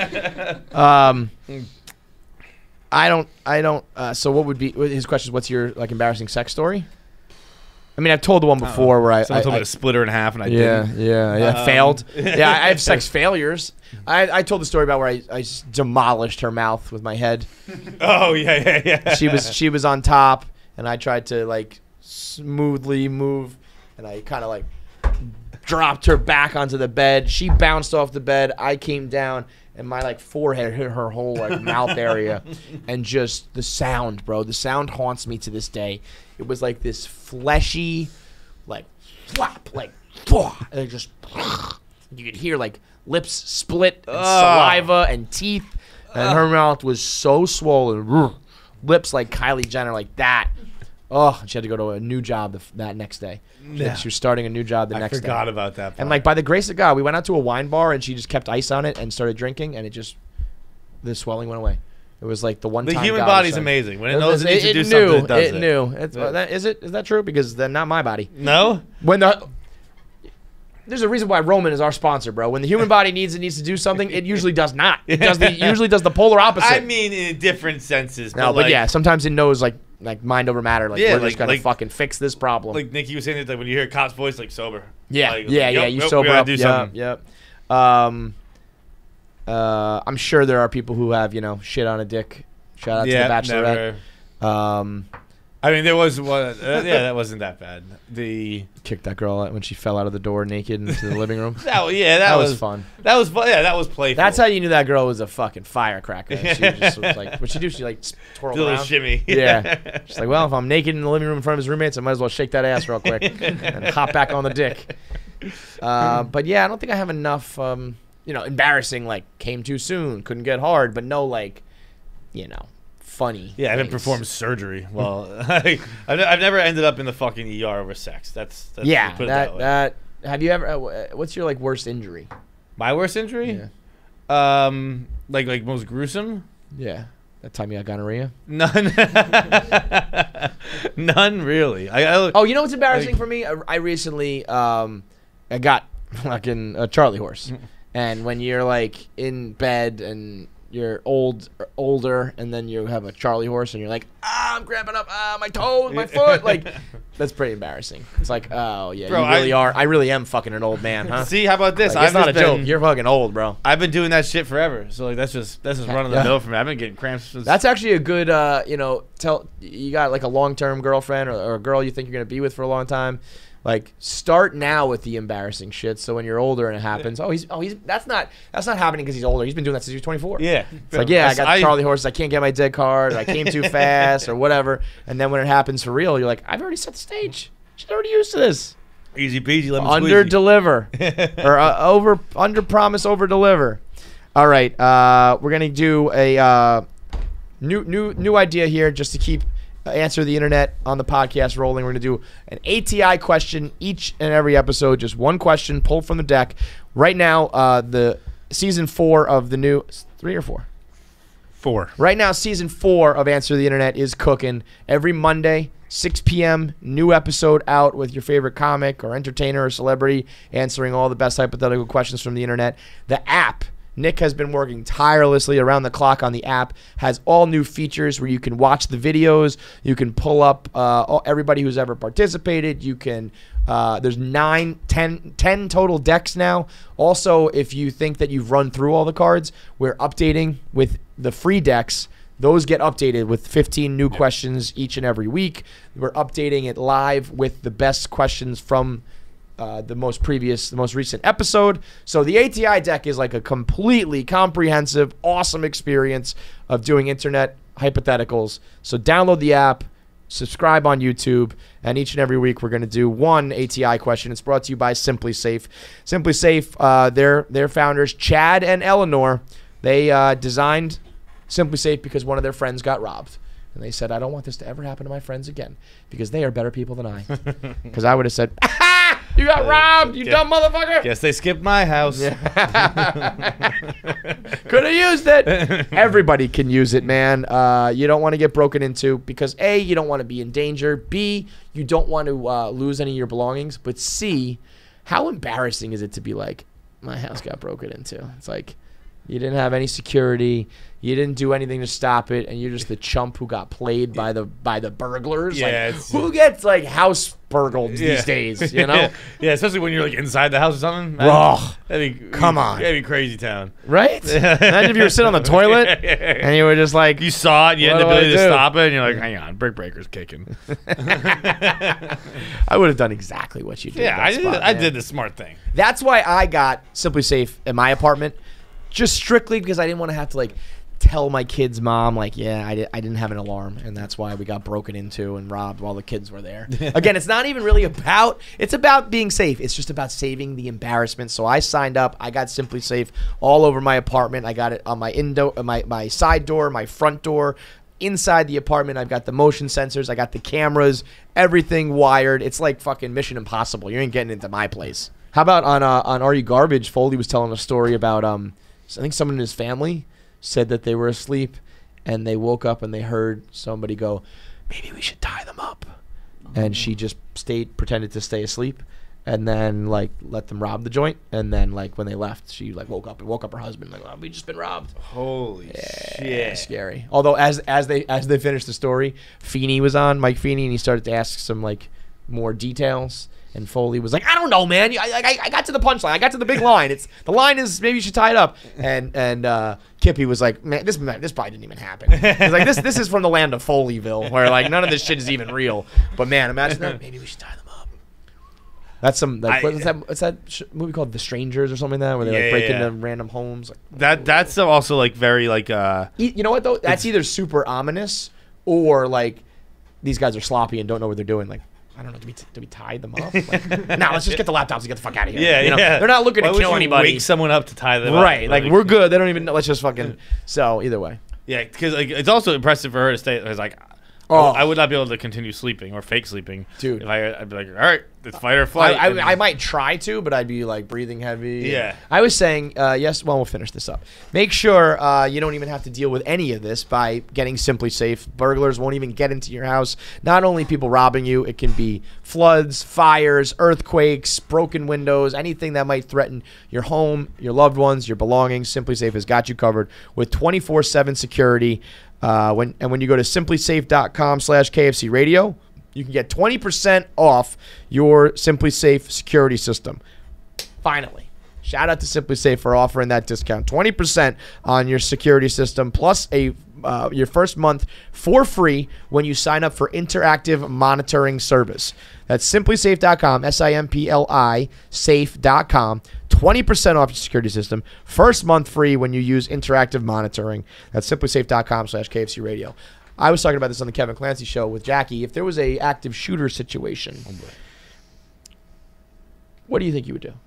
Speaker 2: I don't. So what would be his question? Is what's your like embarrassing sex story? I mean, I've told the one before where
Speaker 3: Someone told me to split her in half and I didn't.
Speaker 2: Failed. Yeah, I have sex failures. I told the story about where I demolished her mouth with my head.
Speaker 3: Oh yeah.
Speaker 2: She was on top, and I tried to like smoothly move, and I kind of like dropped her back onto the bed. She bounced off the bed. I came down, and my like forehead hit her whole like mouth area, and just the sound, bro. The sound haunts me to this day. It was like this fleshy, like flop, like and it just you could hear like lips split, and saliva and teeth, and her mouth was so swollen, lips like Kylie Jenner, like that. Oh, she had to go to a new job that next day.
Speaker 3: Yeah.
Speaker 2: She was starting a new job the next day.
Speaker 3: I forgot about that part.
Speaker 2: And like by the grace of God, we went out to a wine bar and she just kept ice on it and started drinking, and the swelling went away. It was like the one time.
Speaker 3: The human
Speaker 2: God
Speaker 3: body's
Speaker 2: decided.
Speaker 3: amazing. When it knows it needs to do something, it does it.
Speaker 2: It knew. Is that true? Because they're not my body.
Speaker 3: No?
Speaker 2: There's a reason why Roman is our sponsor, bro. When the human body needs to do something, it usually does not. It usually does the polar opposite.
Speaker 3: I mean, in different senses.
Speaker 2: No, but yeah, sometimes it knows like like mind over matter. Like
Speaker 3: Yeah,
Speaker 2: we're just gonna
Speaker 3: like-
Speaker 2: fucking fix this problem.
Speaker 3: Like Nikki was saying, it, like when you hear a cop's voice, like sober.
Speaker 2: yeah,
Speaker 3: Like,
Speaker 2: yeah,
Speaker 3: yup,
Speaker 2: you
Speaker 3: yup,
Speaker 2: sober
Speaker 3: we gotta
Speaker 2: up.
Speaker 3: do
Speaker 2: Yep,
Speaker 3: something.
Speaker 2: yep. I'm sure there are people who have shit on a dick. Shout out to the Bachelorette.
Speaker 3: Never. I mean, there was one. That wasn't that bad.
Speaker 2: Kicked that girl out when she fell out of the door naked into the living room.
Speaker 3: That
Speaker 2: was fun.
Speaker 3: That was fun. Yeah, that was playful.
Speaker 2: That's how you knew that girl was a fucking firecracker. She just was like, what'd she do? She like twirled
Speaker 3: Do a little
Speaker 2: around.
Speaker 3: shimmy.
Speaker 2: Yeah. She's like, well, if I'm naked in the living room in front of his roommates, I might as well shake that ass real quick and hop back on the dick. But yeah, I don't think I have enough, embarrassing, like came too soon, couldn't get hard, but no, like, funny.
Speaker 3: Yeah, I haven't
Speaker 2: things.
Speaker 3: performed surgery. Well, I've never ended up in the fucking ER over sex. That's
Speaker 2: Yeah,
Speaker 3: put it way.
Speaker 2: that have you ever, what's your like worst injury?
Speaker 3: My worst injury?
Speaker 2: Yeah.
Speaker 3: Like most gruesome?
Speaker 2: Yeah. That time you got gonorrhea?
Speaker 3: None. None really.
Speaker 2: Oh, you know what's embarrassing for me? I recently I got fucking a Charlie horse. And when you're like in bed and you're older, and then you have a Charlie horse, and you're like, I'm cramping up, my toe, my foot, like that's pretty embarrassing. It's like, oh yeah,
Speaker 3: Bro,
Speaker 2: I really am fucking an old man, huh?
Speaker 3: See, how about this?
Speaker 2: Like, it's not a joke. You're fucking old, bro.
Speaker 3: I've been doing that shit forever. So like that's just running the mill for me. I've been getting cramps since.
Speaker 2: That's actually a good, tell you got like a long-term girlfriend or a girl you think you're gonna be with for a long time. Like, start now with the embarrassing shit. So when you're older and it happens, that's not happening because he's older. He's been doing that since he was 24.
Speaker 3: Yeah,
Speaker 2: it's like, yeah, I got Charlie horses. I can't get my dick hard. I came too fast or whatever. And then when it happens for real, you're like, I've already set the stage. She's already used to this.
Speaker 3: Easy peasy, lemon
Speaker 2: Under
Speaker 3: squeezy.
Speaker 2: deliver or under promise, over deliver. All right, we're gonna do a new idea here just to keep. Answer the internet on the podcast rolling. We're going to do an ATI question each and every episode. Just one question pulled from the deck. Right now, the season 4 of the new 3 or 4?
Speaker 4: 4.
Speaker 2: Right now, season 4 of Answer the Internet is cooking. Every Monday, 6 p.m., new episode out with your favorite comic or entertainer or celebrity answering all the best hypothetical questions from the internet. The app, Nick has been working tirelessly around the clock on the app, has all new features where you can watch the videos, you can pull up everybody who's ever participated, you can, there's 10 total decks now. Also, if you think that you've run through all the cards, we're updating with the free decks. Those get updated with 15 new questions each and every week. We're updating it live with the best questions from the most recent episode. So the ATI deck is like a completely comprehensive, awesome experience of doing internet hypotheticals. So download the app, subscribe on YouTube, and each and every week we're going to do one ATI question. It's brought to you by Simply Safe. Simply Safe, their founders, Chad and Eleanor, they designed Simply Safe because one of their friends got robbed. And they said, I don't want this to ever happen to my friends again because they are better people than I. Because I would have said, you got robbed, you dumb motherfucker.
Speaker 3: Guess they skipped my house.
Speaker 2: Could have used it. Everybody can use it, man. You don't want to get broken into because A, you don't want to be in danger. B, you don't want to lose any of your belongings. But C, how embarrassing is it to be like, my house got broken into? It's like, you didn't have any security. You didn't do anything to stop it, and you're just the chump who got played by the burglars.
Speaker 3: Yeah,
Speaker 2: like, who gets like house burgled these days? You know?
Speaker 3: Yeah, especially when you're like inside the house or something.
Speaker 2: Ugh. Come on.
Speaker 3: That'd be crazy town.
Speaker 2: Right? Imagine if you were sitting on the toilet and you were just like,
Speaker 3: you saw it, and you had
Speaker 2: what
Speaker 3: the
Speaker 2: do I
Speaker 3: ability to
Speaker 2: do?
Speaker 3: stop it, and you're like, hang on, brick breaker's kicking.
Speaker 2: I would have done exactly what you did.
Speaker 3: Yeah,
Speaker 2: at that spot,
Speaker 3: I
Speaker 2: man.
Speaker 3: did the smart thing.
Speaker 2: That's why I got Simply Safe in my apartment, just strictly because I didn't want to have to like tell my kid's mom like, yeah, I didn't have an alarm, and that's why we got broken into and robbed while the kids were there. Again, it's not even really about, it's about being safe. It's just about saving the embarrassment. So I signed up. I got Simply Safe all over my apartment. I got it on my my side door, my front door. Inside the apartment, I've got the motion sensors. I got the cameras, everything wired. It's like fucking Mission Impossible. You ain't getting into my place. How about on Are You Garbage? Foley was telling a story about I think someone in his family said that they were asleep and they woke up and they heard somebody go, maybe we should tie them up. And she just pretended to stay asleep. and then like let them rob the joint, and then like when they left, she like woke up her husband like, oh, we just been robbed.
Speaker 3: Holy shit!
Speaker 2: Scary. Although as they finished the story, Feeney was on, Mike Feeney, and he started to ask some like more details. And Foley was like, I don't know, man. I got to the punchline. I got to the big line. The line is maybe you should tie it up. And Kippy was like, man, this probably didn't even happen. He's like, this is from the land of Foleyville, where like none of this shit is even real. But man, imagine that. Maybe we should tie them up. That's some like what's that movie called The Strangers or something like that, where they like break into random homes. Like,
Speaker 3: that's also like very like
Speaker 2: you know what though? That's either super ominous or like these guys are sloppy and don't know what they're doing. Like, I don't know. Do we tie them up? Like, nah, let's just get the laptops and get the fuck out of here.
Speaker 3: Yeah,
Speaker 2: you know?
Speaker 3: yeah.
Speaker 2: They're not looking to kill anybody.
Speaker 3: Wake someone up to tie them up.
Speaker 2: Right. Like we're good. They don't even know. Let's just fucking. So either way.
Speaker 3: Yeah, because like, it's also impressive for her to stay. It's like, I would not be able to continue sleeping or fake sleeping,
Speaker 2: dude.
Speaker 3: If I'd be like, all right, it's fight or flight.
Speaker 2: I might try to, but I'd be like breathing heavy.
Speaker 3: Yeah.
Speaker 2: I was saying yes. Well, we'll finish this up. Make sure you don't even have to deal with any of this by getting Simply Safe. Burglars won't even get into your house. Not only people robbing you, it can be floods, fires, earthquakes, broken windows, anything that might threaten your home, your loved ones, your belongings. Simply Safe has got you covered with 24/7 security. When you go to simplysafe.com/KFC Radio, you can get 20% off your Simply Safe security system. Finally, shout out to Simply Safe for offering that discount. 20% on your security system plus your first month for free when you sign up for interactive monitoring service. That's simplysafe.com, SIMPLI safe.com. 20% off your security system. First month free when you use interactive monitoring. That's simplysafe.com/KFC Radio. I was talking about this on the Kevin Clancy show with Jackie. If there was a active shooter situation, what do you think you would do?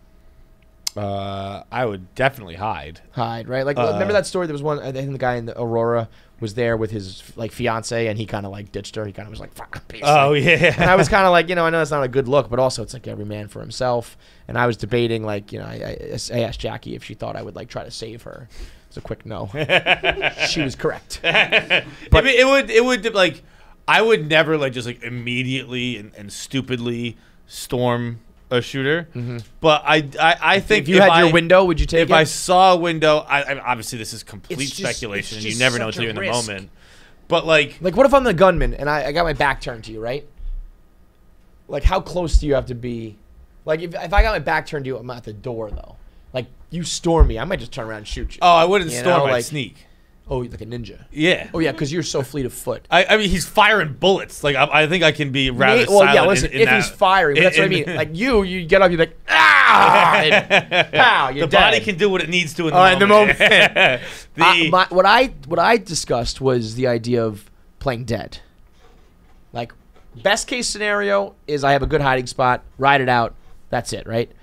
Speaker 3: I would definitely hide.
Speaker 2: Hide, right? Like, remember that story? There was one. I think the guy in the Aurora was there with his like fiance, and he kind of like ditched her. He kind of was like, "Fuck, peace."
Speaker 3: Oh yeah.
Speaker 2: And I was kind of like, I know that's not a good look, but also it's like every man for himself. And I was debating, like, I asked Jackie if she thought I would like try to save her. It's a quick no. She was correct.
Speaker 3: But it would like, I would never like just like immediately and stupidly storm a shooter.
Speaker 2: Mm-hmm.
Speaker 3: But I think
Speaker 2: if you had your window, would you take it?
Speaker 3: If I saw a window, I obviously this is complete
Speaker 2: It's just-
Speaker 3: speculation,
Speaker 2: it's
Speaker 3: and you
Speaker 2: just
Speaker 3: never know
Speaker 2: such
Speaker 3: until
Speaker 2: a
Speaker 3: you're in the
Speaker 2: risk.
Speaker 3: moment. But like
Speaker 2: what if I'm the gunman and I got my back turned to you, right? Like, how close do you have to be? Like, if I got my back turned to you, I'm at the door, though. Like, you storm me, I might just turn around and shoot you.
Speaker 3: oh, I wouldn't
Speaker 2: You
Speaker 3: storm,
Speaker 2: know,
Speaker 3: I'd
Speaker 2: like-
Speaker 3: sneak.
Speaker 2: Oh, like a ninja.
Speaker 3: Yeah.
Speaker 2: Oh, yeah, because you're so fleet of foot.
Speaker 3: I mean, he's firing bullets. Like I think I can be rather
Speaker 2: Well,
Speaker 3: silent.
Speaker 2: yeah, listen,
Speaker 3: in
Speaker 2: if
Speaker 3: that-
Speaker 2: he's firing, but that's what I mean. Like, you get up, you're like, ah! And, pow, you're
Speaker 3: the
Speaker 2: dead.
Speaker 3: body can do what it needs to in the
Speaker 2: Oh,
Speaker 3: moment.
Speaker 2: in the moment.
Speaker 3: The-
Speaker 2: What I discussed was the idea of playing dead. Like, best case scenario is I have a good hiding spot, ride it out, that's it, right?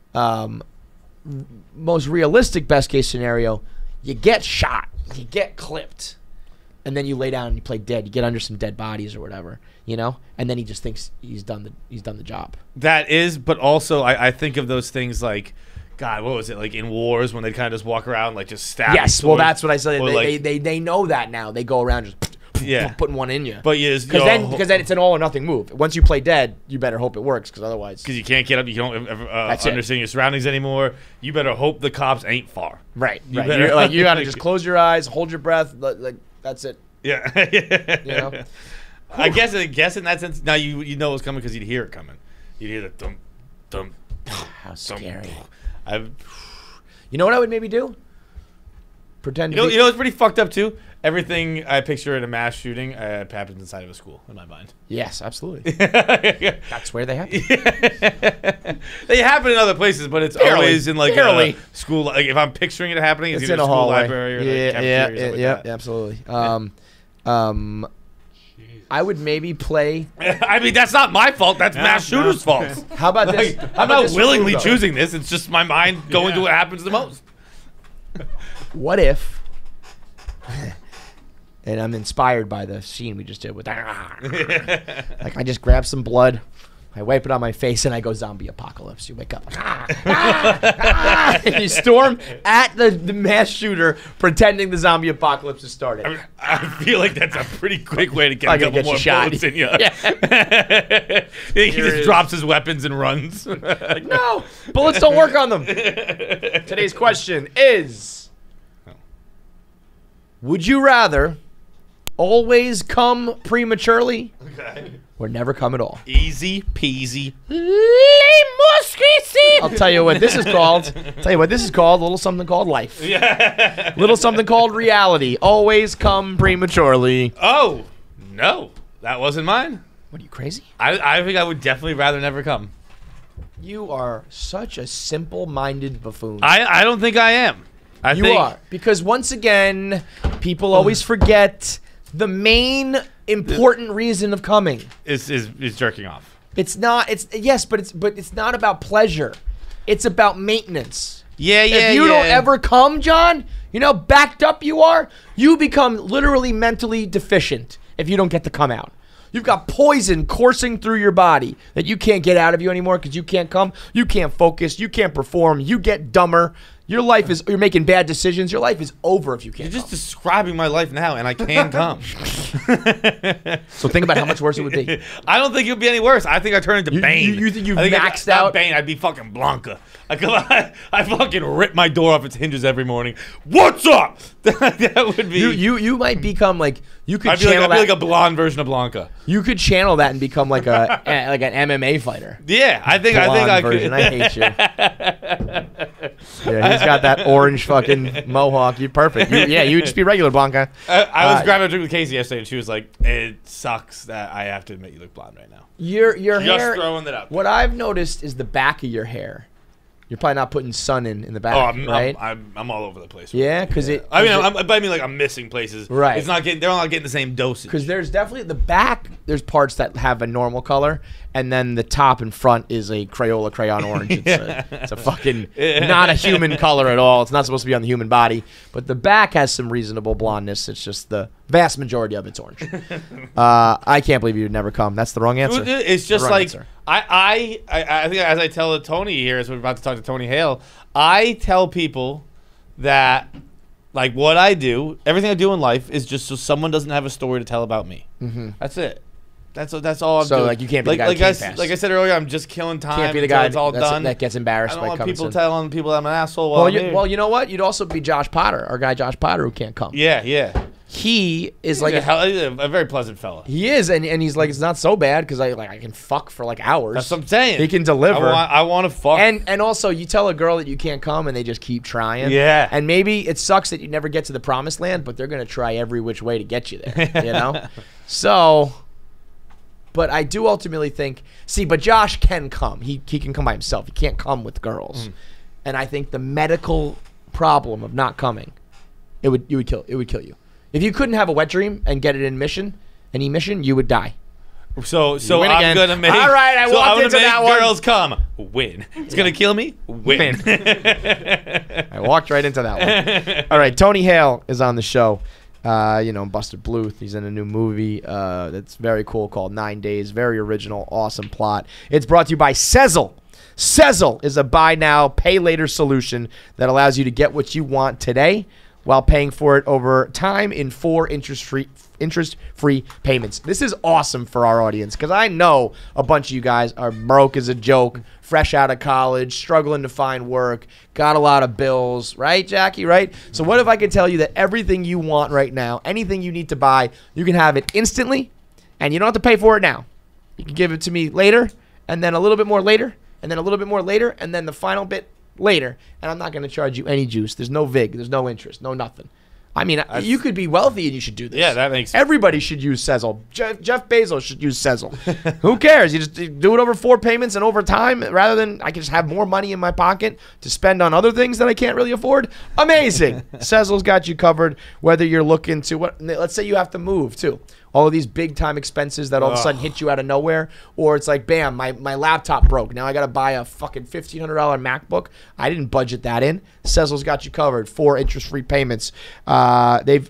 Speaker 2: Most realistic best case scenario, you get shot, you get clipped, and then you lay down and you play dead. You get under some dead bodies or whatever, and then he just thinks he's done the job.
Speaker 3: That is, but also I think of those things like, God, what was it, like in wars when they kind of just walk around like just stabbing
Speaker 2: Yes, well,
Speaker 3: swords?
Speaker 2: that's what I said.
Speaker 3: Or,
Speaker 2: They know that now. They go around just putting one in you.
Speaker 3: But because
Speaker 2: Because then it's an all or nothing move. Once you play dead, you better hope it works, because otherwise,
Speaker 3: you can't get up, you don't
Speaker 2: That's it.
Speaker 3: understand your surroundings anymore. You better hope the cops ain't far.
Speaker 2: right.
Speaker 3: better-
Speaker 2: You gotta just close your eyes, hold your breath, like that's it.
Speaker 3: Yeah.
Speaker 2: You know?
Speaker 3: I guess in that sense, now you know what's coming because you'd hear it coming. You'd hear the dum dum.
Speaker 2: How scary.
Speaker 3: You
Speaker 2: know what I would maybe do? Pretend.
Speaker 3: know it's pretty fucked up too. Everything I picture in a mass shooting happens inside of a school in my mind.
Speaker 2: Yes, absolutely. That's where they happen.
Speaker 3: They happen in other places, but it's
Speaker 2: Barely.
Speaker 3: always in like
Speaker 2: Barely.
Speaker 3: a school. Like if I'm picturing it happening, it's
Speaker 2: It's
Speaker 3: either
Speaker 2: in a
Speaker 3: school
Speaker 2: hallway.
Speaker 3: library or like cafeteria, something like that.
Speaker 2: Absolutely. I would maybe play.
Speaker 3: I mean, that's not my fault. That's mass shooters' fault.
Speaker 2: How about this?
Speaker 3: Like,
Speaker 2: How
Speaker 3: I'm
Speaker 2: about
Speaker 3: not
Speaker 2: this for
Speaker 3: willingly
Speaker 2: you, though?
Speaker 3: choosing this. It's just my mind going to what happens the most.
Speaker 2: What if? And I'm inspired by the scene we just did with like I just grab some blood, I wipe it on my face and I go zombie apocalypse. You wake up, and you storm at the mass shooter, pretending the zombie apocalypse is starting.
Speaker 3: I feel like that's a pretty quick way to get
Speaker 2: I
Speaker 3: a
Speaker 2: gotta
Speaker 3: couple
Speaker 2: get you
Speaker 3: more
Speaker 2: shot.
Speaker 3: bullets in you.
Speaker 2: Yeah.
Speaker 3: He
Speaker 2: Here it
Speaker 3: just
Speaker 2: is.
Speaker 3: drops his weapons and runs.
Speaker 2: Like, no, bullets don't work on them. Today's question is: would you rather always come prematurely or never come at all?
Speaker 3: Easy peasy.
Speaker 2: I'll tell you what this is called. A little something called life.
Speaker 3: Yeah.
Speaker 2: Little something called reality. Always come prematurely.
Speaker 3: Oh no, that wasn't mine.
Speaker 2: What are you, crazy?
Speaker 3: I think I would definitely rather never come.
Speaker 2: You are such a simple-minded buffoon.
Speaker 3: I don't think I am. I
Speaker 2: You
Speaker 3: think
Speaker 2: are. Because once again, people always forget the main important reason of coming.
Speaker 3: is jerking off.
Speaker 2: It's not. But it's not about pleasure. It's about maintenance.
Speaker 3: Yeah,
Speaker 2: If you don't ever come, John, you know how backed up you are. You become literally mentally deficient if you don't get to come out. You've got poison coursing through your body that you can't get out of you anymore because you can't come. You can't focus. You can't perform. You get dumber. Your life is. You're making bad decisions. Your life is over if you can't.
Speaker 3: You're just describing my life now, and I can come.
Speaker 2: So think about how much worse it would be.
Speaker 3: I don't think it would be any worse. I think I turn into Bane.
Speaker 2: you think you've
Speaker 3: I think
Speaker 2: maxed
Speaker 3: not
Speaker 2: out?
Speaker 3: Bane? I'd be fucking Blanca. I fucking rip my door off its hinges every morning. What's up? That would be.
Speaker 2: You might become like you could
Speaker 3: I'd be
Speaker 2: channel
Speaker 3: like
Speaker 2: that.
Speaker 3: a blonde version of Blanca.
Speaker 2: You could channel that and become like an MMA fighter.
Speaker 3: Yeah, I think
Speaker 2: Blonde
Speaker 3: I
Speaker 2: version.
Speaker 3: could.
Speaker 2: I hate you. Yeah, he's got that orange fucking mohawk. You're perfect. You would just be regular Blanca.
Speaker 3: I was grabbing a drink with Casey yesterday, and she was like, "It sucks that I have to admit you look blonde right now."
Speaker 2: Your
Speaker 3: Just
Speaker 2: hair.
Speaker 3: throwing that out there.
Speaker 2: What I've noticed is the back of your hair. You're probably not putting sun in the back,
Speaker 3: Oh,
Speaker 2: right?
Speaker 3: I'm all over the place.
Speaker 2: Yeah, because it.
Speaker 3: I mean, like I'm missing places.
Speaker 2: Right.
Speaker 3: It's not getting. They're not getting the same dosage.
Speaker 2: Because there's definitely the back. There's parts that have a normal color, and then the top and front is a Crayola crayon orange. It's a fucking not a human color at all. It's not supposed to be on the human body. But the back has some reasonable blondness. It's just the vast majority of it's orange. I can't believe you'd never come. That's the wrong answer.
Speaker 3: It's just
Speaker 2: The wrong
Speaker 3: like
Speaker 2: answer.
Speaker 3: I think as I tell Tony here, as we're about to talk to Tony Hale, I tell people that like what I do, everything I do in life is just so someone doesn't have a story to tell about me. Mm-hmm. That's it. That's all I'm
Speaker 2: So,
Speaker 3: doing.
Speaker 2: like, you can't be the guy who can't pass.
Speaker 3: like I said earlier, I'm just killing time.
Speaker 2: Can't be the
Speaker 3: until
Speaker 2: guy
Speaker 3: it's all
Speaker 2: that's-
Speaker 3: done.
Speaker 2: that gets embarrassed
Speaker 3: I
Speaker 2: by
Speaker 3: don't want
Speaker 2: coming
Speaker 3: people
Speaker 2: soon.
Speaker 3: telling people I'm an asshole. While I'm here.
Speaker 2: Well, you know what? You'd also be Josh Potter, our guy Josh Potter, who can't come.
Speaker 3: yeah.
Speaker 2: He is
Speaker 3: He's
Speaker 2: like
Speaker 3: he's a very pleasant fella.
Speaker 2: he is, and he's like, it's not so bad because I can fuck for like hours.
Speaker 3: That's what I'm saying.
Speaker 2: He can deliver.
Speaker 3: I want to fuck.
Speaker 2: And also, you tell a girl that you can't come, and they just keep trying.
Speaker 3: Yeah.
Speaker 2: And maybe it sucks that you never get to the promised land, but they're gonna try every which way to get you there. You know. So, but I do ultimately think. See, but Josh can come. He can come by himself. He can't come with girls. And I think the medical problem of not coming, it would kill you. If you couldn't have a wet dream and get it in any mission, you would die.
Speaker 3: So
Speaker 2: win
Speaker 3: I'm
Speaker 2: again.
Speaker 3: gonna make.
Speaker 2: All right, I
Speaker 3: so
Speaker 2: walked
Speaker 3: I'm gonna
Speaker 2: into
Speaker 3: make
Speaker 2: that one.
Speaker 3: girls come. Win. It's gonna kill me. Win.
Speaker 2: I walked right into that one. All right, Tony Hale is on the show. Busted Bluth. He's in a new movie that's very cool called 9 Days. Very original, awesome plot. It's brought to you by Sezzle. Sezzle is a buy now, pay later solution that allows you to get what you want today while paying for it over time in 4 interest-free payments. This is awesome for our audience because I know a bunch of you guys are broke as a joke, fresh out of college, struggling to find work, got a lot of bills, right, Jackie, right? So what if I could tell you that everything you want right now, anything you need to buy, you can have it instantly, and you don't have to pay for it now. You can give it to me later, and then a little bit more later, and then a little bit more later, and then the final bit later, and I'm not going to charge you any juice. There's no VIG. There's no interest. No nothing. I mean, you could be wealthy and you should do this.
Speaker 3: Yeah, that makes sense.
Speaker 2: Everybody should use Sezzle. Jeff Bezos should use Sezzle. Who cares? You just do it over 4 payments and over time rather than I can just have more money in my pocket to spend on other things that I can't really afford. Amazing. Sezzle's got you covered whether you're looking to, let's say you have to move too. All of these big time expenses that all of a sudden hit you out of nowhere, or it's like, bam, my laptop broke. Now I got to buy a fucking $1,500 MacBook. I didn't budget that in. Sezzle's got you covered. 4 interest-free payments.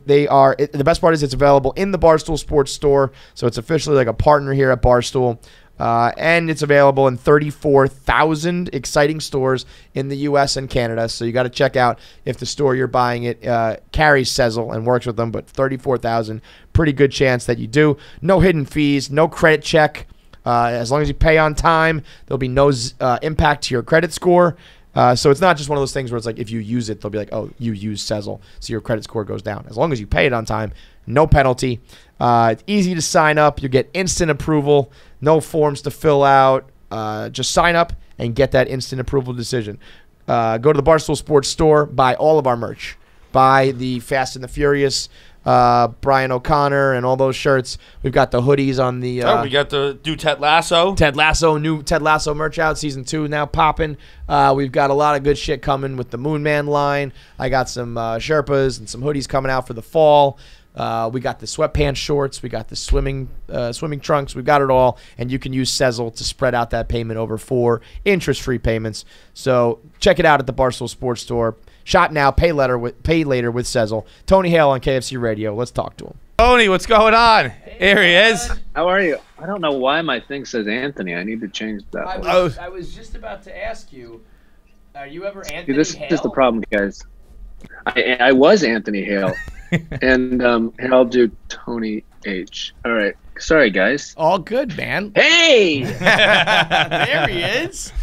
Speaker 2: The best part is it's available in the Barstool Sports Store, so it's officially like a partner here at Barstool. And it's available in 34,000 exciting stores in the U.S. and Canada. So you got to check out if the store you're buying it carries Sezzle and works with them. But 34,000, pretty good chance that you do. No hidden fees, no credit check. As long as you pay on time, there'll be no impact to your credit score. So it's not just one of those things where it's like if you use it, they'll be like, oh, you use Sezzle, so your credit score goes down. As long as you pay it on time, no penalty. It's easy to sign up. You get instant approval, no forms to fill out. Just sign up and get that instant approval decision. Go to the Barstool Sports store, buy all of our merch. Buy the Fast and the Furious, Brian O'Connor, and all those shirts. We've got the hoodies on the.
Speaker 3: We got the Ted Lasso.
Speaker 2: New Ted Lasso merch out. Season 2 now popping. We've got a lot of good shit coming with the Moon Man line. I got some Sherpas and some hoodies coming out for the fall. We got the sweatpants shorts. We got the swimming trunks. We've got it all. And you can use Sezzle to spread out that payment over 4 interest-free payments. So check it out at the Barstool Sports store. Shop now, pay later with Sezzle. Tony Hale on KFC Radio. Let's talk to him.
Speaker 3: Tony, what's going on? Here he is.
Speaker 10: How are you? I don't know why my thing says Anthony. I need to change that.
Speaker 2: I was just about to ask you, are you ever Anthony
Speaker 10: This
Speaker 2: Hale?
Speaker 10: is the problem, guys. I was Anthony Hale, and here I'll do Tony H. All right. Sorry, guys.
Speaker 2: All good, man.
Speaker 10: Hey!
Speaker 2: There he is.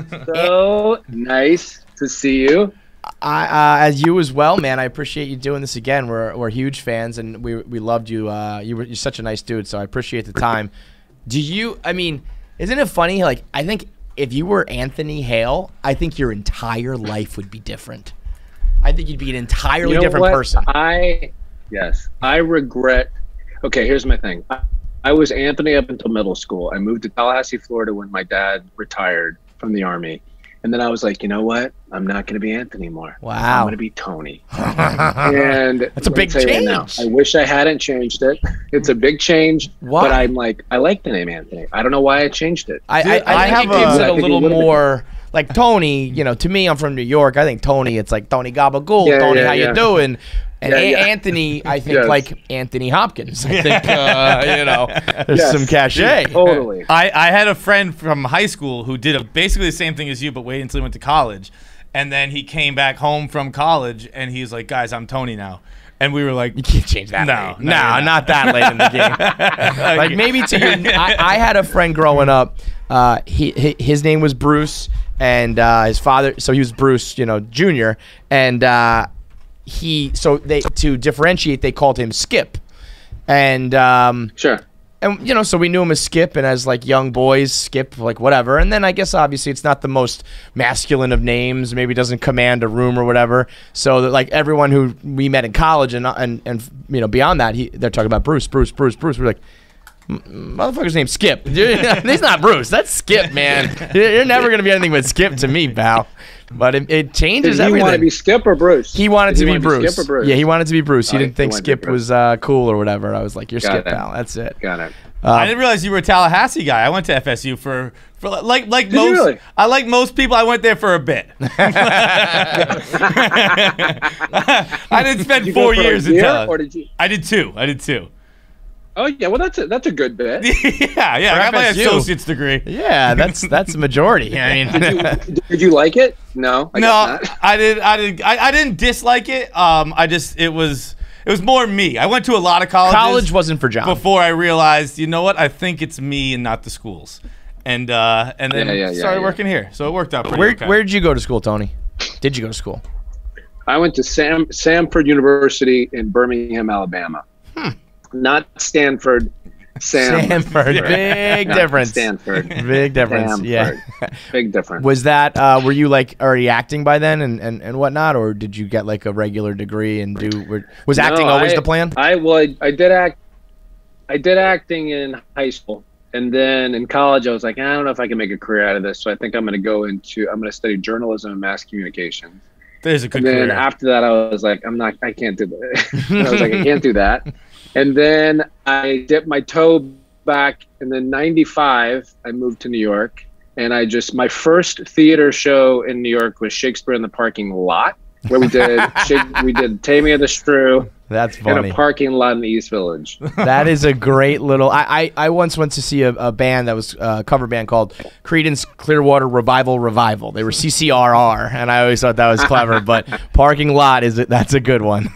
Speaker 10: So nice to see you.
Speaker 2: As you as well, man. I appreciate you doing this again. We're huge fans, and we loved you. You're such a nice dude, so I appreciate the time. Isn't it funny? Like, I think if you were Anthony Hale, I think your entire life would be different. I think you'd be an entirely different person.
Speaker 10: I regret. Okay, here's my thing. I was Anthony up until middle school. I moved to Tallahassee, Florida when my dad retired from the Army. And then I was like, you know what? I'm not going to be Anthony anymore.
Speaker 2: Wow.
Speaker 10: I'm going to be Tony. And
Speaker 2: that's a big change.
Speaker 10: Right now, I wish I hadn't changed it. It's a big change.
Speaker 2: Why?
Speaker 10: But I'm like, I like the name Anthony. I don't know why I changed it.
Speaker 2: I think it gives it a little more. Like Tony, to me, I'm from New York. I think Tony, it's like Tony Gabagool. Tony, how you doing? And Anthony, I think like Anthony Hopkins. I think, there's some cachet.
Speaker 10: Totally.
Speaker 3: I had a friend from high school who did basically the same thing as you, but waited until he went to college. And then he came back home from college, and he's like, guys, I'm Tony now. And we were like,
Speaker 2: you can't change that.
Speaker 3: No,
Speaker 2: not that late in the game. Like maybe to you. I had a friend growing up. His name was Bruce, and his father. So he was Bruce, Jr. And to differentiate, they called him Skip. And
Speaker 10: sure.
Speaker 2: And so we knew him as Skip, and as like young boys, Skip, like whatever. And then I guess obviously it's not the most masculine of names, maybe doesn't command a room or whatever. So that like everyone who we met in college and beyond that, they're talking about Bruce. We're like, motherfucker's name's Skip. He's not Bruce. That's Skip, man. You're never gonna be anything but Skip to me, pal. But it changes everything.
Speaker 10: Did he want to be Skip or Bruce?
Speaker 2: He wanted to be Bruce.
Speaker 10: Skip or Bruce?
Speaker 2: Yeah, he wanted to be Bruce. He didn't think Skip was cool or whatever. I was like, you're Skip, pal. That's it.
Speaker 10: Got it.
Speaker 3: I didn't realize you were a Tallahassee guy. I went to FSU for like most.
Speaker 10: Really?
Speaker 3: I like most people. I went there for a bit. I didn't spend 4 years in Tallahassee.
Speaker 10: Or did you?
Speaker 3: I did 2.
Speaker 10: Oh yeah, well that's a good bit.
Speaker 3: yeah. I got my associate's degree.
Speaker 2: Yeah, that's the majority. I mean,
Speaker 10: did you like it? No.
Speaker 3: I didn't dislike it. It was more me. I went to a lot of colleges.
Speaker 2: College wasn't for John.
Speaker 3: Before I realized, you know what? I think it's me and not the schools. And then started working here. So it worked out pretty okay.
Speaker 2: Where did you go to school, Tony? Did you go to school?
Speaker 10: I went to Samford University in Birmingham, Alabama. Not Stanford.
Speaker 2: Stanford. Big difference.
Speaker 10: Stanford.
Speaker 2: Big difference.
Speaker 10: Stanford.
Speaker 2: Yeah.
Speaker 10: Big difference.
Speaker 2: Was that were you like already acting by then and whatnot, or did you get like a regular degree and was acting always the plan?
Speaker 10: I did act. I did acting in high school, and then in college I was like, I don't know if I can make a career out of this, so I think I'm going to study journalism and mass communications.
Speaker 3: There's a good
Speaker 10: career.
Speaker 3: And
Speaker 10: then after that I was like, I can't do that. I was like, I can't do that. And then I dipped my toe back, and then '95 I moved to New York, and my first theater show in New York was Shakespeare in the Parking Lot, where we did Taming of the Shrew
Speaker 2: That's
Speaker 10: in
Speaker 2: funny.
Speaker 10: a parking lot in the East Village.
Speaker 2: That is a great little. I once went to see a band that was a cover band called Creedence Clearwater Revival. They were CCRR, and I always thought that was clever. But parking lot that's a good one.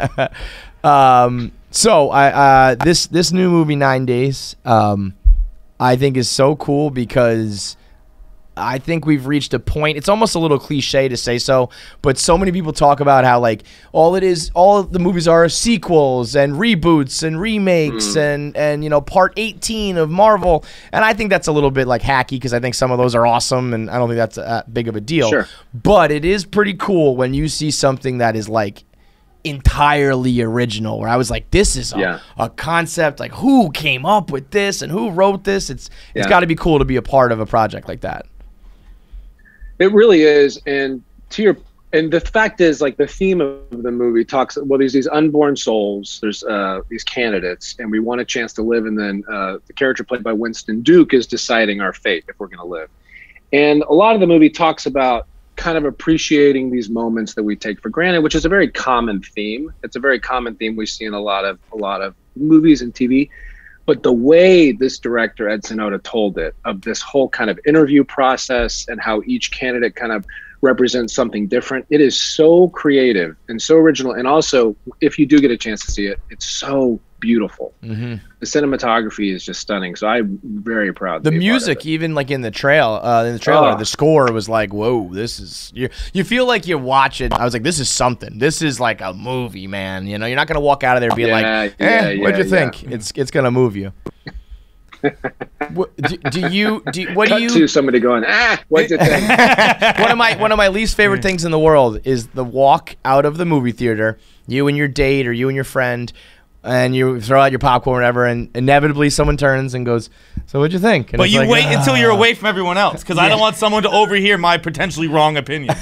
Speaker 2: So this new movie 9 Days, I think is so cool because I think we've reached a point. It's almost a little cliche to say so, but so many people talk about how like all of the movies are sequels and reboots and remakes and part 18 of Marvel. And I think that's a little bit like hacky because I think some of those are awesome and I don't think that's that big of a deal.
Speaker 10: Sure.
Speaker 2: But it is pretty cool when you see something that is like entirely original, where I was like, this is a concept, like who came up with this and who wrote this. It's got to be cool to be a part of a project like that.
Speaker 10: It really is, and the fact is, like, the theme of the movie talks. Well, there's these unborn souls. There's these candidates, and we want a chance to live. And then the character played by Winston Duke is deciding our fate if we're going to live. And a lot of the movie talks about kind of appreciating these moments that we take for granted, which is a very common theme. It's a very common theme we see in a lot of movies and TV. But the way this director, Ed Sonoda, told it, of this whole kind of interview process and how each candidate kind of represents something different, it is so creative and so original. And also, if you do get a chance to see it, it's so beautiful. The cinematography is just stunning. So I'm very proud.
Speaker 2: The music, even like in the trailer, the score was like, whoa, this is, you feel like you watch it. I was like, this is something. This is like a movie, man. You know, you're not going to walk out of there being what'd you think? It's going to move you. What do you
Speaker 10: somebody going, what'd you think?
Speaker 2: one of my least favorite things in the world is the walk out of the movie theater, you and your date or you and your friend, and you throw out your popcorn or whatever, and inevitably someone turns and goes, so what'd you think? And
Speaker 3: but
Speaker 2: it's
Speaker 3: you
Speaker 2: like,
Speaker 3: wait until you're away from everyone else, because I don't want someone to overhear my potentially wrong opinion.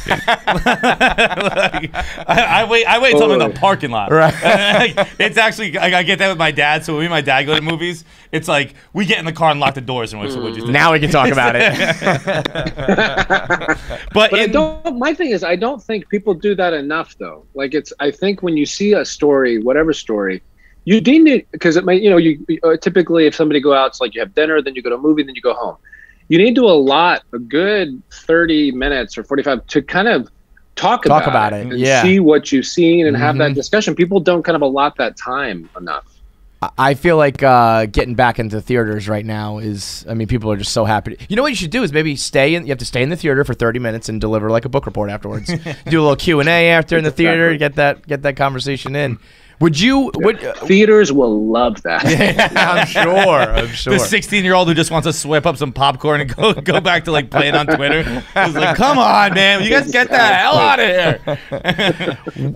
Speaker 3: I wait until I'm in the parking lot.
Speaker 2: Right.
Speaker 3: It's actually, I get that with my dad, so when me and my dad go to movies, it's like, we get in the car and lock the doors and wait, so what'd you think?
Speaker 2: Now we can talk about it.
Speaker 10: But my thing is, I don't think people do that enough, though. Like, I think when you see a story, whatever story, you deem it, because it might, you typically, if somebody go out, it's like you have dinner, then you go to a movie, then you go home. You need to allot a good 30 minutes or 45 to kind of talk about it and see what you've seen and have that discussion. People don't kind of allot that time enough.
Speaker 2: I feel like getting back into theaters right now is, I mean, people are just so happy. You know what you should do is maybe you have to stay in the theater for 30 minutes and deliver like a book report afterwards. Do a little Q&A after in the theater, get that conversation in. Theaters will love that. I'm sure.
Speaker 3: The 16-year-old who just wants to whip up some popcorn and go back to like playing on Twitter. He's like, come on, man, you guys get the hell out of here.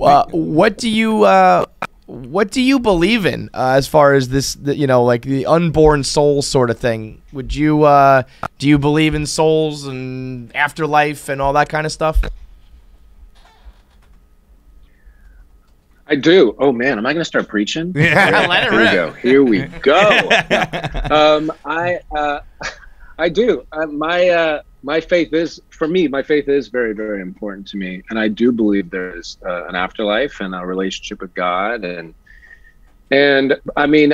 Speaker 2: What do you believe in as far as this, like the unborn soul sort of thing? Do you believe in souls and afterlife and all that kind of stuff?
Speaker 10: I do. Oh man, am I going to start preaching?
Speaker 2: Yeah, let it rip.
Speaker 10: Here we go. I do. My faith is, for me, my faith is very, very important to me, and I do believe there's an afterlife and a relationship with God, and I mean,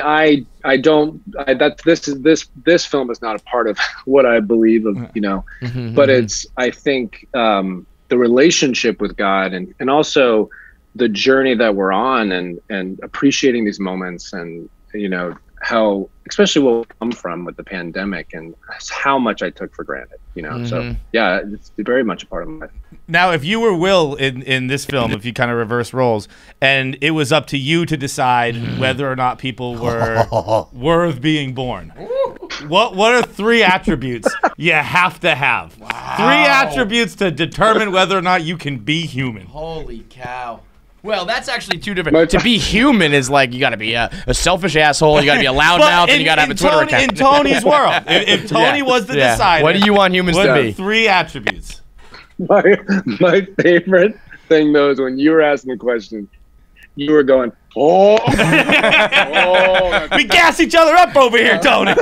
Speaker 10: this film is not a part of what I believe of, but it's, I think, the relationship with God and also the journey that we're on and appreciating these moments and, how, especially where we come from with the pandemic and how much I took for granted, so yeah, it's very much a part of my life.
Speaker 3: Now, if you were Will in this film, if you kind of reverse roles, and it was up to you to decide whether or not people were worth being born, what are 3 attributes you have to have? Wow. 3 attributes to determine whether or not you can be human.
Speaker 2: Holy cow. Well, that's actually 2 different. To be human is like you got to be a selfish asshole, you got to be a loudmouth, and you got to have a Twitter account.
Speaker 3: In Tony's world, if Tony was the decider,
Speaker 2: what do you want humans to be?
Speaker 3: 3 attributes.
Speaker 10: My favorite thing, though, is when you were asking the question, you were going, we
Speaker 3: gas each other up over here, Tony.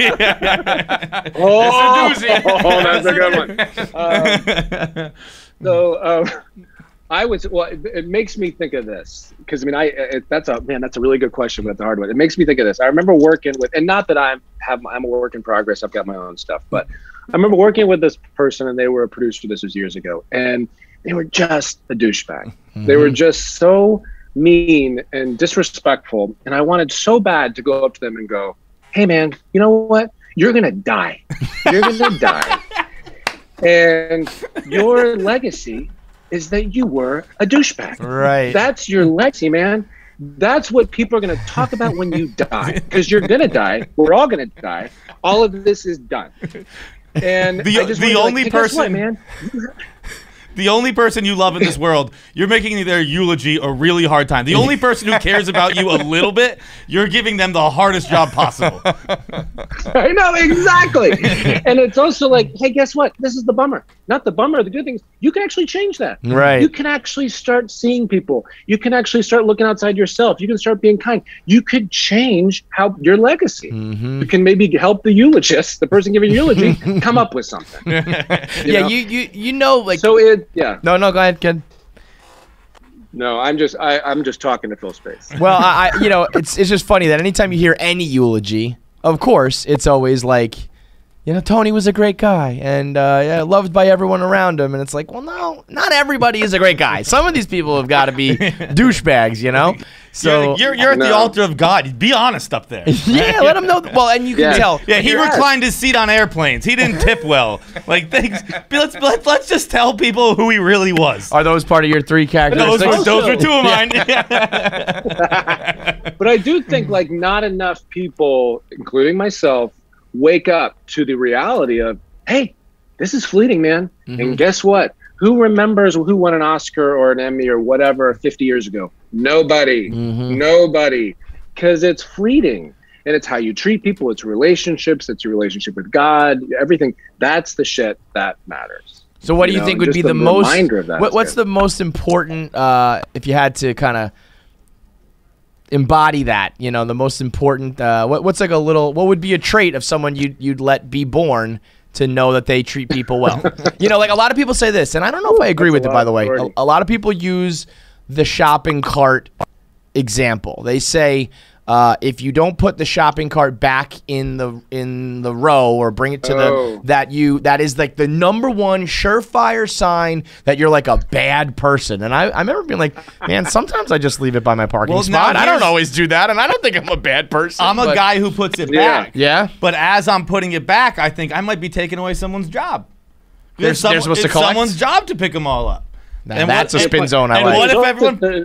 Speaker 10: That's a good one. I was well. It makes me think of this because I mean, that's a really good question, but it's a hard one. It makes me think of this. I remember working with, and not that I'm a work in progress. I've got my own stuff, but I remember working with this person, and they were a producer. This was years ago, and they were just a douchebag.
Speaker 2: Mm-hmm.
Speaker 10: They were just so mean and disrespectful, and I wanted so bad to go up to them and go, "Hey, man, you know what? You're gonna die. You're gonna die, and your legacy." Is that you were a douchebag.
Speaker 2: Right.
Speaker 10: That's your legacy, man. That's what people are going to talk about when you die. Because you're going to die. We're all going to die. All of this is done. And
Speaker 3: the only person,
Speaker 10: man.
Speaker 3: the only person you love in this world, you're making their eulogy a really hard time. The only person who cares about you a little bit, you're giving them the hardest job possible.
Speaker 10: I know, exactly. And it's also like, hey, guess what? This is the bummer. Not the bummer. The good thing is you can actually change that.
Speaker 2: Right.
Speaker 10: You can actually start seeing people. You can actually start looking outside yourself. You can start being kind. You could change how your legacy.
Speaker 2: Mm-hmm.
Speaker 10: You can maybe help the eulogist, the person giving eulogy, come up with something.
Speaker 2: Yeah, you know, like.
Speaker 10: So yeah.
Speaker 2: No, go ahead, kid.
Speaker 10: No, I'm just talking to fill space.
Speaker 2: Well, I you know, it's just funny that anytime you hear any eulogy, of course, it's always like, you know, Tony was a great guy and yeah, loved by everyone around him. And it's like, well, no, not everybody is a great guy. Some of these people have got to be douchebags, you know? So
Speaker 3: you're at the altar of God. Be honest up there.
Speaker 2: Yeah, let him know. Well, and you can tell.
Speaker 3: Yeah, he reclined his seat on airplanes. He didn't tip well. Like things. Let's just tell people who he really was.
Speaker 2: Are those part of your three characteristics?
Speaker 3: Those were two of mine.
Speaker 10: But I do think like not enough people, including myself, wake up to the reality of, hey, this is fleeting, man.
Speaker 2: Mm-hmm.
Speaker 10: And guess what? Who remembers who won an Oscar or an Emmy or whatever 50 years ago? Nobody.
Speaker 2: Mm-hmm.
Speaker 10: Nobody. Because it's fleeting. And it's how you treat people. It's relationships. It's your relationship with God. Everything. That's the shit that matters.
Speaker 2: So what do you think would be the most, what's
Speaker 10: the
Speaker 2: the most important, if you had to kind of embody that, you know, the most important, what's like what would be a trait of someone you'd let be born to know that they treat people well? You know, like a lot of people say this, and I don't know if I agree with it, by the way. A lot of people use the shopping cart example. They say, if you don't put the shopping cart back in the row or bring it to that is like the number one surefire sign that you're like a bad person. And I remember being like, man, sometimes I just leave it by my parking spot. I don't always do that, and I don't think I'm a bad person.
Speaker 3: I'm a guy who puts it back.
Speaker 2: Yeah.
Speaker 3: But as I'm putting it back, I think I might be taking away someone's job.
Speaker 2: They're supposed to collect?
Speaker 3: Someone's job to pick them all up.
Speaker 2: Now, that's a spin zone I like.
Speaker 3: What if everyone...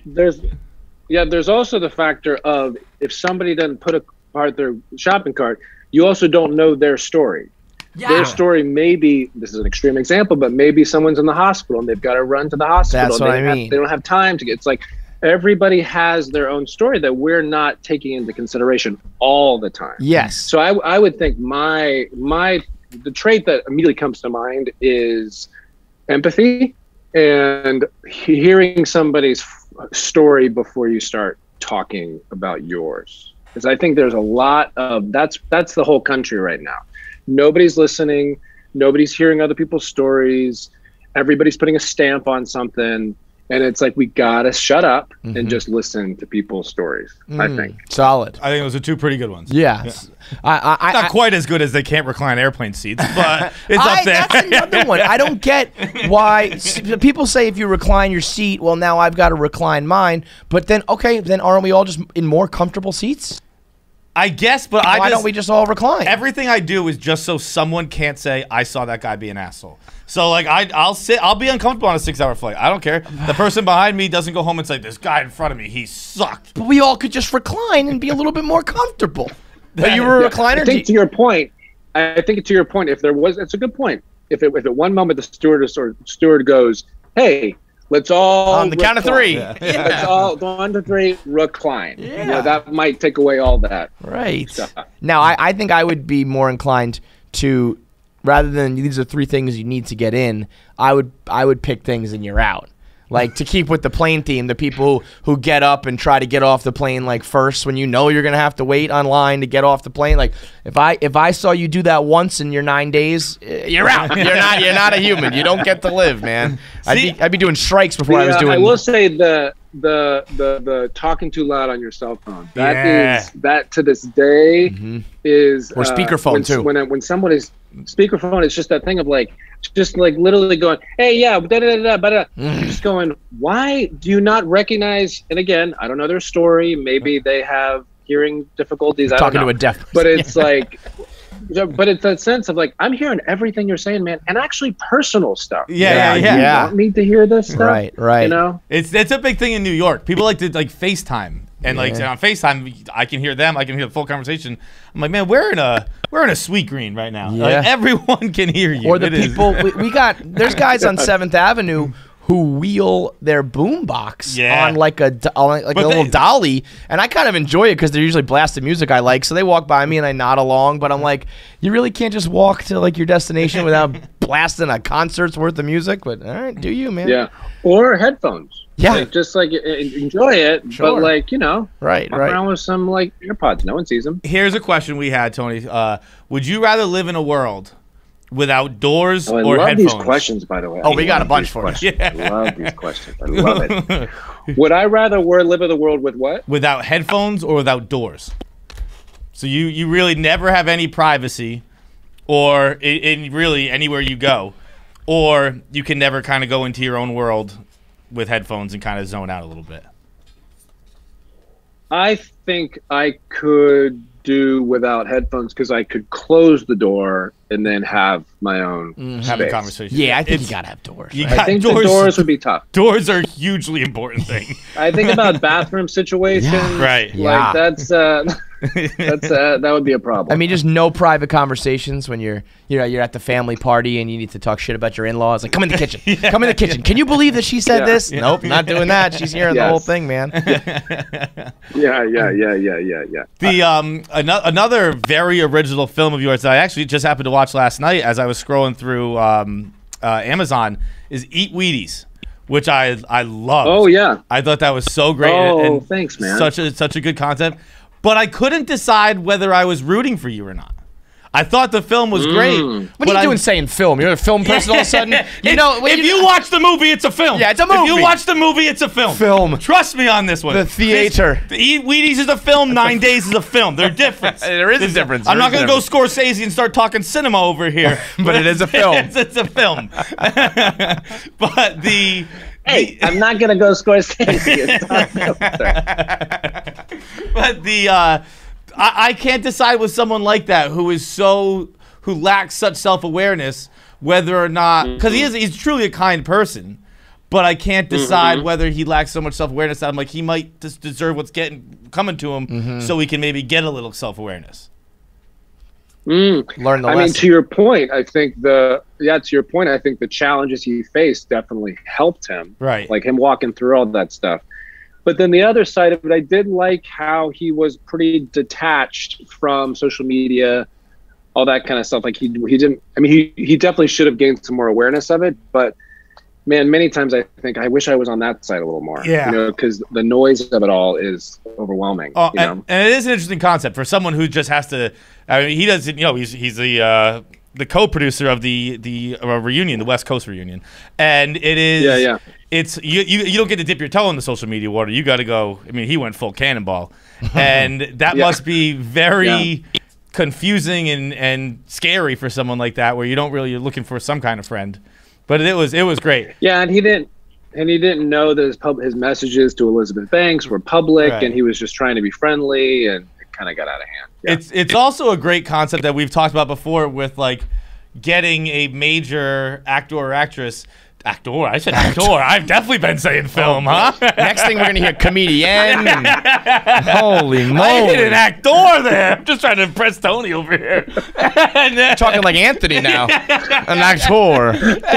Speaker 10: There's also the factor of if somebody doesn't put their shopping cart, you also don't know their story. Yeah. Their story may be, this is an extreme example, but maybe someone's in the hospital and they've got to run to the hospital.
Speaker 2: That's what I mean.
Speaker 10: They don't have time to get, it's like everybody has their own story that we're not taking into consideration all the time.
Speaker 2: Yes.
Speaker 10: So I would think the trait that immediately comes to mind is empathy and hearing somebody's story before you start talking about yours, because I think there's a lot of that's the whole country right now. Nobody's listening, nobody's hearing other people's stories, everybody's putting a stamp on something, and it's like we gotta shut up and just listen to people's stories. I think
Speaker 2: solid.
Speaker 3: I think those are two pretty good ones.
Speaker 2: Yeah.
Speaker 3: Not quite as good as they can't recline airplane seats, but it's up there.
Speaker 2: That's another one. I don't get why people say if you recline your seat, well, now I've got to recline mine. But then, okay, then aren't we all just in more comfortable seats?
Speaker 3: I guess, but
Speaker 2: why don't we just all recline?
Speaker 3: Everything I do is just so someone can't say I saw that guy be an asshole. So like I'll be uncomfortable on a 6-hour flight. I don't care. The person behind me doesn't go home and say this guy in front of me, he sucked.
Speaker 2: But we all could just recline and be a little bit more comfortable. But you were a recliner.
Speaker 10: I think to your point, if there was, it's a good point. If at one moment the steward goes, hey, let's all
Speaker 2: on the count of 3.
Speaker 10: Let's all go on to 3, recline.
Speaker 2: Yeah.
Speaker 10: You know, that might take away all that.
Speaker 2: Right.
Speaker 10: Stuff.
Speaker 2: Now, I think I would be more inclined to, rather than these are 3 things you need to get in, I would pick things and you're out. Like, to keep with the plane theme, the people who get up and try to get off the plane like first when you know you're gonna have to wait online to get off the plane. Like, if I saw you do that once in your 9 days, you're out. You're not a human. You don't get to live, man. I'd be doing strikes before I was doing.
Speaker 10: I will say the talking too loud on your cell phone. That to this day is
Speaker 2: or speakerphone too.
Speaker 10: When somebody's speakerphone, it's just that thing of like. Just like literally going, hey, yeah, just going, why do you not recognize? And again, I don't know their story. Maybe they have hearing difficulties. I don't know.
Speaker 2: To a deaf person.
Speaker 10: But it's like, but it's that sense of like, I'm hearing everything you're saying, man, and actually personal stuff.
Speaker 3: Yeah.
Speaker 10: You want me to hear this stuff?
Speaker 2: Right.
Speaker 10: You know,
Speaker 3: it's a big thing in New York. People like to like FaceTime. And like on FaceTime, I can hear them. I can hear the full conversation. I'm like, man, we're in a sweet green right now.
Speaker 2: Yeah.
Speaker 3: Like, everyone can hear you.
Speaker 2: Or the people there's guys on 7th Avenue who wheel their boombox on like a little dolly, and I kind of enjoy it because they're usually blasting music I like. So they walk by me and I nod along, but I'm like, you really can't just walk to like your destination without blasting a concert's worth of music. But all right, do you, man?
Speaker 10: Yeah, or headphones.
Speaker 2: Yeah,
Speaker 10: like, just like enjoy it, but like
Speaker 2: right.
Speaker 10: around with some like AirPods. No one sees them.
Speaker 3: Here's a question we had, Tony. Would you rather live in a world without doors or
Speaker 10: I love
Speaker 3: headphones?
Speaker 10: These questions, by the way.
Speaker 2: Oh, we got a bunch for you.
Speaker 10: I love these questions. I love it. Would I rather live in a world with what?
Speaker 3: Without headphones or without doors? So you really never have any privacy, or in really anywhere you go, or you can never kind of go into your own world with headphones and kind of zone out a little bit.
Speaker 10: I think I could do without headphones because I could close the door and then have my own
Speaker 3: have a
Speaker 10: space.
Speaker 3: conversation.
Speaker 2: Yeah, I think you gotta have doors.
Speaker 10: I think the doors would be tough.
Speaker 3: Doors are a hugely important thing.
Speaker 10: I think about bathroom situations.
Speaker 3: Right.
Speaker 10: Like that would be a problem.
Speaker 2: I mean, just no private conversations when you're at the family party and you need to talk shit about your in-laws. Like, come in the kitchen. Come in the kitchen. Can you believe that she said this?
Speaker 3: Yeah.
Speaker 2: Nope, not doing that. She's hearing the whole thing, man.
Speaker 10: Yeah.
Speaker 3: The another very original film of yours that I actually just happened to watch last night as I was scrolling through Amazon is Eat Wheaties, which I loved.
Speaker 10: Oh yeah,
Speaker 3: I thought that was so great.
Speaker 10: Oh,
Speaker 3: and
Speaker 10: thanks, man.
Speaker 3: Such a good concept. But I couldn't decide whether I was rooting for you or not. I thought the film was great.
Speaker 2: What are you doing saying film? You're a film person all of a sudden?
Speaker 3: If you watch the movie, it's a film.
Speaker 2: Yeah, it's a movie.
Speaker 3: If you watch the movie, it's a film.
Speaker 2: Film.
Speaker 3: Trust me on this one.
Speaker 2: The theater.
Speaker 3: The Eat Wheaties is a film. 9 Days is a film. They're different.
Speaker 2: There is a difference.
Speaker 3: I'm not going to go Scorsese and start talking cinema over here.
Speaker 2: But it is a film.
Speaker 3: It's a film. But the...
Speaker 10: Hey, I'm not going to go Scorsese.
Speaker 3: But the... I can't decide with someone like that who lacks such self-awareness whether or not, because he's truly a kind person, but I can't decide whether he lacks so much self-awareness that I'm like, he might just deserve what's coming to him, so he can maybe get a little self-awareness.
Speaker 2: Learn the lesson.
Speaker 10: I mean, to your point, I think the challenges he faced definitely helped him.
Speaker 3: Right.
Speaker 10: Like him walking through all that stuff. But then the other side of it, I did like how he was pretty detached from social media, all that kind of stuff. Like he didn't. I mean, he definitely should have gained some more awareness of it. But man, many times I think I wish I was on that side a little more.
Speaker 3: Yeah.
Speaker 10: Because the noise of it all is overwhelming.
Speaker 3: Oh, and it is an interesting concept for someone who just has to. I mean, he doesn't. He's the co-producer of the reunion, the West Coast reunion, and it is.
Speaker 10: Yeah.
Speaker 3: It's you don't get to dip your toe in the social media water. You got to go. I mean, he went full cannonball, and that must be very confusing and scary for someone like that, where you're looking for some kind of friend. But it was great.
Speaker 10: Yeah, and he didn't know that his messages to Elizabeth Banks were public, and he was just trying to be friendly, and it kind of got out of hand. Yeah.
Speaker 3: It's also a great concept that we've talked about before with like getting a major actor or actress. Actor. I said actor. I've definitely been saying film, huh?
Speaker 2: Next thing we're going to hear comedian. Holy moly.
Speaker 3: I hit an actor there. I'm just trying to impress Tony over here.
Speaker 2: Talking like Anthony now. An actor.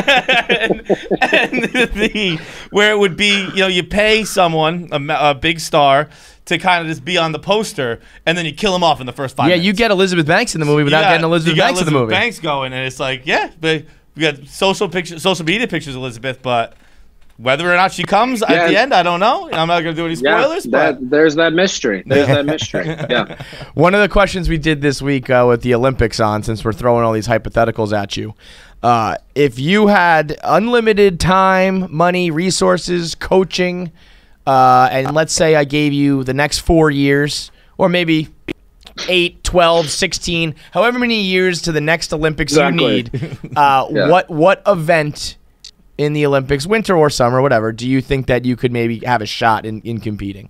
Speaker 3: and where it would be, you pay someone, a big star, to kind of just be on the poster, and then you kill him off in the first 5 minutes.
Speaker 2: Yeah, you get Elizabeth Banks in the movie without getting Elizabeth Banks in the movie.
Speaker 3: Banks going, and it's like, but we got social media pictures of Elizabeth, but Whether or not she comes at the end, I don't know. I'm not going to do any spoilers. but
Speaker 10: there's that mystery. There's that mystery. Yeah.
Speaker 2: One of the questions we did this week with the Olympics on, since we're throwing all these hypotheticals at you, if you had unlimited time, money, resources, coaching, and let's say I gave you the next 4 years, or maybe 8, 12, 16, however many years to the next Olympics you need, what event in the Olympics, winter or summer, whatever, do you think that you could maybe have a shot in competing?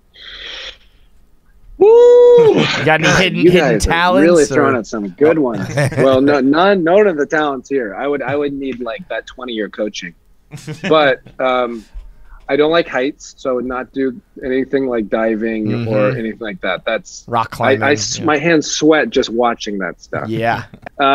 Speaker 10: Woo!
Speaker 2: You got any
Speaker 10: You
Speaker 2: hidden
Speaker 10: guys are
Speaker 2: talents?
Speaker 10: really throwing out some good ones. Well, none of the talents here. I would need like that 20-year coaching, but I don't like heights, so I would not do anything like diving or anything like that. That's
Speaker 2: rock climbing.
Speaker 10: My hands sweat just watching that stuff.
Speaker 2: Yeah.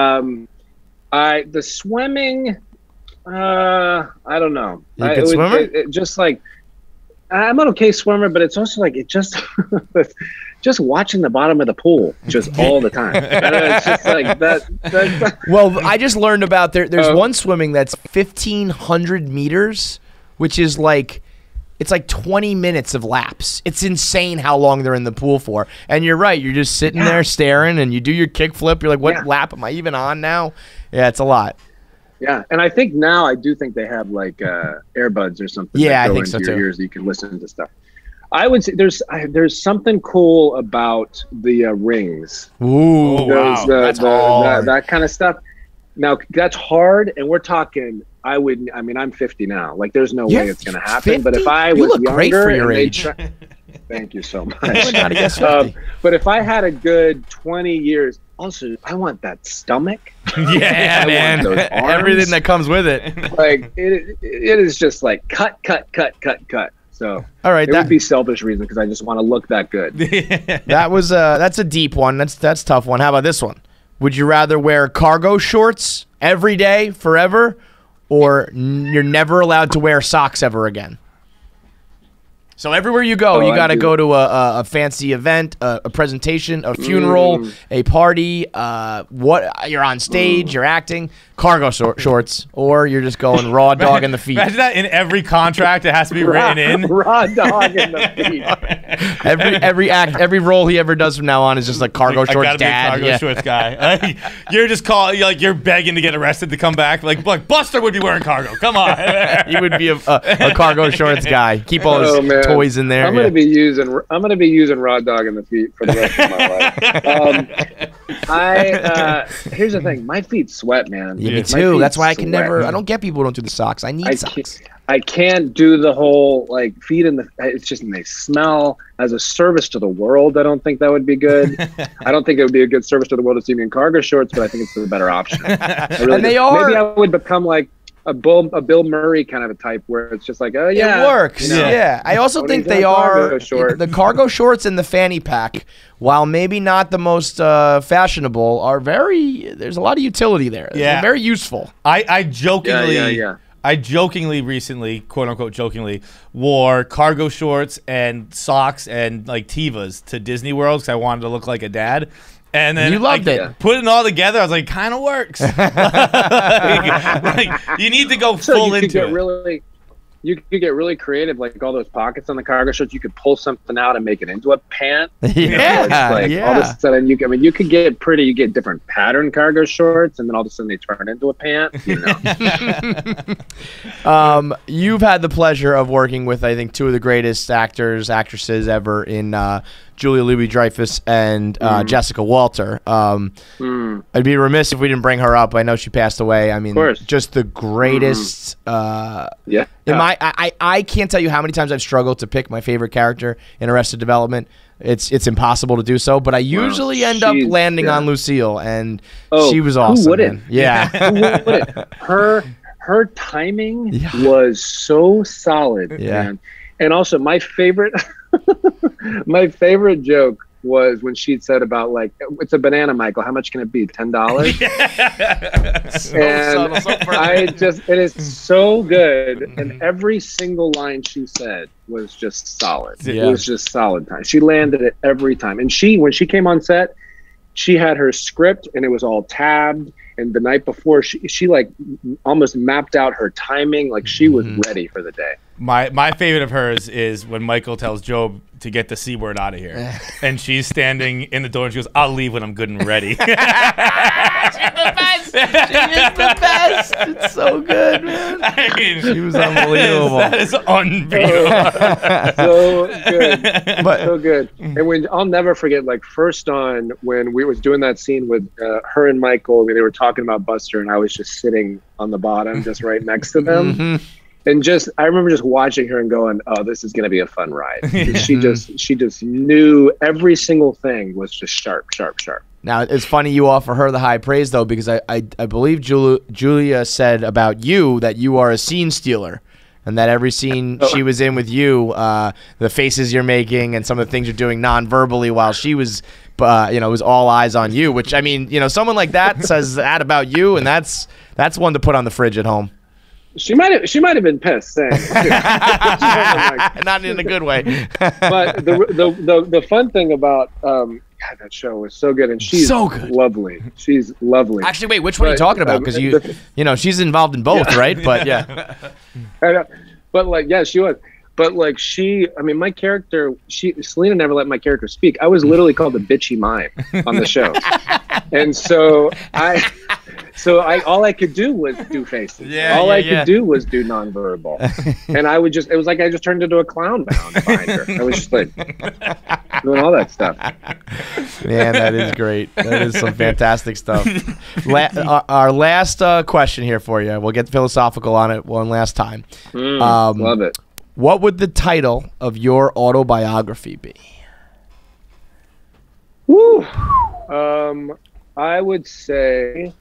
Speaker 10: The swimming, I don't know.
Speaker 2: You a good swimmer?
Speaker 10: It just like I'm an okay swimmer, but it's also like it just just watching the bottom of the pool just all the time. It's just like that.
Speaker 2: Well, I just learned about there's one swimming that's 1,500 meters, which is like it's like 20 minutes of laps. It's insane how long they're in the pool for. And you're right, you're just sitting there staring, and you do your kick flip. You're like, what lap am I even on now? Yeah, it's a lot.
Speaker 10: Yeah, and I think now I do think they have like earbuds or something.
Speaker 2: Yeah,
Speaker 10: that
Speaker 2: I
Speaker 10: go
Speaker 2: think so
Speaker 10: into your
Speaker 2: too.
Speaker 10: ears that you can listen to stuff. I would say there's something cool about the rings.
Speaker 2: Ooh, wow, that's hard.
Speaker 10: That kind of stuff. Now that's hard, and we're talking. I mean, I'm 50 now. Like, there's no way it's going to happen.
Speaker 2: 50?
Speaker 10: But if I was
Speaker 2: you look
Speaker 10: younger,
Speaker 2: great for your
Speaker 10: and they
Speaker 2: age.
Speaker 10: thank you so much.
Speaker 2: Not against 50.
Speaker 10: But if I had a good 20 years, also I want that stomach.
Speaker 2: Yeah, man.
Speaker 10: Want those arms.
Speaker 2: Everything that comes with it.
Speaker 10: Like it is just like cut. So
Speaker 2: all right,
Speaker 10: it would be selfish reason because I just want to look that good.
Speaker 2: That's a deep one. That's a tough one. How about this one? Would you rather wear cargo shorts every day forever, or you're never allowed to wear socks ever again? So everywhere you go, you got to go to a fancy event, a presentation, a funeral, a party. You're on stage, you're acting, cargo shorts, or you're just going raw dog in the feet.
Speaker 3: Imagine that in every contract it has to be written in.
Speaker 10: Raw dog in the feet.
Speaker 2: every role he ever does from now on is just like cargo shorts
Speaker 3: I gotta
Speaker 2: dad.
Speaker 3: be a cargo shorts guy. You're just you're begging to get arrested to come back. Like Buster would be wearing cargo. Come on.
Speaker 2: He would be a cargo shorts guy. Keep all his toys in there.
Speaker 10: I'm gonna be using raw dog in the feet for the rest of my life. Here's the thing, my feet sweat, man.
Speaker 2: Yeah, me too. That's why I can never. I don't get people who don't do the socks. I need socks.
Speaker 10: I can't do the whole like feet in the. It's just they smell. As a service to the world, I don't think that would be good. I don't think it would be a good service to the world to see me in cargo shorts, but I think it's a better option.
Speaker 2: And they are.
Speaker 10: Maybe I would become like a Bill Murray kind of a type where it's just like, oh yeah,
Speaker 2: it works. You know? Yeah, I also think they are the cargo shorts and the fanny pack. While maybe not the most fashionable, are very. There's a lot of utility there.
Speaker 3: Yeah,
Speaker 2: they're very useful.
Speaker 3: I jokingly.
Speaker 10: Yeah.
Speaker 3: I jokingly recently, quote unquote jokingly, wore cargo shorts and socks and like Tevas to Disney World because I wanted to look like a dad. And then
Speaker 2: you loved it.
Speaker 3: Putting it all together, I was like, kind of works. like, you need to go full into it.
Speaker 10: You could get really creative, like all those pockets on the cargo shorts. You could pull something out and make it into a pant.
Speaker 2: All of
Speaker 10: a sudden, you could get pretty. You get different pattern cargo shorts, and then all of a sudden they turn into a pant. You know.
Speaker 2: You've had the pleasure of working with, I think, two of the greatest actresses ever in Julia Louis-Dreyfus and Jessica Walter. I'd be remiss if we didn't bring her up. I know she passed away. I mean, just the greatest. I can't tell you how many times I've struggled to pick my favorite character in Arrested Development. It's impossible to do so, but I usually end up landing on Lucille, and she was awesome.
Speaker 10: Who wouldn't?
Speaker 2: Man. Yeah.
Speaker 10: Who wouldn't? Her timing was so solid.
Speaker 2: Yeah.
Speaker 10: Man. And also my favorite joke was when she said about like, it's a banana, Michael. How much can it be? $10? It is so good. And every single line she said was just solid.
Speaker 2: Yeah.
Speaker 10: It was just solid time. She landed it every time. And when she came on set, she had her script and it was all tabbed And the night before, she like almost mapped out her timing. Like she was ready for the day.
Speaker 3: My favorite of hers is when Michael tells Job to get the C word out of here, and she's standing in the door and she goes, "I'll leave when I'm good and ready."
Speaker 2: She's the best. She is the best. It's so good, man.
Speaker 3: I mean,
Speaker 2: She was unbelievable.
Speaker 3: That is unbelievable.
Speaker 10: So good, so good. And when I'll never forget, like first on when we was doing that scene with her and Michael, they were talking about Buster, and I was just sitting on the bottom, just right next to them. And I remember just watching her and going, "Oh, this is going to be a fun ride." She just knew every single thing was just sharp.
Speaker 2: Now, it's funny you offer her the high praise, though, because I believe Julia said about you that you are a scene stealer, and that every scene she was in with you, the faces you're making and some of the things you're doing non-verbally while she was, it was all eyes on you, which, I mean, someone like that says that about you, and that's one to put on the fridge at home.
Speaker 10: She might have been pissed saying it.
Speaker 2: Not in a good way.
Speaker 10: But the fun thing about God, that show was so good, and she's
Speaker 2: so good.
Speaker 10: Lovely. She's lovely.
Speaker 2: Actually, wait, which one are you talking about? Because she's involved in both, right? But yeah.
Speaker 10: I know. But like, yeah, she was. But like my character, Selena never let my character speak. I was literally called a bitchy mime on the show. And so all I could do was do faces. All I could do was do nonverbal. And it was like I just turned into a clown behind her. I was just like doing all that stuff.
Speaker 2: Man, that is great. That is some fantastic stuff. Our last question here for you. We'll get philosophical on it one last time.
Speaker 10: Love it.
Speaker 2: What would the title of your autobiography be?
Speaker 10: Woo. I would say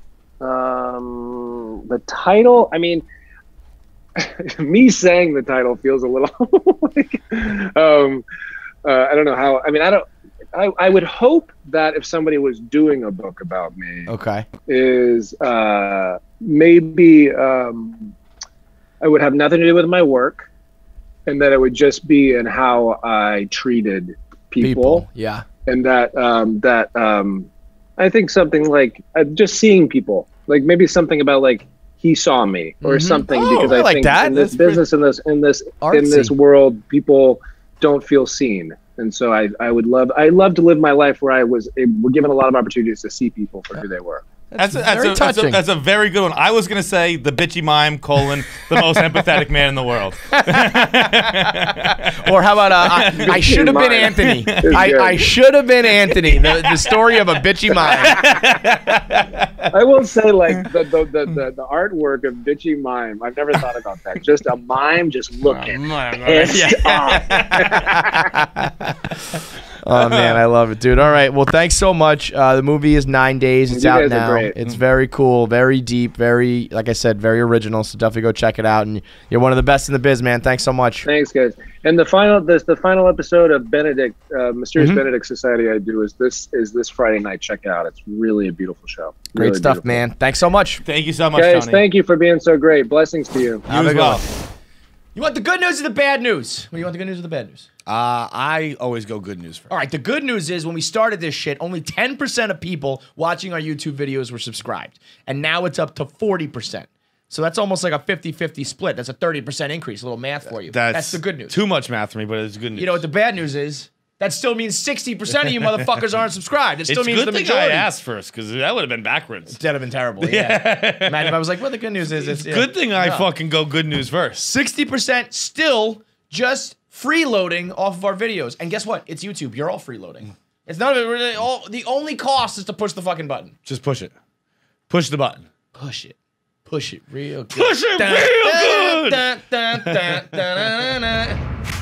Speaker 10: the title. I mean, me saying the title feels a little like I don't know how. I mean, I would hope that if somebody was doing a book about me, is maybe I would have nothing to do with my work. And that it would just be in how I treated people.
Speaker 2: Yeah.
Speaker 10: And that I think something like just seeing people, like maybe something about like he saw me or something, because I think in this business, in this world, people don't feel seen. And so I love to live my life where we're given a lot of opportunities to see people for who they were.
Speaker 3: That's a very good one. I was going to say the bitchy mime, the most empathetic man in the world.
Speaker 2: Or how about I should have been Anthony. I should have been Anthony. The story of a bitchy mime.
Speaker 10: I will say, like, the artwork of bitchy mime, I've never thought about that. Just a mime just looking pissed off.
Speaker 2: Oh, man, I love it, dude. All right, well, thanks so much. The movie is 9 days. It's out now. It's very cool, very deep, very, like I said, very original, so definitely go check it out. And you're one of the best in the biz, man. Thanks so much.
Speaker 10: Thanks, guys. And the final episode of Benedict, Mysterious Benedict Society I do is this Friday night. Check it out. It's really a beautiful show.
Speaker 2: Great
Speaker 10: really
Speaker 2: stuff,
Speaker 10: beautiful.
Speaker 2: man. Thanks so much.
Speaker 3: Thank you so much,
Speaker 10: guys,
Speaker 3: Tony.
Speaker 10: thank you for being so great. Blessings to you.
Speaker 3: You as well.
Speaker 2: You want the good news or the bad news? What do you want, the good news or the bad news?
Speaker 11: I always go good news first.
Speaker 2: All right, the good news is when we started this shit, only 10% of people watching our YouTube videos were subscribed. And now it's up to 40%. So that's almost like a 50-50 split. That's a 30% increase. A little math for you. That's the good news.
Speaker 3: Too much math for me, but it's good news.
Speaker 2: You know what the bad news is? That still means 60% of you motherfuckers aren't subscribed. It still means the majority.
Speaker 3: It's good thing I asked first, because that would have been backwards.
Speaker 2: That'd have been terrible. Yeah. Imagine if I was like, well, the good news is
Speaker 3: it's good thing I fucking go good news first.
Speaker 2: 60% still just freeloading off of our videos. And guess what? It's YouTube. You're all freeloading. It's not really the only cost is to push the fucking button.
Speaker 3: Just push it. Push the button.
Speaker 2: Push it. Push it real good.
Speaker 3: Push it real good.